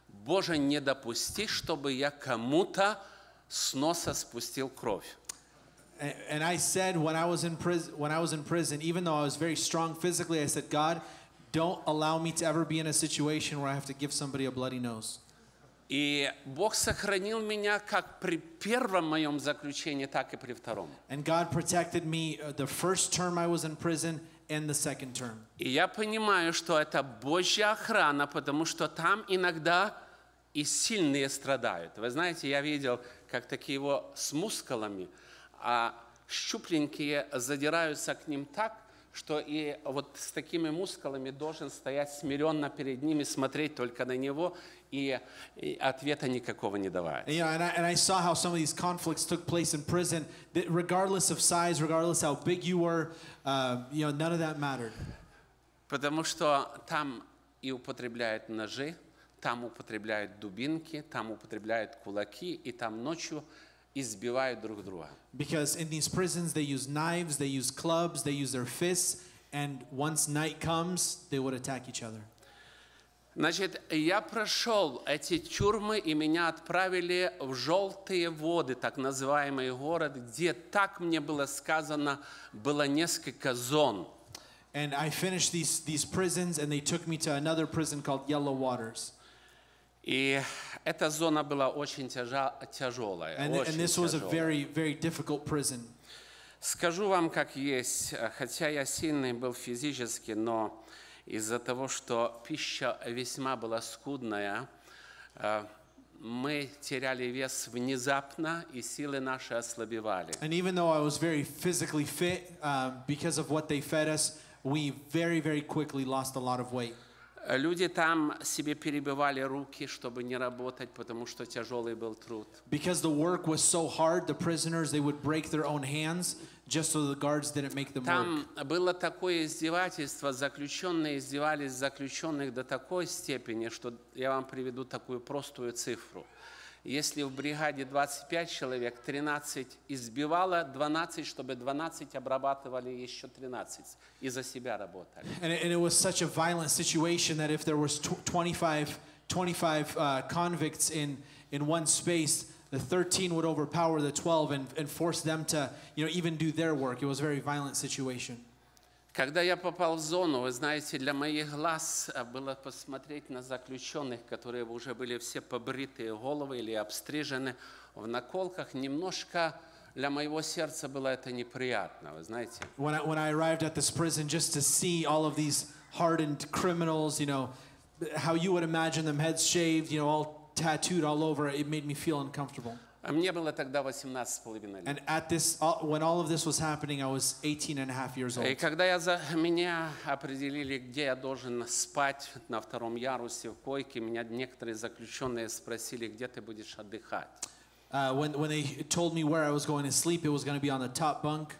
Боже, не допусти, чтобы я кому-то с носа спустил кровь. And, and I said when I was in prison, when I was in prison, even though I was very strong physically, I said, God, don't allow me to ever be in a situation where I have to give somebody a bloody nose. И Бог сохранил меня как при первом моем заключении, так и при втором. And God protected me uh, the first term I was in prison and the second term. И я понимаю, что это Божья охрана, потому что там иногда и сильные страдают. Вы знаете, я видел, как такие его с мускулами, а щупленькие задираются к ним так, что и вот с такими мускулами должен стоять смиренно перед ними, смотреть только на него, и, и ответа никакого не давать. And, you know, and, I, and I saw how some of these conflicts took place in prison, that regardless of size, regardless how big you were, uh, you know, none of that mattered. Потому что там и употребляют ножи, там употребляют дубинки, там употребляют кулаки, и там ночью избивают друг друга. Because in these prisons they use knives, they use clubs, they use their fists, and once night comes, they would attack each other. Значит, я прошел эти тюрьмы, и меня отправили в желтые воды, так называемый город, где, так мне было сказано, было несколько зон. And I finished these, these prisons, and they took me to another prison called Yellow Waters. И эта зона была очень тяжа, тяжелая. And, очень and this was a тяжелая. very, very difficult prison. Скажу вам, как есть, хотя я сильный был физически, но из-за того, что пища весьма была скудная, мы теряли вес внезапно, и силы наши ослабевали. And even though I was very physically fit, um, because of what they fed us, we very, very quickly lost a lot of weight. Люди там себе перебивали руки, чтобы не работать, потому что тяжелый был труд. Because the work was so hard, the prisoners, they would break their own hands just so the guards didn't make them work. Там было такое издевательство, заключенные издевались заключенных до такой степени, что я вам приведу такую простую цифру. Если в бригаде двадцать пять человек, тринадцать избивало, двенадцать, чтобы двенадцать обрабатывали еще тринадцать, и за себя работали. And it, and it was such a violent situation that if there was twenty-five, twenty-five uh, convicts in, in one space, the thirteen would overpower the twelve and, and force them to, you know, even do their work. It was a very violent situation. Когда я попал в зону, вы знаете, для моих глаз было посмотреть на заключенных, которые уже были все побритые головы или обстрижены в наколках. Немножко для моего сердца было это неприятно, вы знаете. When I, when I arrived at this prison, just to see all of these hardened criminals, you know, how you would imagine them, heads shaved, you know, all tattooed all over, it made me feel uncomfortable. А мне было тогда восемнадцать с половиной лет. And at this, when all of this was happening, I was eighteen and a half years old. И когда я за, меня определили, где я должен спать, на втором ярусе в койке, меня некоторые заключенные спросили, где ты будешь отдыхать. Uh, when, when they told me where I was going to sleep, it was going to be on the top bunk.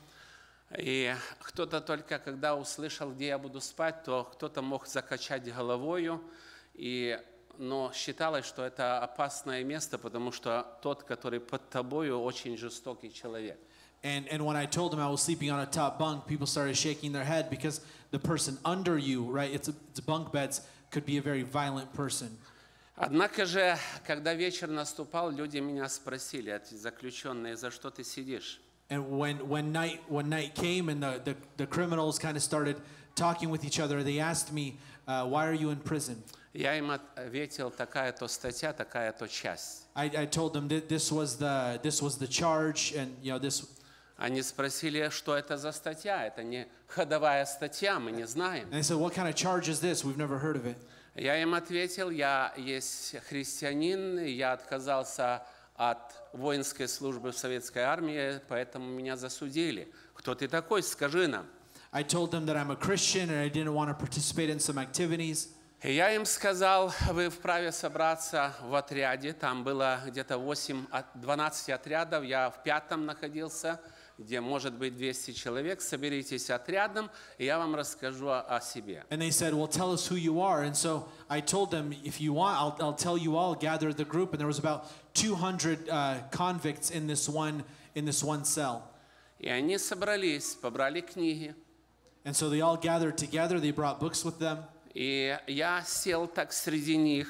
И кто-то только, когда услышал, где я буду спать, то кто-то мог закачать головою, и но считалось, что это опасное место, потому что тот, который под тобою, очень жестокий человек. And, and when I told them I was sleeping on a top bunk, people started shaking their head because the person under you, right, it's, a, it's bunk beds, could be a very violent person. Однако же, когда вечер наступал, люди меня спросили, эти заключенные, за что ты сидишь? And when, when, night, when night came and the, the, the criminals kind of started talking with each other, they asked me, uh, why are you in prison? Я им ответил, такая-то статья, такая-то часть. I, I told them that this was the this was the charge, and you know this. Они спросили, что это за статья? Это не ходовая статья, мы не знаем. And they said, what kind of charge is this? We've never heard of it. Я им ответил, я есть христианин, я отказался от воинской службы в советской армии, поэтому меня засудили. Кто ты такой? Скажи нам. I told them that I'm a Christian and I didn't want to participate in some activities. И я им сказал, вы вправе собраться в отряде, там было где-то восемь, двенадцать отрядов, я в пятом находился, где может быть двести человек, соберитесь отрядом, и я вам расскажу о, о себе. And they said, well, tell us who you are. And so I told them, if you want, I'll, I'll tell you all, gather the group. And there was about two hundred uh, convicts in this one, in this one cell. И они собрались, побрали книги. And so they all gathered together, they brought books with them. И я сел так среди них.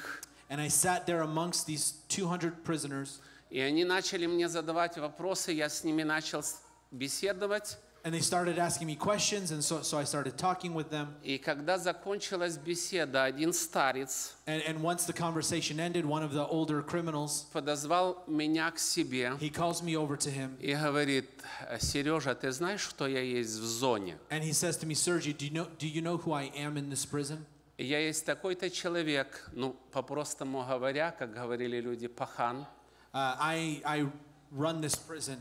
And I sat there amongst these two hundred prisoners. И они начали мне задавать вопросы, я с ними начал беседовать. And they started asking me questions, and so, so I started talking with them. И когда закончилась беседа, один старец And, and once the conversation ended, one of the older criminals, подозвал меня к себе he calls me over to him, и говорит: Сережа, ты знаешь, что я есть в зоне? and he says to me, Sergi, do you know, do you know who I am in this prison? Я есть такой-то человек, ну, по-простому говоря, как говорили люди, пахан. Uh, I, I run this prison.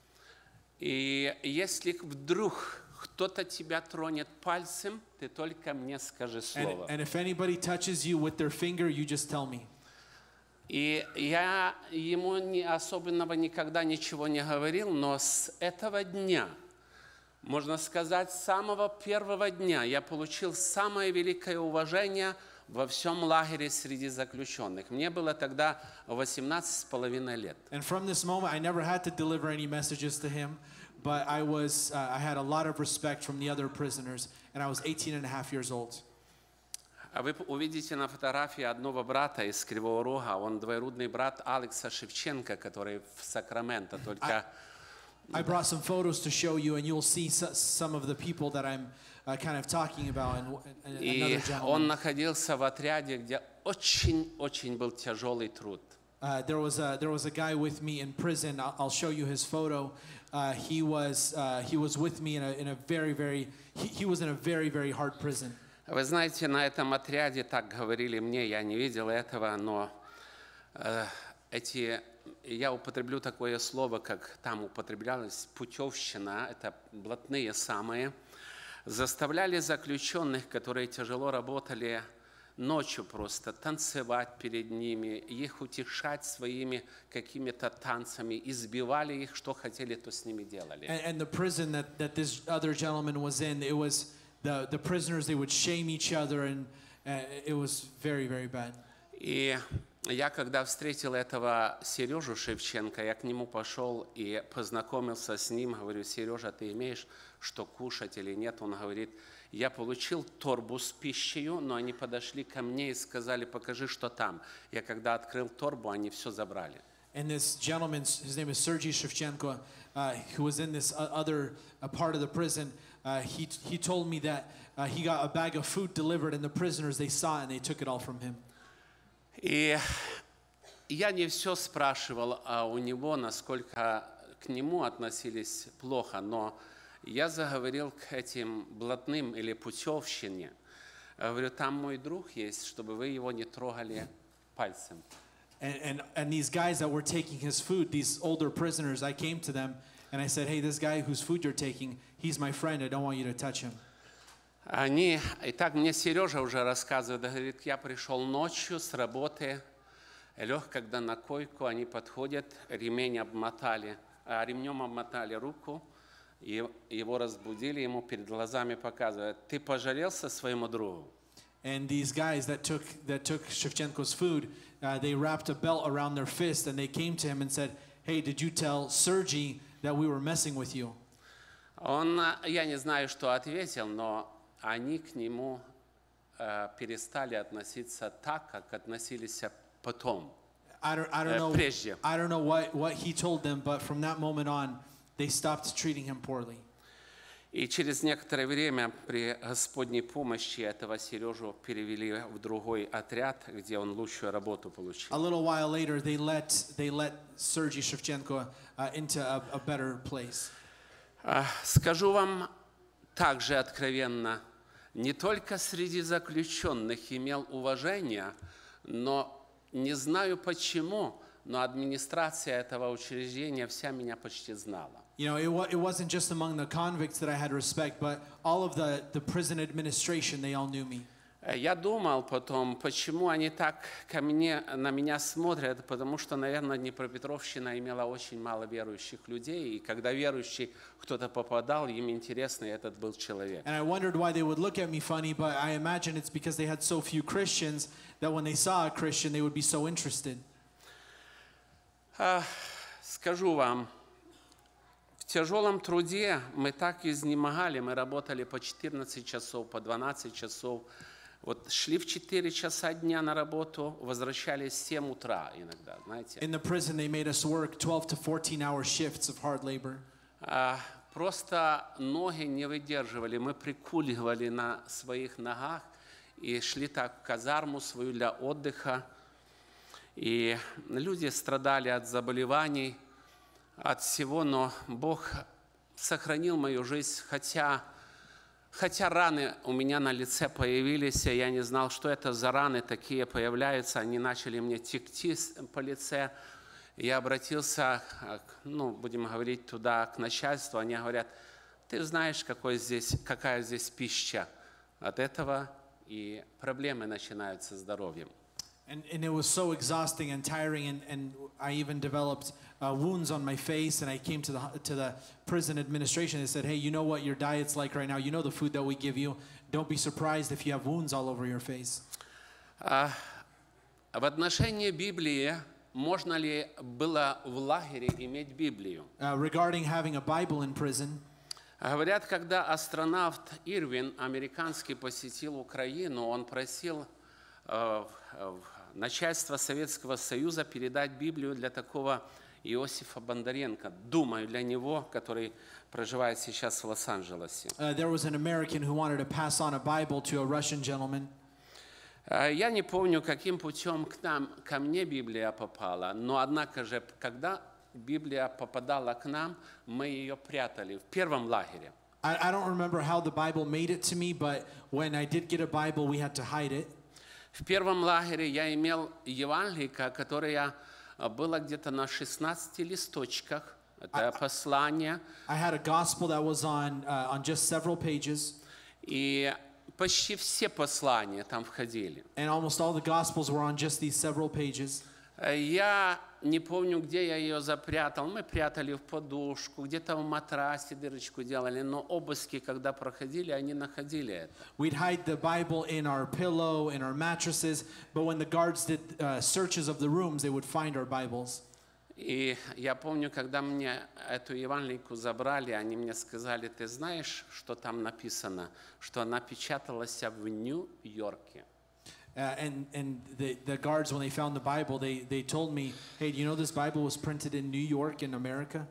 И если вдруг кто-то тебя тронет пальцем, ты только мне скажи And, слово. and if anybody touches you with their finger, you just tell me. И я ему не особенного никогда ничего не говорил, но с этого дня, можно сказать, с самого первого дня я получил самое великое уважение во всем лагере среди заключенных. Мне было тогда восемнадцать с половиной лет. And from this moment, I never had to deliver any messages to him, but I was, uh, I had a lot of respect from the other prisoners, and I was eighteen and a half years old. А вы увидите на фотографии одного брата из Кривого Рога, он двоюродный брат Алекса Шевченко, который в Сакраменто, только... I brought some photos to show you, and you'll see so, some of the people that I'm uh, kind of talking about, and, and И another он gentleman. находился в отряде, где очень-очень был тяжелый труд. Uh, there was a there was a guy with me in prison. I'll, I'll show you his photo. Uh, he was uh, he was with me in a in a very very he, he was in a very very hard prison. Вы знаете, на этом отряде так говорили мне, я не видел этого, но э, эти, я употреблю такое слово, как там употреблялось, путевщина, это блатные самые, заставляли заключенных, которые тяжело работали, ночью просто танцевать перед ними, их утешать своими какими-то танцами, избивали их, что хотели, то с ними делали. And, and the prison that, that this other gentleman was in, it was the the prisoners. They would shame each other, and uh, it was very very bad. И я, когда встретил этого Сережу Шевченко, я к нему пошел и познакомился с ним, говорю: Сережа, ты имеешь что кушать или нет? Он говорит: я получил торбу с пищей, но они подошли ко мне и сказали: покажи, что там. Я когда открыл торбу, они все забрали. And this gentleman, his name is Sergei Shevchenko, uh, who was in this other uh, part of the prison. Uh, he he told me that uh, he got a bag of food delivered, and the prisoners, they saw it and they took it all from him. И я не все спрашивал а у него, насколько к нему относились плохо, но я заговорил к этим блатным или путевщине. Говорю: там мой друг есть, чтобы вы его не трогали пальцем. And, and and these guys that were taking his food, these older prisoners, I came to them and I said, hey, this guy whose food you're taking, he's my friend. I don't want you to touch him. Они, и так мне Сережа уже рассказывает, говорит: я пришел ночью с работы, лег когда на койку, они подходят, ремень обмотали, а ремнем обмотали руку, и его разбудили, ему перед глазами показывают: ты пожалелся своему другу? And these guys that took that took Shevchenko's food, uh, they wrapped a belt around their fist and they came to him and said, hey, did you tell Sergei that we were messing with you? Он, я не знаю, что ответил, но они к нему э, перестали относиться так, как относились потом, I don't, I don't э, know, прежде. I don't know what, what he told them, but from that moment on, they stopped treating him poorly. И через некоторое время при Господней помощи этого Сережу перевели в другой отряд, где он лучшую работу получил. A little while later, they let they let Sergei Shevchenko uh, into a, a better place. А, Скажу вам также откровенно, не только среди заключенных имел уважение, но не знаю почему, но администрация этого учреждения вся меня почти знала. You know, it, wa- it wasn't just among the convicts that I had respect, but all of the, the prison administration, they all knew me. Я думал потом, почему они так ко мне, на меня смотрят, потому что, наверное, Днепропетровщина имела очень мало верующих людей, и когда верующий кто-то попадал, им интересно, этот был человек. And I wondered why they would look at me funny, but I imagine it's because they had so few Christians that when they saw a Christian, they would be so interested. А, Скажу вам, в тяжелом труде мы так изнемогали, мы работали по четырнадцать часов, по двенадцать часов Вот шли в четыре часа дня на работу, возвращались в семь утра иногда, знаете. In the prison, they made us work twelve to fourteen hour shifts of hard labor. А, просто ноги не выдерживали. Мы прикуливали на своих ногах и шли так в казарму свою для отдыха. И люди страдали от заболеваний, от всего, но Бог сохранил мою жизнь, хотя, хотя раны у меня на лице появились, и я не знал, что это за раны такие появляются, они начали мне текти по лице. Я обратился, ну, будем говорить, туда, к начальству, они говорят, ты знаешь, какой здесь, какая здесь пища. От этого и проблемы начинаются с здоровьем. And, and it was so exhausting and tiring, and, and I even developed uh, wounds on my face, and I came to the, to the prison administration. They said, hey, you know what your diet's like right now. You know the food that we give you. Don't be surprised if you have wounds all over your face. Uh, в отношении Библии, можно ли было в лагере иметь Библию? Uh, regarding having a Bible in prison, говорят, когда астронавт Ирвин, американский, посетил Украину, он просил uh, uh, начальство Советского Союза передать Библию для такого Иосифа Бондаренко, думаю, для него, который проживает сейчас в Лос-Анджелесе. Uh, there was an American who wanted to pass on a Bible to a Russian gentleman. Uh, я не помню, каким путем к нам, ко мне Библия попала, но однако же, когда Библия попадала к нам, мы ее прятали в первом лагере. I, I don't remember how the Bible made it to me, but when I did get a Bible, we had to hide it. В первом лагере я имел Евангелие, которое было где-то на шестнадцати листочках. Это послание. I had a gospel that was on uh, on just several pages. И почти все послания там входили. And almost all the gospels were on just these several pages. Я не помню, где я ее запрятал. Мы прятали в подушку, где-то в матрасе дырочку делали, но обыски, когда проходили, они находили это. We'd hide the Bible in our pillow, in our mattresses, but when the guards did uh, searches of the rooms, they would find our Bibles. И я помню, когда мне эту Евангелийку забрали, они мне сказали, ты знаешь, что там написано, что она печаталась в Нью-Йорке. Uh, and and the, the guards, when they found the Bible, they, they told me, hey, do you know this Bible was printed in New York in America?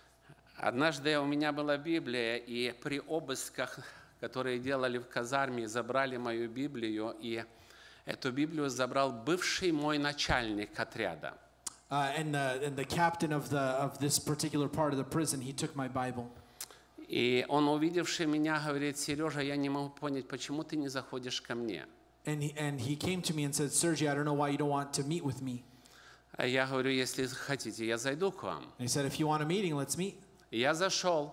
Однажды у меня была Библия, и при обысках, которые делали в казарме, забрали мою Библию, и эту Библию забрал бывший мой начальник отряда. Uh, and, the, and the captain of, the, of this particular part of the prison, he took my Bible. И он, увидевший меня, говорит, Сережа, я не могу понять, почему ты не заходишь ко мне? And he, and he came to me and said, Sergey, I don't know why you don't want to meet with me. А я говорю, если хотите, я зайду к вам. And he said, if you want a meeting, let's meet. И я зашел.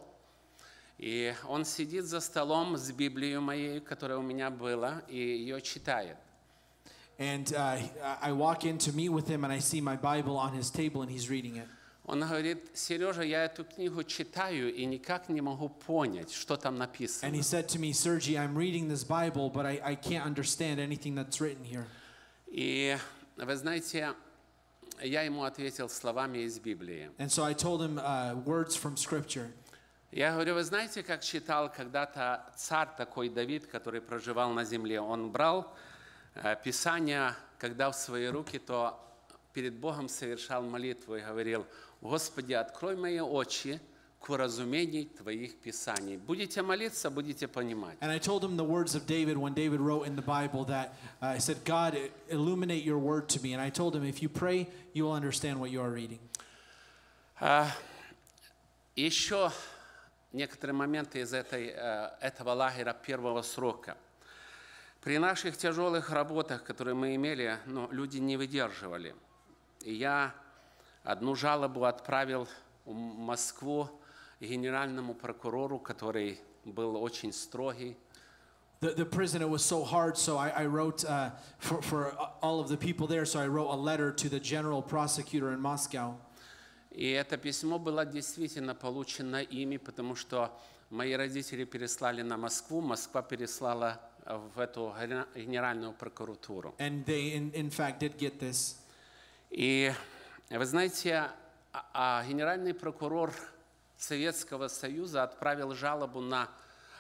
И он сидит за столом с Библией моей, которая у меня была, и ее читает. And uh, I walk in to meet with him, and I see my Bible on his table, and he's reading it. Он говорит, Сережа, я эту книгу читаю и никак не могу понять, что там написано. And he said to me, Sergey, I'm reading this Bible, but I, I can't understand anything that's written here. И вы знаете, я ему ответил словами из Библии. And so I told him uh, words from Scripture. Я говорю, вы знаете, как читал когда-то царь такой Давид, который проживал на земле, он брал э, Писание, когда в свои руки, то перед Богом совершал молитву и говорил, Господи, открой мои очи к уразумению Твоих Писаний. Будете молиться, будете понимать. And I told him the words of David when David wrote in the Bible that uh, I said, God, illuminate your word to me. And I told him, if you pray, you will understand what you are reading. Uh, еще некоторые моменты из этой, uh, этого лагеря первого срока. При наших тяжелых работах, которые мы имели, ну, люди не выдерживали. И я одну жалобу отправил в Москву генеральному прокурору, который был очень строгий. The, the prison, it was so hard, so I, I wrote uh, for, for all of the people there, so I wrote a letter to the general prosecutor in Moscow. И это письмо было действительно получено ими, потому что мои родители переслали на Москву, Москва переслала в эту генеральную прокуратуру. And they, in, in fact, did get this. И вы знаете, а генеральный прокурор Советского Союза отправил жалобу на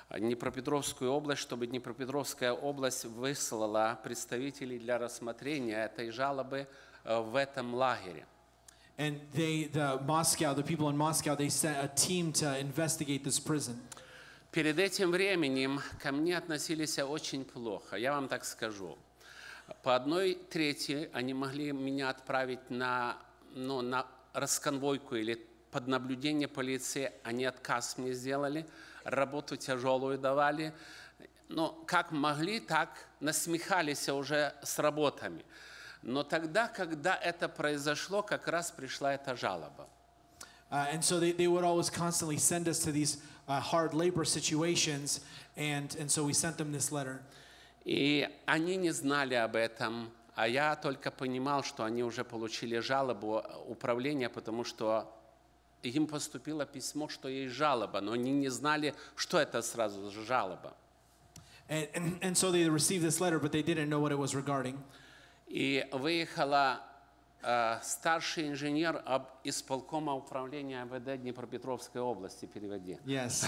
Днепропетровскую область, чтобы Днепропетровская область выслала представителей для рассмотрения этой жалобы в этом лагере. And they, the Moscow, the people in Moscow, they sent a team to investigate this prison. Перед этим временем ко мне относились очень плохо, я вам так скажу. По одной трети они могли меня отправить на, ну, на расконвойку или под наблюдение полиции. Они отказ мне сделали, работу тяжелую давали. Но как могли, так насмехались уже с работами. Но тогда, когда это произошло, как раз пришла эта жалоба. Uh, and so they, they would always constantly send us to these uh, hard labor situations, and, and so we sent them this letter. И они не знали об этом, а я только понимал, что они уже получили жалобу управления, потому что им поступило письмо, что есть жалоба, но они не знали, что это сразу же жалоба. And, and, and so they received this letter, but they didn't know what it was regarding. И выехала э, старший инженер об исполкома управления МВД Днепропетровской области, переводи. Yes.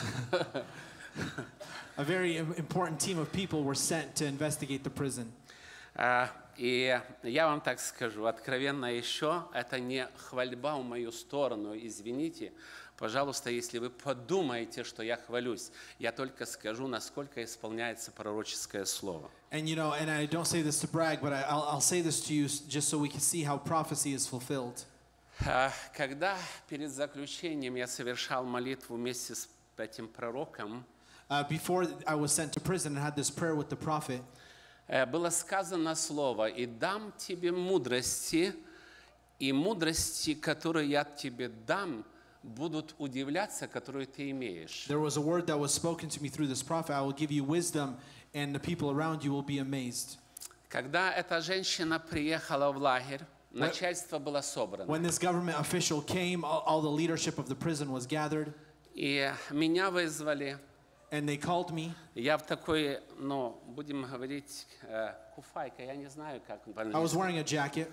A very important team of people were sent to investigate the prison. Uh, и я вам так скажу, откровенно еще, это не хвальба в мою сторону, извините, пожалуйста, если вы подумаете, что я хвалюсь, я только скажу, насколько исполняется пророческое слово. And you know, and I don't say this to brag, but I, I'll, I'll say this to you just so we can see how prophecy is fulfilled. Uh, когда перед заключением я совершал молитву вместе с этим пророком, Uh, before I was sent to prison and had this prayer with the prophet, было сказано слово: «И дам тебе мудрости, и мудрости, которые я тебе дам, будут удивляться, которые ты имеешь». there was a word that was spoken to me through this prophet. I will give you wisdom, and the people around you will be amazed. Когда эта женщина приехала в лагерь, начальство было собрано. When this government official came, all, all the leadership of the prison was gathered. И меня вызвали. And they called me. Я в такой, ну, будем говорить, куфайка, я не знаю, как он I was wearing a jacket.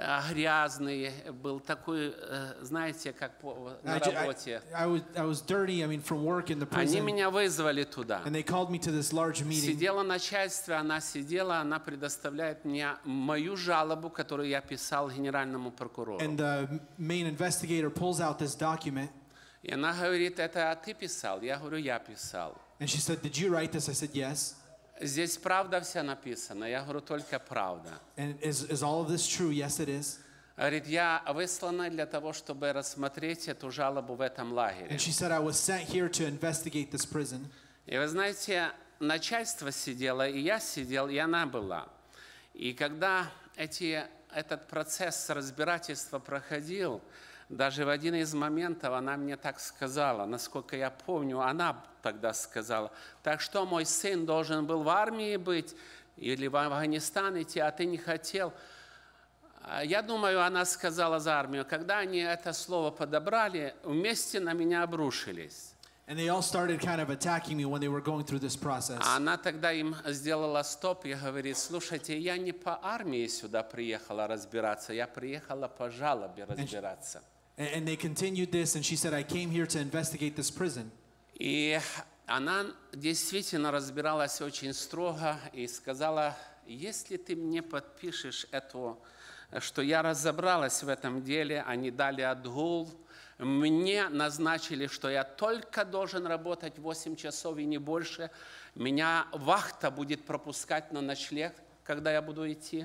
Грязный, был такой, знаете, как на работе. I, I, I, was, I was dirty, I mean, from work in the prison. Они меня вызвали туда. And they called me to this large meeting. Сидело начальство, она сидела, она предоставляет мне мою жалобу, которую я писал генеральному прокурору. And the main investigator pulls out this document. И она говорит: это ты писал? Я говорю: я писал. And she said, did you write this? I said, yes. Здесь правда вся написана. Я говорю: только правда. And is, is all of this true? Yes, it is. Говорит: я выслана для того, чтобы рассмотреть эту жалобу в этом лагере. And she said, I was sent here to investigate this prison. И вы знаете, начальство сидело, и я сидел, и она была. И когда эти, этот процесс разбирательства проходил, даже в один из моментов она мне так сказала, насколько я помню, она тогда сказала: так что мой сын должен был в армии быть или в Афганистан идти, а ты не хотел. Я думаю, она сказала за армию. Когда они это слово подобрали, вместе на меня обрушились. And they all started kind of attacking me when they were going through this process. Она тогда им сделала стоп и говорит: слушайте, я не по армии сюда приехала разбираться, я приехала по жалобе разбираться. And they continued this, and she said, I came here to investigate this prison. И она действительно разбиралась очень строго и сказала: если ты мне подпишешь эту, что я разобралась в этом деле, они дали отгул, мне назначили, что я только должен работать восемь часов и не больше, меня вахта будет пропускать на ночлег, когда я буду идти.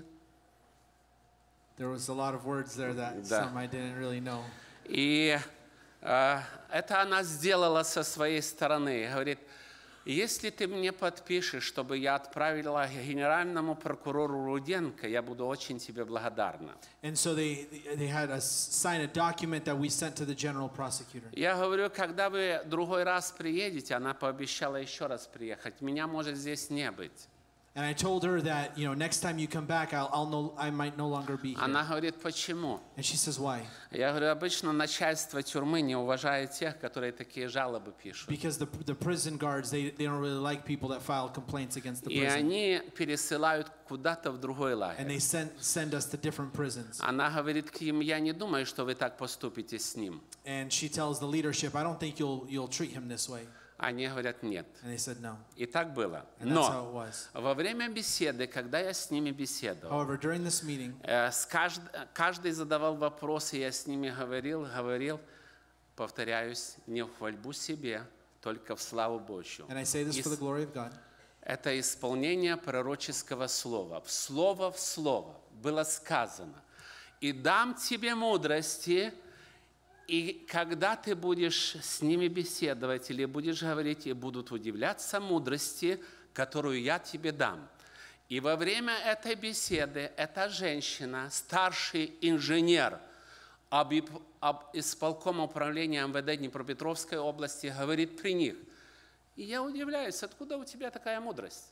There was a lot of words there that Да. some I didn't really know. И э, это она сделала со своей стороны. Говорит: если ты мне подпишешь, чтобы я отправила генеральному прокурору Руденко, я буду очень тебе благодарна. And so they they had us sign a document that we sent to the general prosecutor. Я говорю: когда вы другой раз приедете, она пообещала еще раз приехать, меня может здесь не быть. And I told her that, you know, next time you come back, I'll, I'll no, I might no longer be here. Она говорит: почему? And she says, why? Я говорю: обычно начальство тюрьмы не уважает тех, которые такие жалобы пишут. Because the, the prison guards, they, they don't really like people that file complaints against the И prison. они пересылают куда-то в другой And лагерь. they send, send us to different prisons. Она говорит к ним: я не думаю, что вы так поступите с ним. And she tells the leadership, I don't think you'll, you'll treat him this way. Они говорят, нет. And they said no. И так было. And that's how it Но was. во время беседы, когда я с ними беседовал, However, during this meeting, э, с кажд... каждый задавал вопросы, я с ними говорил, говорил, повторяюсь, не в хвальбу себе, только в славу Божью. and I say this И for the glory of God, это исполнение пророческого слова. В слово в слово было сказано. И дам тебе мудрости, и когда ты будешь с ними беседовать или будешь говорить, и будут удивляться мудрости, которую я тебе дам. И во время этой беседы эта женщина, старший инженер об, об исполкома управления эм вэ дэ Днепропетровской области, говорит при них. И я удивляюсь, откуда у тебя такая мудрость?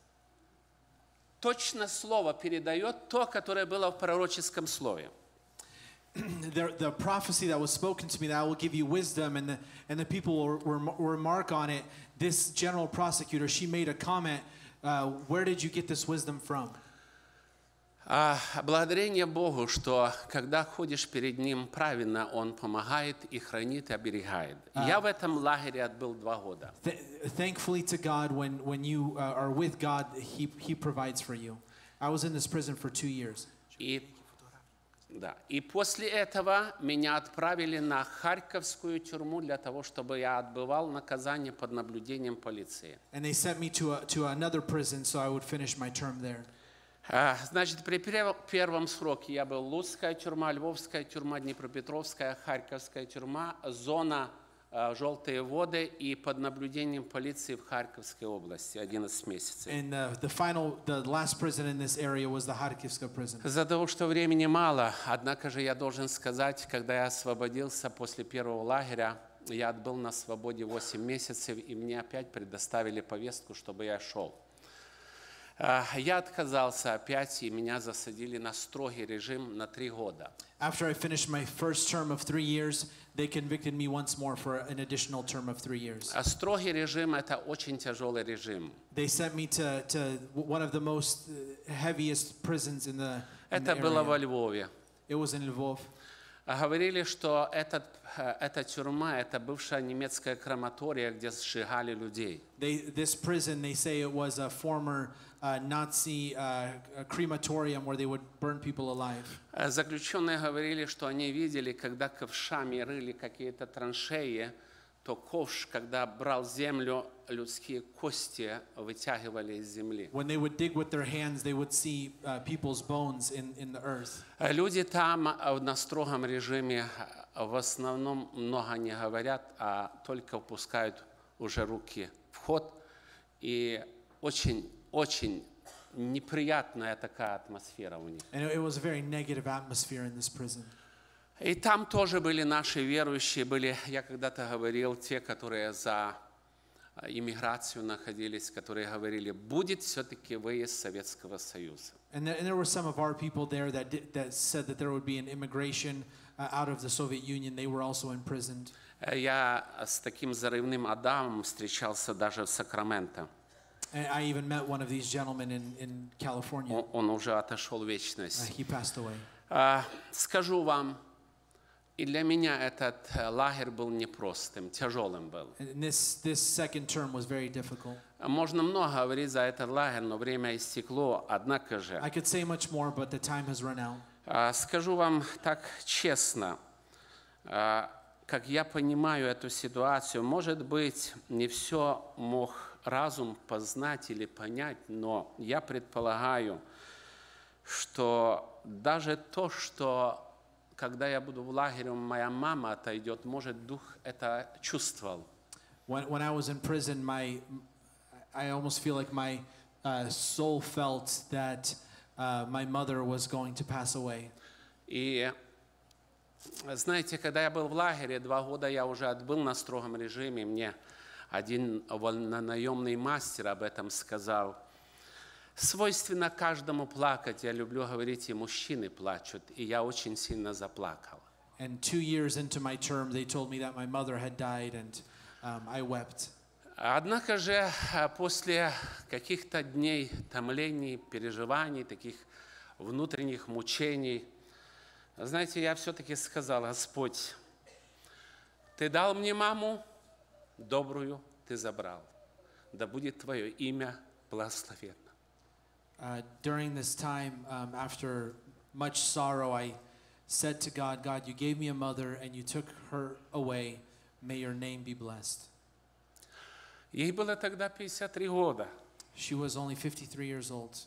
Точно слово передает то, которое было в пророческом слове. the, the prophecy that was spoken to me that I will give you wisdom, and the, and the people will, will, will remark on it. This general prosecutor, she made a comment, uh, where did you get this wisdom from? А, благодарение Богу, что когда ходишь перед Ним правильно, Он помогает и хранит, и оберегает. А. Я в этом лагере отбыл два года. Th- thankfully to God, when, when you uh, are with God, he, he provides for you. I was in this prison for two years. И, да, и после этого меня отправили на Харьковскую тюрьму для того, чтобы я отбывал наказание под наблюдением полиции. And they sent me to, a, to another prison so I would finish my term there. А, значит, при пер- первом сроке я был Луцкая тюрьма, Львовская тюрьма, Днепропетровская, Харьковская тюрьма, зона а, «Желтые воды» и под наблюдением полиции в Харьковской области одиннадцать месяцев. And uh, the final, the last prison in this area was the Kharkivska prison. За того, что времени мало, однако же я должен сказать, когда я освободился после первого лагеря, я отбыл на свободе восемь месяцев, и мне опять предоставили повестку, чтобы я шел. Я отказался опять, и меня засадили на строгий режим на три года. After I finished my first term of three years, they convicted me once more for an additional term of three years. А строгий режим – это очень тяжелый режим. They sent me to, to one of the most uh, heaviest prisons in the, in the Это было во area. Львове. It was in Lvov. Говорили, что этот, эта тюрьма – это бывшая немецкая крематория, где сжигали людей. They, this prison, they say it was a former uh, Nazi uh, crematorium where they would burn people alive. Заключенные говорили, что они видели, когда ковшами рыли какие-то траншеи, то ковш, когда брал землю, людские кости вытягивали из земли. When they would dig with their hands, they would see uh, people's bones in, in the earth. Люди там на строгом режиме в основном много не говорят, а только впускают уже руки в ход. И очень-очень неприятная такая атмосфера у них. And it, it was a very negative atmosphere in this prison. И там тоже были наши верующие, были, я когда-то говорил, те, которые за иммиграцию находились, которые говорили, будет все-таки выезд Советского Союза. And there, and there were some of our people there that did, that said that there would be an immigration uh, out of the Soviet Union. They were also imprisoned. Я с таким зарывным Адамом встречался даже в Сакраменто. And I even met one of these gentlemen in, in California. Он, он уже отошел в Uh, вечность. he passed away. А, скажу вам, и для меня этот лагерь был непростым, тяжелым был. And this, this second term was very difficult. Можно много говорить за этот лагерь, но время истекло, однако же. I could say much more, but the time has run out. А, скажу вам так честно, а, как я понимаю эту ситуацию, может быть, не все мог разум познать или понять, но я предполагаю, что даже то, что когда я буду в лагере, моя мама отойдет, может, дух это чувствовал. When, when I was in prison, my, I almost feel like my uh, soul felt that uh, my mother was going to pass away. И знаете, когда я был в лагере, два года я уже отбыл на строгом режиме, мне один вольнонаемный мастер об этом сказал. Свойственно каждому плакать. Я люблю говорить, и мужчины плачут. И я очень сильно заплакал. And two years into my term, they told me that my mother had died, and um, I wept. Однако же после каких-то дней томлений, переживаний, таких внутренних мучений, знаете, я все-таки сказал: Господь, Ты дал мне маму добрую, Ты забрал. Да будет Твое имя благословенно. Uh, during this time, um, after much sorrow, I said to God, God, you gave me a mother and you took her away. May your name be blessed. Ей было тогда пятьдесят три года. She was only fifty-three years old.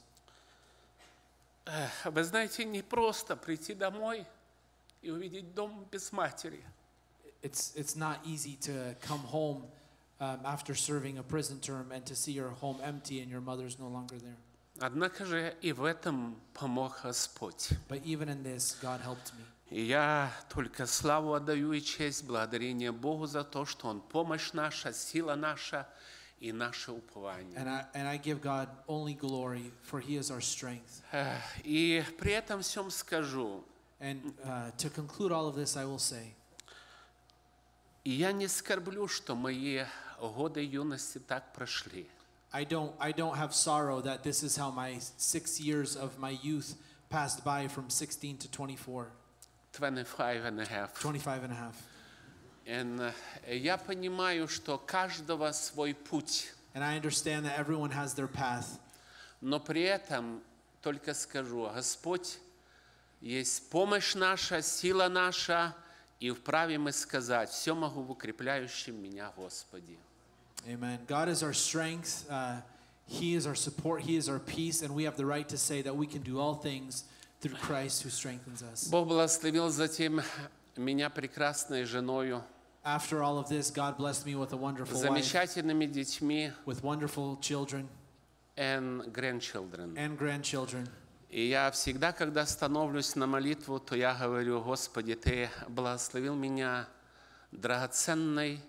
Вы знаете, не просто прийти домой и увидеть дом без матери. It's, it's not easy to come home um, after serving a prison term and to see your home empty and your mother's no longer there. Однако же и в этом помог Господь. But even in this, God helped me. И я только славу отдаю и честь, благодарение Богу за то, что Он помощь наша, сила наша и наше упование. And I, and I give God only glory, for He is our strength. И при этом всем скажу, And uh, to conclude all of this, I will say, я не скорблю, что мои годы юности так прошли. I don't, I don't have sorrow that this is how my six years of my youth passed by from sixteen to twenty-four, twenty-five and a half. twenty-five and a half. And я понимаю, что каждого свой путь. And I understand that everyone has their path. Но при этом только скажу, Господь есть помощь наша, сила наша, и вправе мы сказать, все могу в укрепляющем меня Господи. Amen. God is our strength. Uh, he is our support. He is our peace. And we have the right to say that we can do all things through Christ who strengthens us. Бог благословил затем меня прекрасной женою, After all of this, God blessed me with a wonderful wife, замечательными детьми with wonderful children and grandchildren. and grandchildren. И я всегда, когда становлюсь на молитву, то я говорю, Господи, Ты благословил меня драгоценной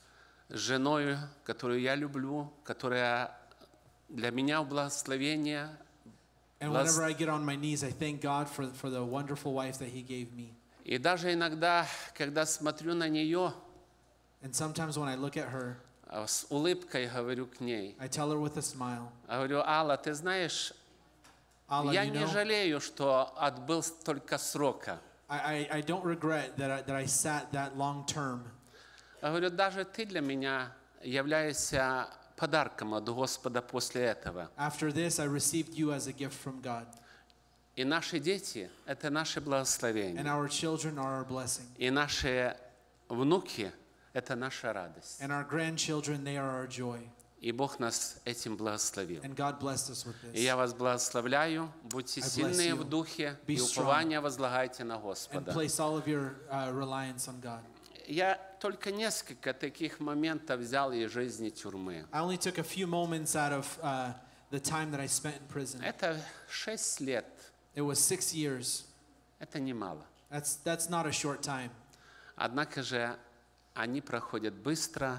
женой, которую я люблю, которая для меня благословение. And whenever I get on my knees, I thank God for, for the wonderful wife that He gave me. И даже иногда, когда смотрю на нее, And sometimes when I look at her, с улыбкой говорю к ней, I tell her with a smile, говорю, Алла, ты знаешь, Allah, я you не know, жалею, что отбыл столько срока. I, I, I don't regret that I, that I sat that long term. Говорю, даже ты для меня являешься подарком от Господа после этого. After this, I received you as a gift from God. И наши дети – это наше And благословение. our children are our blessing. И наши внуки – это наша радость. And our grandchildren, they are our joy. И Бог нас этим благословил. And God blessed us with И this. я вас благословляю. Будьте I bless сильные you. в духе, Be и strong. упование возлагайте на And Господа. place all of your uh, reliance on God. Я только несколько таких моментов взял из жизни тюрьмы. I only took a few moments out of uh, the time that I spent in prison. Это шесть лет. It was six years. Это немало. That's, that's not a short time. Однако же они проходят быстро.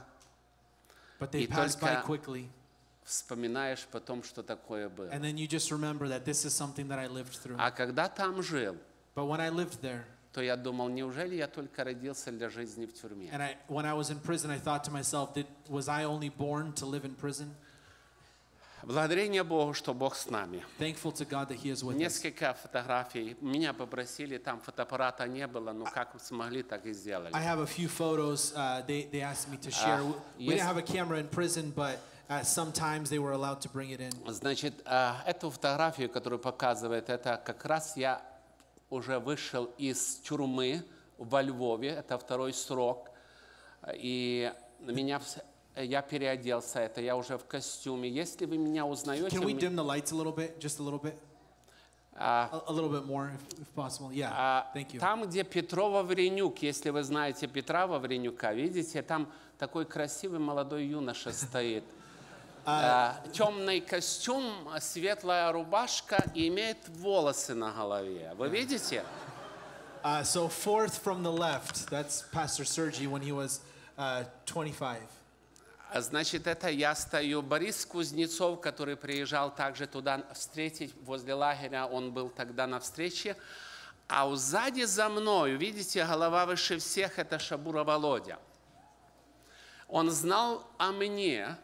But they И pass by только quickly. вспоминаешь потом, что такое было. And then you just remember that this is something that I lived through. А когда там жил, But when I lived there, то я думал, неужели я только родился для жизни в тюрьме? and I, when I was in prison, I thought to myself, did, was I only born to live in prison? Благодарение Богу, что Бог с нами. Thankful to God that He is with us. Несколько фотографий. Меня попросили, там фотоаппарата не было, но как смогли, так и сделали. I have a few photos uh, they, they asked me to share. we we yes. didn't have a camera in prison, but uh, sometimes they were allowed to bring it in. Значит, эту фотографию, которую показывает, это как раз я уже вышел из тюрьмы во Львове, это второй срок, и меня, я переоделся, это я уже в костюме. Если вы меня узнаете... Can we dim the lights a little bit, just a little bit? А, A, a little bit more, if, if possible. Yeah, а, thank you. там, где Петро Вавренюк, если вы знаете Петра Вавренюка, видите, там такой красивый молодой юноша стоит. А, темный костюм, светлая рубашка и имеет волосы на голове. Вы видите? Uh, so fourth from the left, that's Pastor Sergi when he was uh, twenty-five. А, Значит, это я стою. Борис Кузнецов, который приезжал также туда встретить, возле лагеря, он был тогда на встрече. А сзади за мной, видите, голова выше всех, это Шабура Володя. Он знал о мне,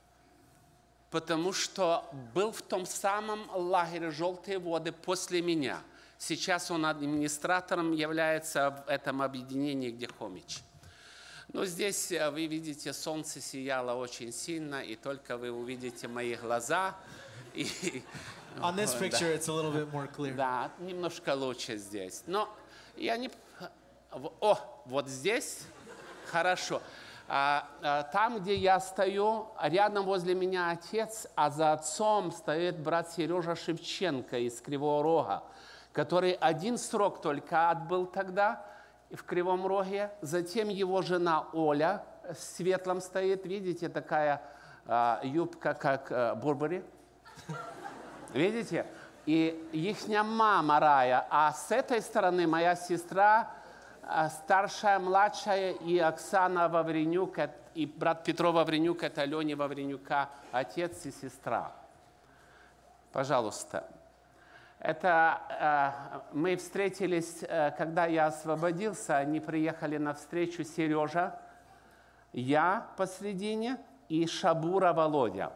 потому что был в том самом лагере «Желтые воды» после меня. Сейчас он администратором является в этом объединении, где Хомич. Ну, здесь э, вы видите, солнце сияло очень сильно, и только вы увидите мои глаза. И, On this да. picture, it's a little bit more clear. Да, немножко лучше здесь. Но я не... О, вот здесь хорошо. А, а, там, где я стою, рядом возле меня отец, а за отцом стоит брат Сережа Шевченко из Кривого Рога, который один срок только отбыл тогда в Кривом Роге. Затем его жена Оля в светлом стоит. Видите, такая а, юбка, как а, Бурбери. Видите? И ихняя мама Рая. А с этой стороны моя сестра, старшая, младшая, и Оксана Вавренюк, и брат Петро Вавренюк, это Леня Вавренюка, отец и сестра. Пожалуйста. Это э, мы встретились, э, когда я освободился, они приехали на встречу Сережа, я посредине и Шабура Володя.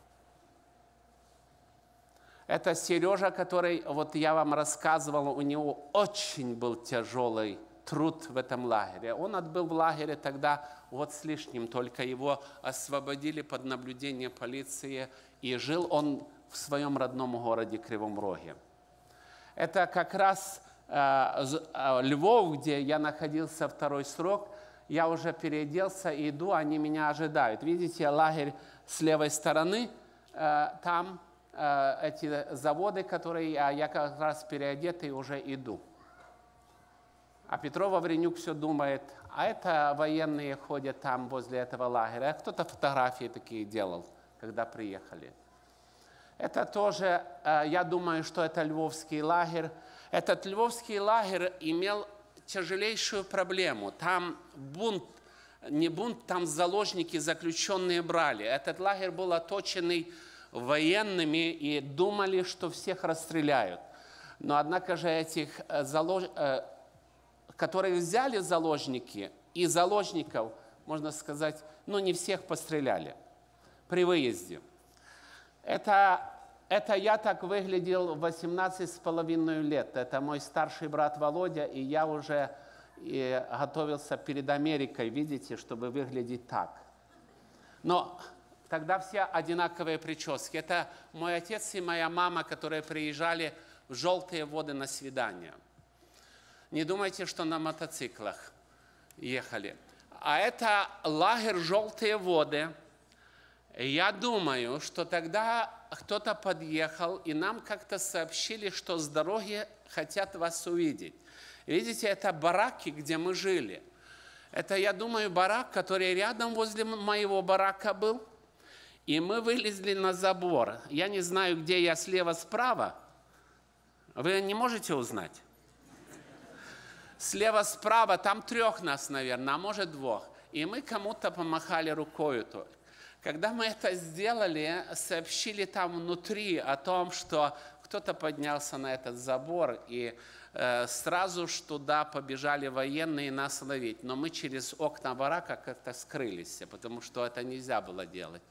Это Сережа, который, вот я вам рассказывал, у него очень был тяжелый труд в этом лагере. Он отбыл в лагере тогда год с лишним, только его освободили под наблюдение полиции, и жил он в своем родном городе Кривом Роге. Это как раз э, Львов, где я находился второй срок. Я уже переоделся, иду, они меня ожидают. Видите, лагерь с левой стороны, э, там э, эти заводы, которые я, я как раз переодетый уже иду. А Петро Вавренюк все думает, а это военные ходят там возле этого лагеря. А кто-то фотографии такие делал, когда приехали. Это тоже, я думаю, что это львовский лагерь. Этот львовский лагерь имел тяжелейшую проблему. Там бунт, не бунт, там заложники, заключенные брали. Этот лагерь был оточенный военными и думали, что всех расстреляют. Но однако же этих заложников, которые взяли заложники, и заложников, можно сказать, ну не всех постреляли при выезде. Это, это я так выглядел в восемнадцать с половиной лет. Это мой старший брат Володя, и я уже и готовился перед Америкой, видите, чтобы выглядеть так. Но тогда все одинаковые прически. Это мой отец и моя мама, которые приезжали в Желтые воды на свидание. Не думайте, что на мотоциклах ехали. А это лагерь «Желтые воды». Я думаю, что тогда кто-то подъехал, и нам как-то сообщили, что с дороги хотят вас увидеть. Видите, это бараки, где мы жили. Это, я думаю, барак, который рядом возле моего барака был. И мы вылезли на забор. Я не знаю, где я, слева-справа. Вы не можете узнать? Слева-справа, там трех нас, наверное, а может двух. И мы кому-то помахали рукой только. Когда мы это сделали, сообщили там внутри о том, что кто-то поднялся на этот забор, и э, сразу ж туда побежали военные нас ловить. Но мы через окна барака как-то скрылись, потому что это нельзя было делать.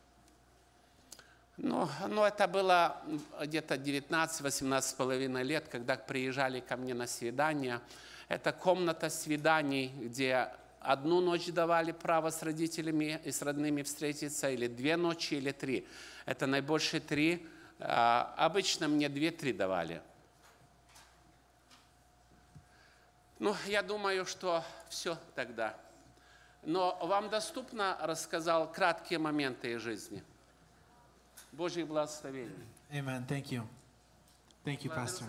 Ну, ну это было где-то девятнадцать-восемнадцать с половиной лет, когда приезжали ко мне на свидание. Это комната свиданий, где одну ночь давали право с родителями и с родными встретиться, или две ночи, или три. Это наибольшие три. Обычно мне две-три давали. Ну, я думаю, что все тогда. Но вам доступно рассказал краткие моменты из жизни. Божьих благословений. Amen. Thank you. Thank you, Pastor.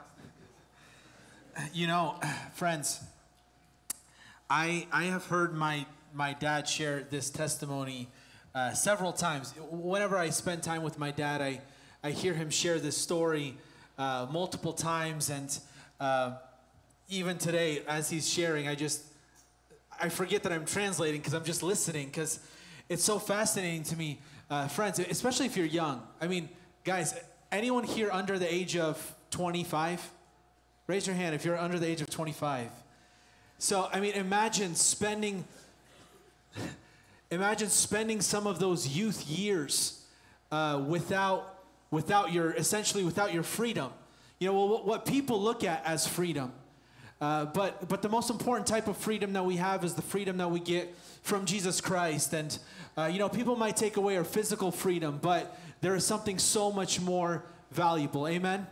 You know, friends, I, I have heard my, my dad share this testimony uh, several times. Whenever I spend time with my dad, I, I hear him share this story uh, multiple times. And uh, even today, as he's sharing, I just, I forget that I'm translating because I'm just listening, because it's so fascinating to me. Uh, friends, especially if you're young. I mean, guys, anyone here under the age of twenty-five? Raise your hand if you're under the age of twenty-five. So, I mean, imagine spending, imagine spending some of those youth years uh, without, without your, essentially without your freedom. You know, what, what people look at as freedom. Uh, but but the most important type of freedom that we have is the freedom that we get from Jesus Christ. And uh, you know, people might take away our physical freedom, but there is something so much more valuable. Amen.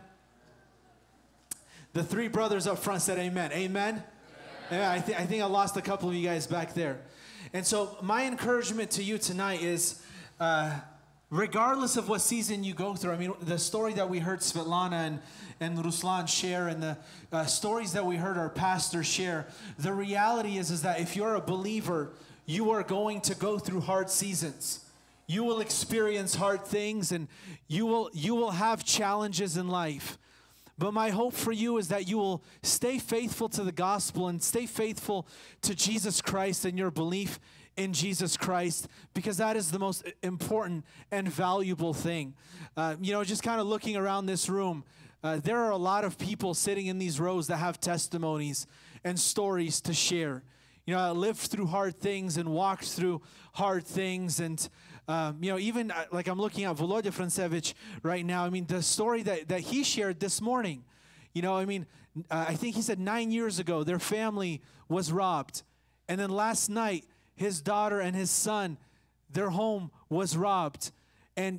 The three brothers up front said amen. Amen. Yeah, I, th- I think I lost a couple of you guys back there. And so my encouragement to you tonight is, uh, regardless of what season you go through, I mean, the story that we heard Svetlana and, and Ruslan share, and the uh, stories that we heard our pastor share, the reality is, is that if you're a believer, you are going to go through hard seasons. You will experience hard things, and you will, you will have challenges in life. But my hope for you is that you will stay faithful to the gospel and stay faithful to Jesus Christ and your belief in Jesus Christ, because that is the most important and valuable thing. Uh, you know, just kind of looking around this room, uh, there are a lot of people sitting in these rows that have testimonies and stories to share. You know, I lived through hard things and walked through hard things. And, um, you know, even uh, like I'm looking at Volodya Francevich right now. I mean, the story that, that he shared this morning, you know, I mean, uh, I think he said nine years ago, their family was robbed. And then last night, his daughter and his son, their home was robbed. And,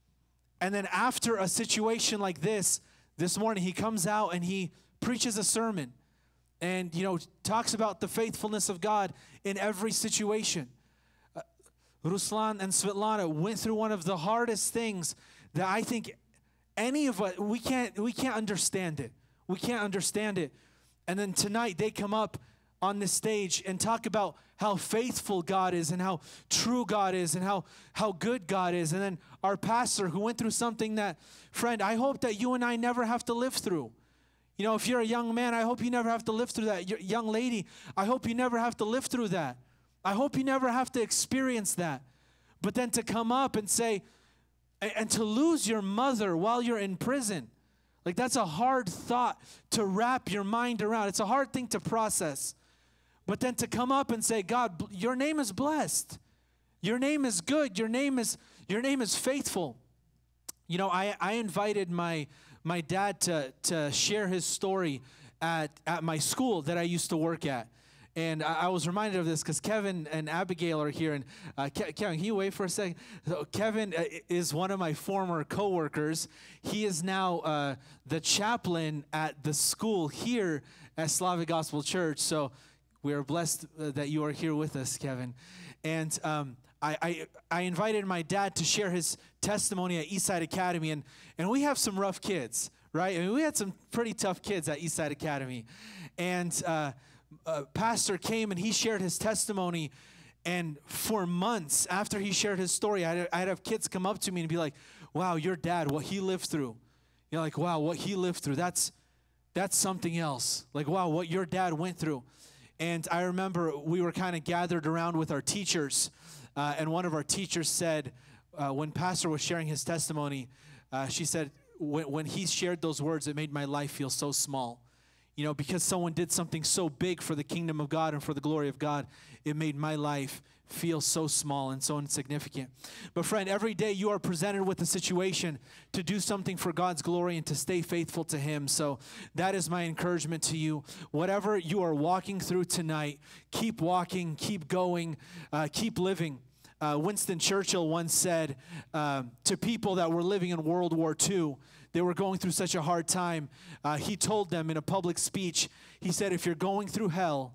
and then after a situation like this, this morning, he comes out and he preaches a sermon. And, you know, talks about the faithfulness of God in every situation. Uh, Ruslan and Svetlana went through one of the hardest things that I think any of us, we can't, we can't understand it. We can't understand it. And then tonight they come up on this stage and talk about how faithful God is and how true God is and how, how good God is. And then our pastor who went through something that, friend, I hope that you and I never have to live through. You know, if you're a young man, I hope you never have to live through that. You're, young lady, I hope you never have to live through that. I hope you never have to experience that. But then to come up and say, and, and to lose your mother while you're in prison, like that's a hard thought to wrap your mind around. It's a hard thing to process. But then to come up and say, God, your name is blessed. Your name is good. Your name is, your name is faithful. You know, I, I invited my... my dad to, to share his story at, at my school that I used to work at. And I, I was reminded of this because Kevin and Abigail are here. And uh, Ke- Kevin, can you wait for a second? So Kevin uh, is one of my former coworkers. He is now uh, the chaplain at the school here at Slavic Gospel Church. So we are blessed uh, that you are here with us, Kevin. And um, I, I I invited my dad to share his testimony at Eastside Academy, and, and we have some rough kids, right? I mean, we had some pretty tough kids at Eastside Academy. And uh, a pastor came and he shared his testimony, and for months after he shared his story, I'd, I'd have kids come up to me and be like, wow, your dad, what he lived through. You know, like, wow, what he lived through, that's, that's something else. Like, wow, what your dad went through. And I remember we were kind of gathered around with our teachers, uh, and one of our teachers said, uh, when Pastor was sharing his testimony, uh, she said, when, when he shared those words, it made my life feel so small. You know, because someone did something so big for the kingdom of God and for the glory of God, it made my life feel so small and so insignificant. But friend, every day you are presented with a situation to do something for God's glory and to stay faithful to Him. So that is my encouragement to you. Whatever you are walking through tonight, keep walking, keep going, uh, keep living. Uh, Winston Churchill once said uh, to people that were living in World War Two, they were going through such a hard time. Uh, he told them in a public speech, he said, if you're going through hell,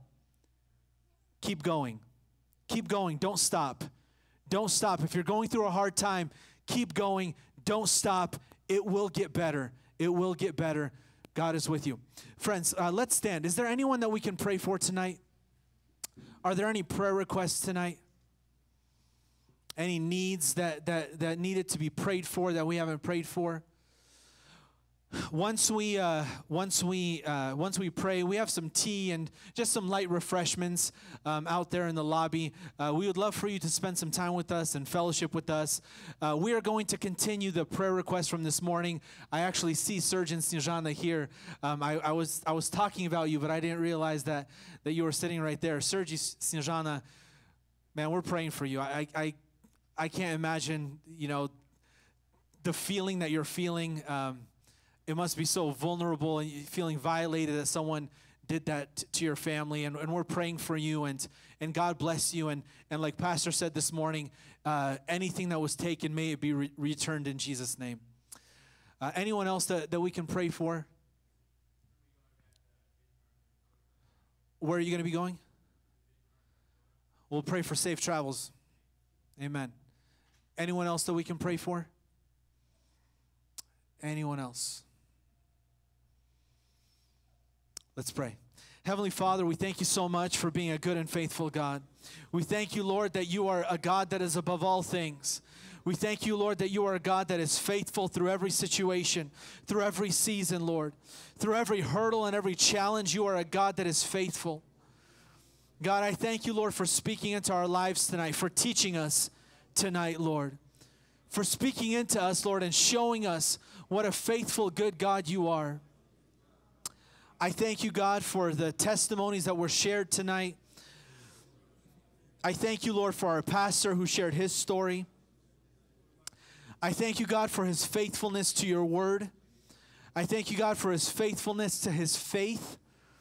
keep going. Keep going. Don't stop. Don't stop. If you're going through a hard time, keep going. Don't stop. It will get better. It will get better. God is with you. Friends, uh, let's stand. Is there anyone that we can pray for tonight? Are there any prayer requests tonight? Any needs that, that, that needed to be prayed for that we haven't prayed for? Once we uh, once we uh, once we pray, we have some tea and just some light refreshments um, out there in the lobby. Uh, we would love for you to spend some time with us and fellowship with us. Uh, we are going to continue the prayer request from this morning. I actually see Surgeon Snezhana here. Um, I, I was I was talking about you, but I didn't realize that that you were sitting right there, Sergey Snezhana. Man, we're praying for you. I I I can't imagine, you know, the feeling that you're feeling. Um, It must be so vulnerable and feeling violated that someone did that t- to your family, and, and we're praying for you, and and God bless you, and and like Pastor said this morning, uh, anything that was taken, may it be re- returned in Jesus' name. Uh, anyone else that, that we can pray for? Where are you going to be going? We'll pray for safe travels. Amen. Anyone else that we can pray for? Anyone else? Let's pray. Heavenly Father, we thank you so much for being a good and faithful God. We thank you, Lord, that you are a God that is above all things. We thank you, Lord, that you are a God that is faithful through every situation, through every season, Lord. Through every hurdle and every challenge, you are a God that is faithful. God, I thank you, Lord, for speaking into our lives tonight, for teaching us tonight, Lord. For speaking into us, Lord, and showing us what a faithful, good God you are. I thank you, God, for the testimonies that were shared tonight. I thank you, Lord, for our pastor who shared his story. I thank you, God, for his faithfulness to your word. I thank you, God, for his faithfulness to his faith.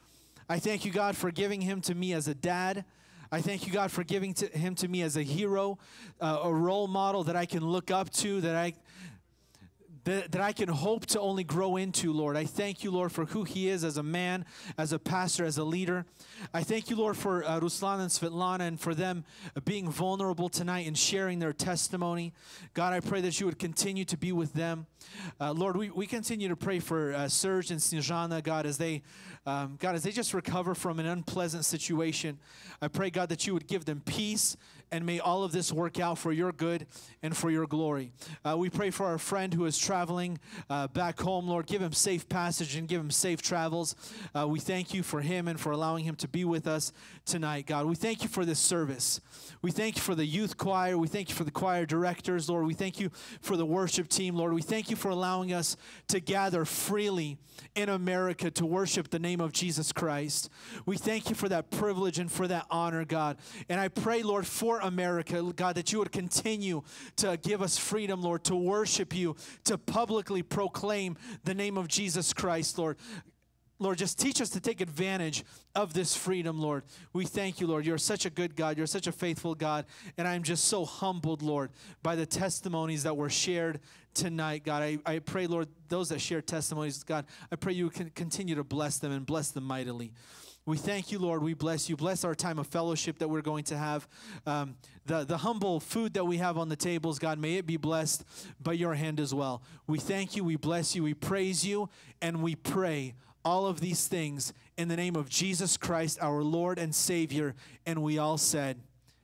I thank you, God, for giving him to me as a dad. I thank you, God, for giving to him to me as a hero, uh, a role model that I can look up to, that I that, that I can hope to only grow into, Lord. I thank you, Lord, for who he is as a man, as a pastor, as a leader. I thank you, Lord, for uh, Ruslan and Svetlana, and for them uh, being vulnerable tonight and sharing their testimony. God, I pray that you would continue to be with them. Uh, Lord, we, we continue to pray for uh, Serge and Snezhana, God, as they, um, God, as they just recover from an unpleasant situation. I pray, God, that you would give them peace, and may all of this work out for your good and for your glory. Uh, we pray for our friend who is traveling uh, back home. Lord, give him safe passage and give him safe travels. Uh, we thank you for him and for allowing him to be with us tonight, God. We thank you for this service. We thank you for the youth choir. We thank you for the choir directors, Lord. We thank you for the worship team, Lord. We thank you for allowing us to gather freely in America to worship the name of Jesus Christ. We thank you for that privilege and for that honor, God. And I pray, Lord, for America, God, that you would continue to give us freedom, Lord, to worship you, to publicly proclaim the name of Jesus Christ, Lord. Lord, just teach us to take advantage of this freedom, Lord. We thank you, Lord. You're such a good God. You're such a faithful God. And I'm just so humbled, Lord, by the testimonies that were shared tonight, God. I, I pray, Lord, those that share testimonies, God, I pray you can continue to bless them and bless them mightily. We thank you, Lord. We bless you. Bless our time of fellowship that we're going to have. Um, the, the humble food that we have on the tables, God, may it be blessed by your hand as well. We thank you. We bless you. We praise you. And we pray all of these things in the name of Jesus Christ, our Lord and Savior. And we all said,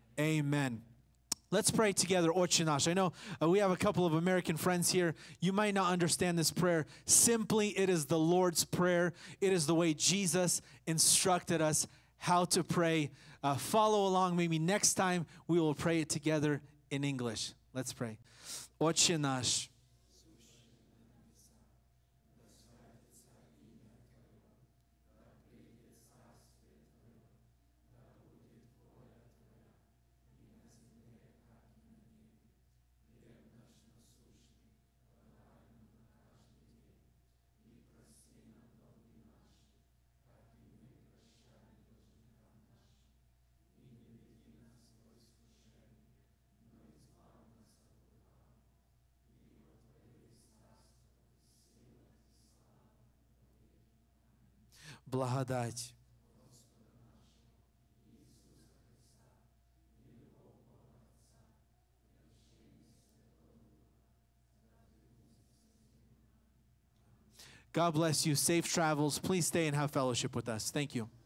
amen. Let's pray together, Otche Nash. I know uh, we have a couple of American friends here. You might not understand this prayer. Simply, it is the Lord's Prayer. It is the way Jesus instructed us how to pray. Uh, follow along. Maybe next time we will pray it together in English. Let's pray. Otche Nash. Благодать. God bless you. Safe travels. Please stay and have fellowship with us. Thank you.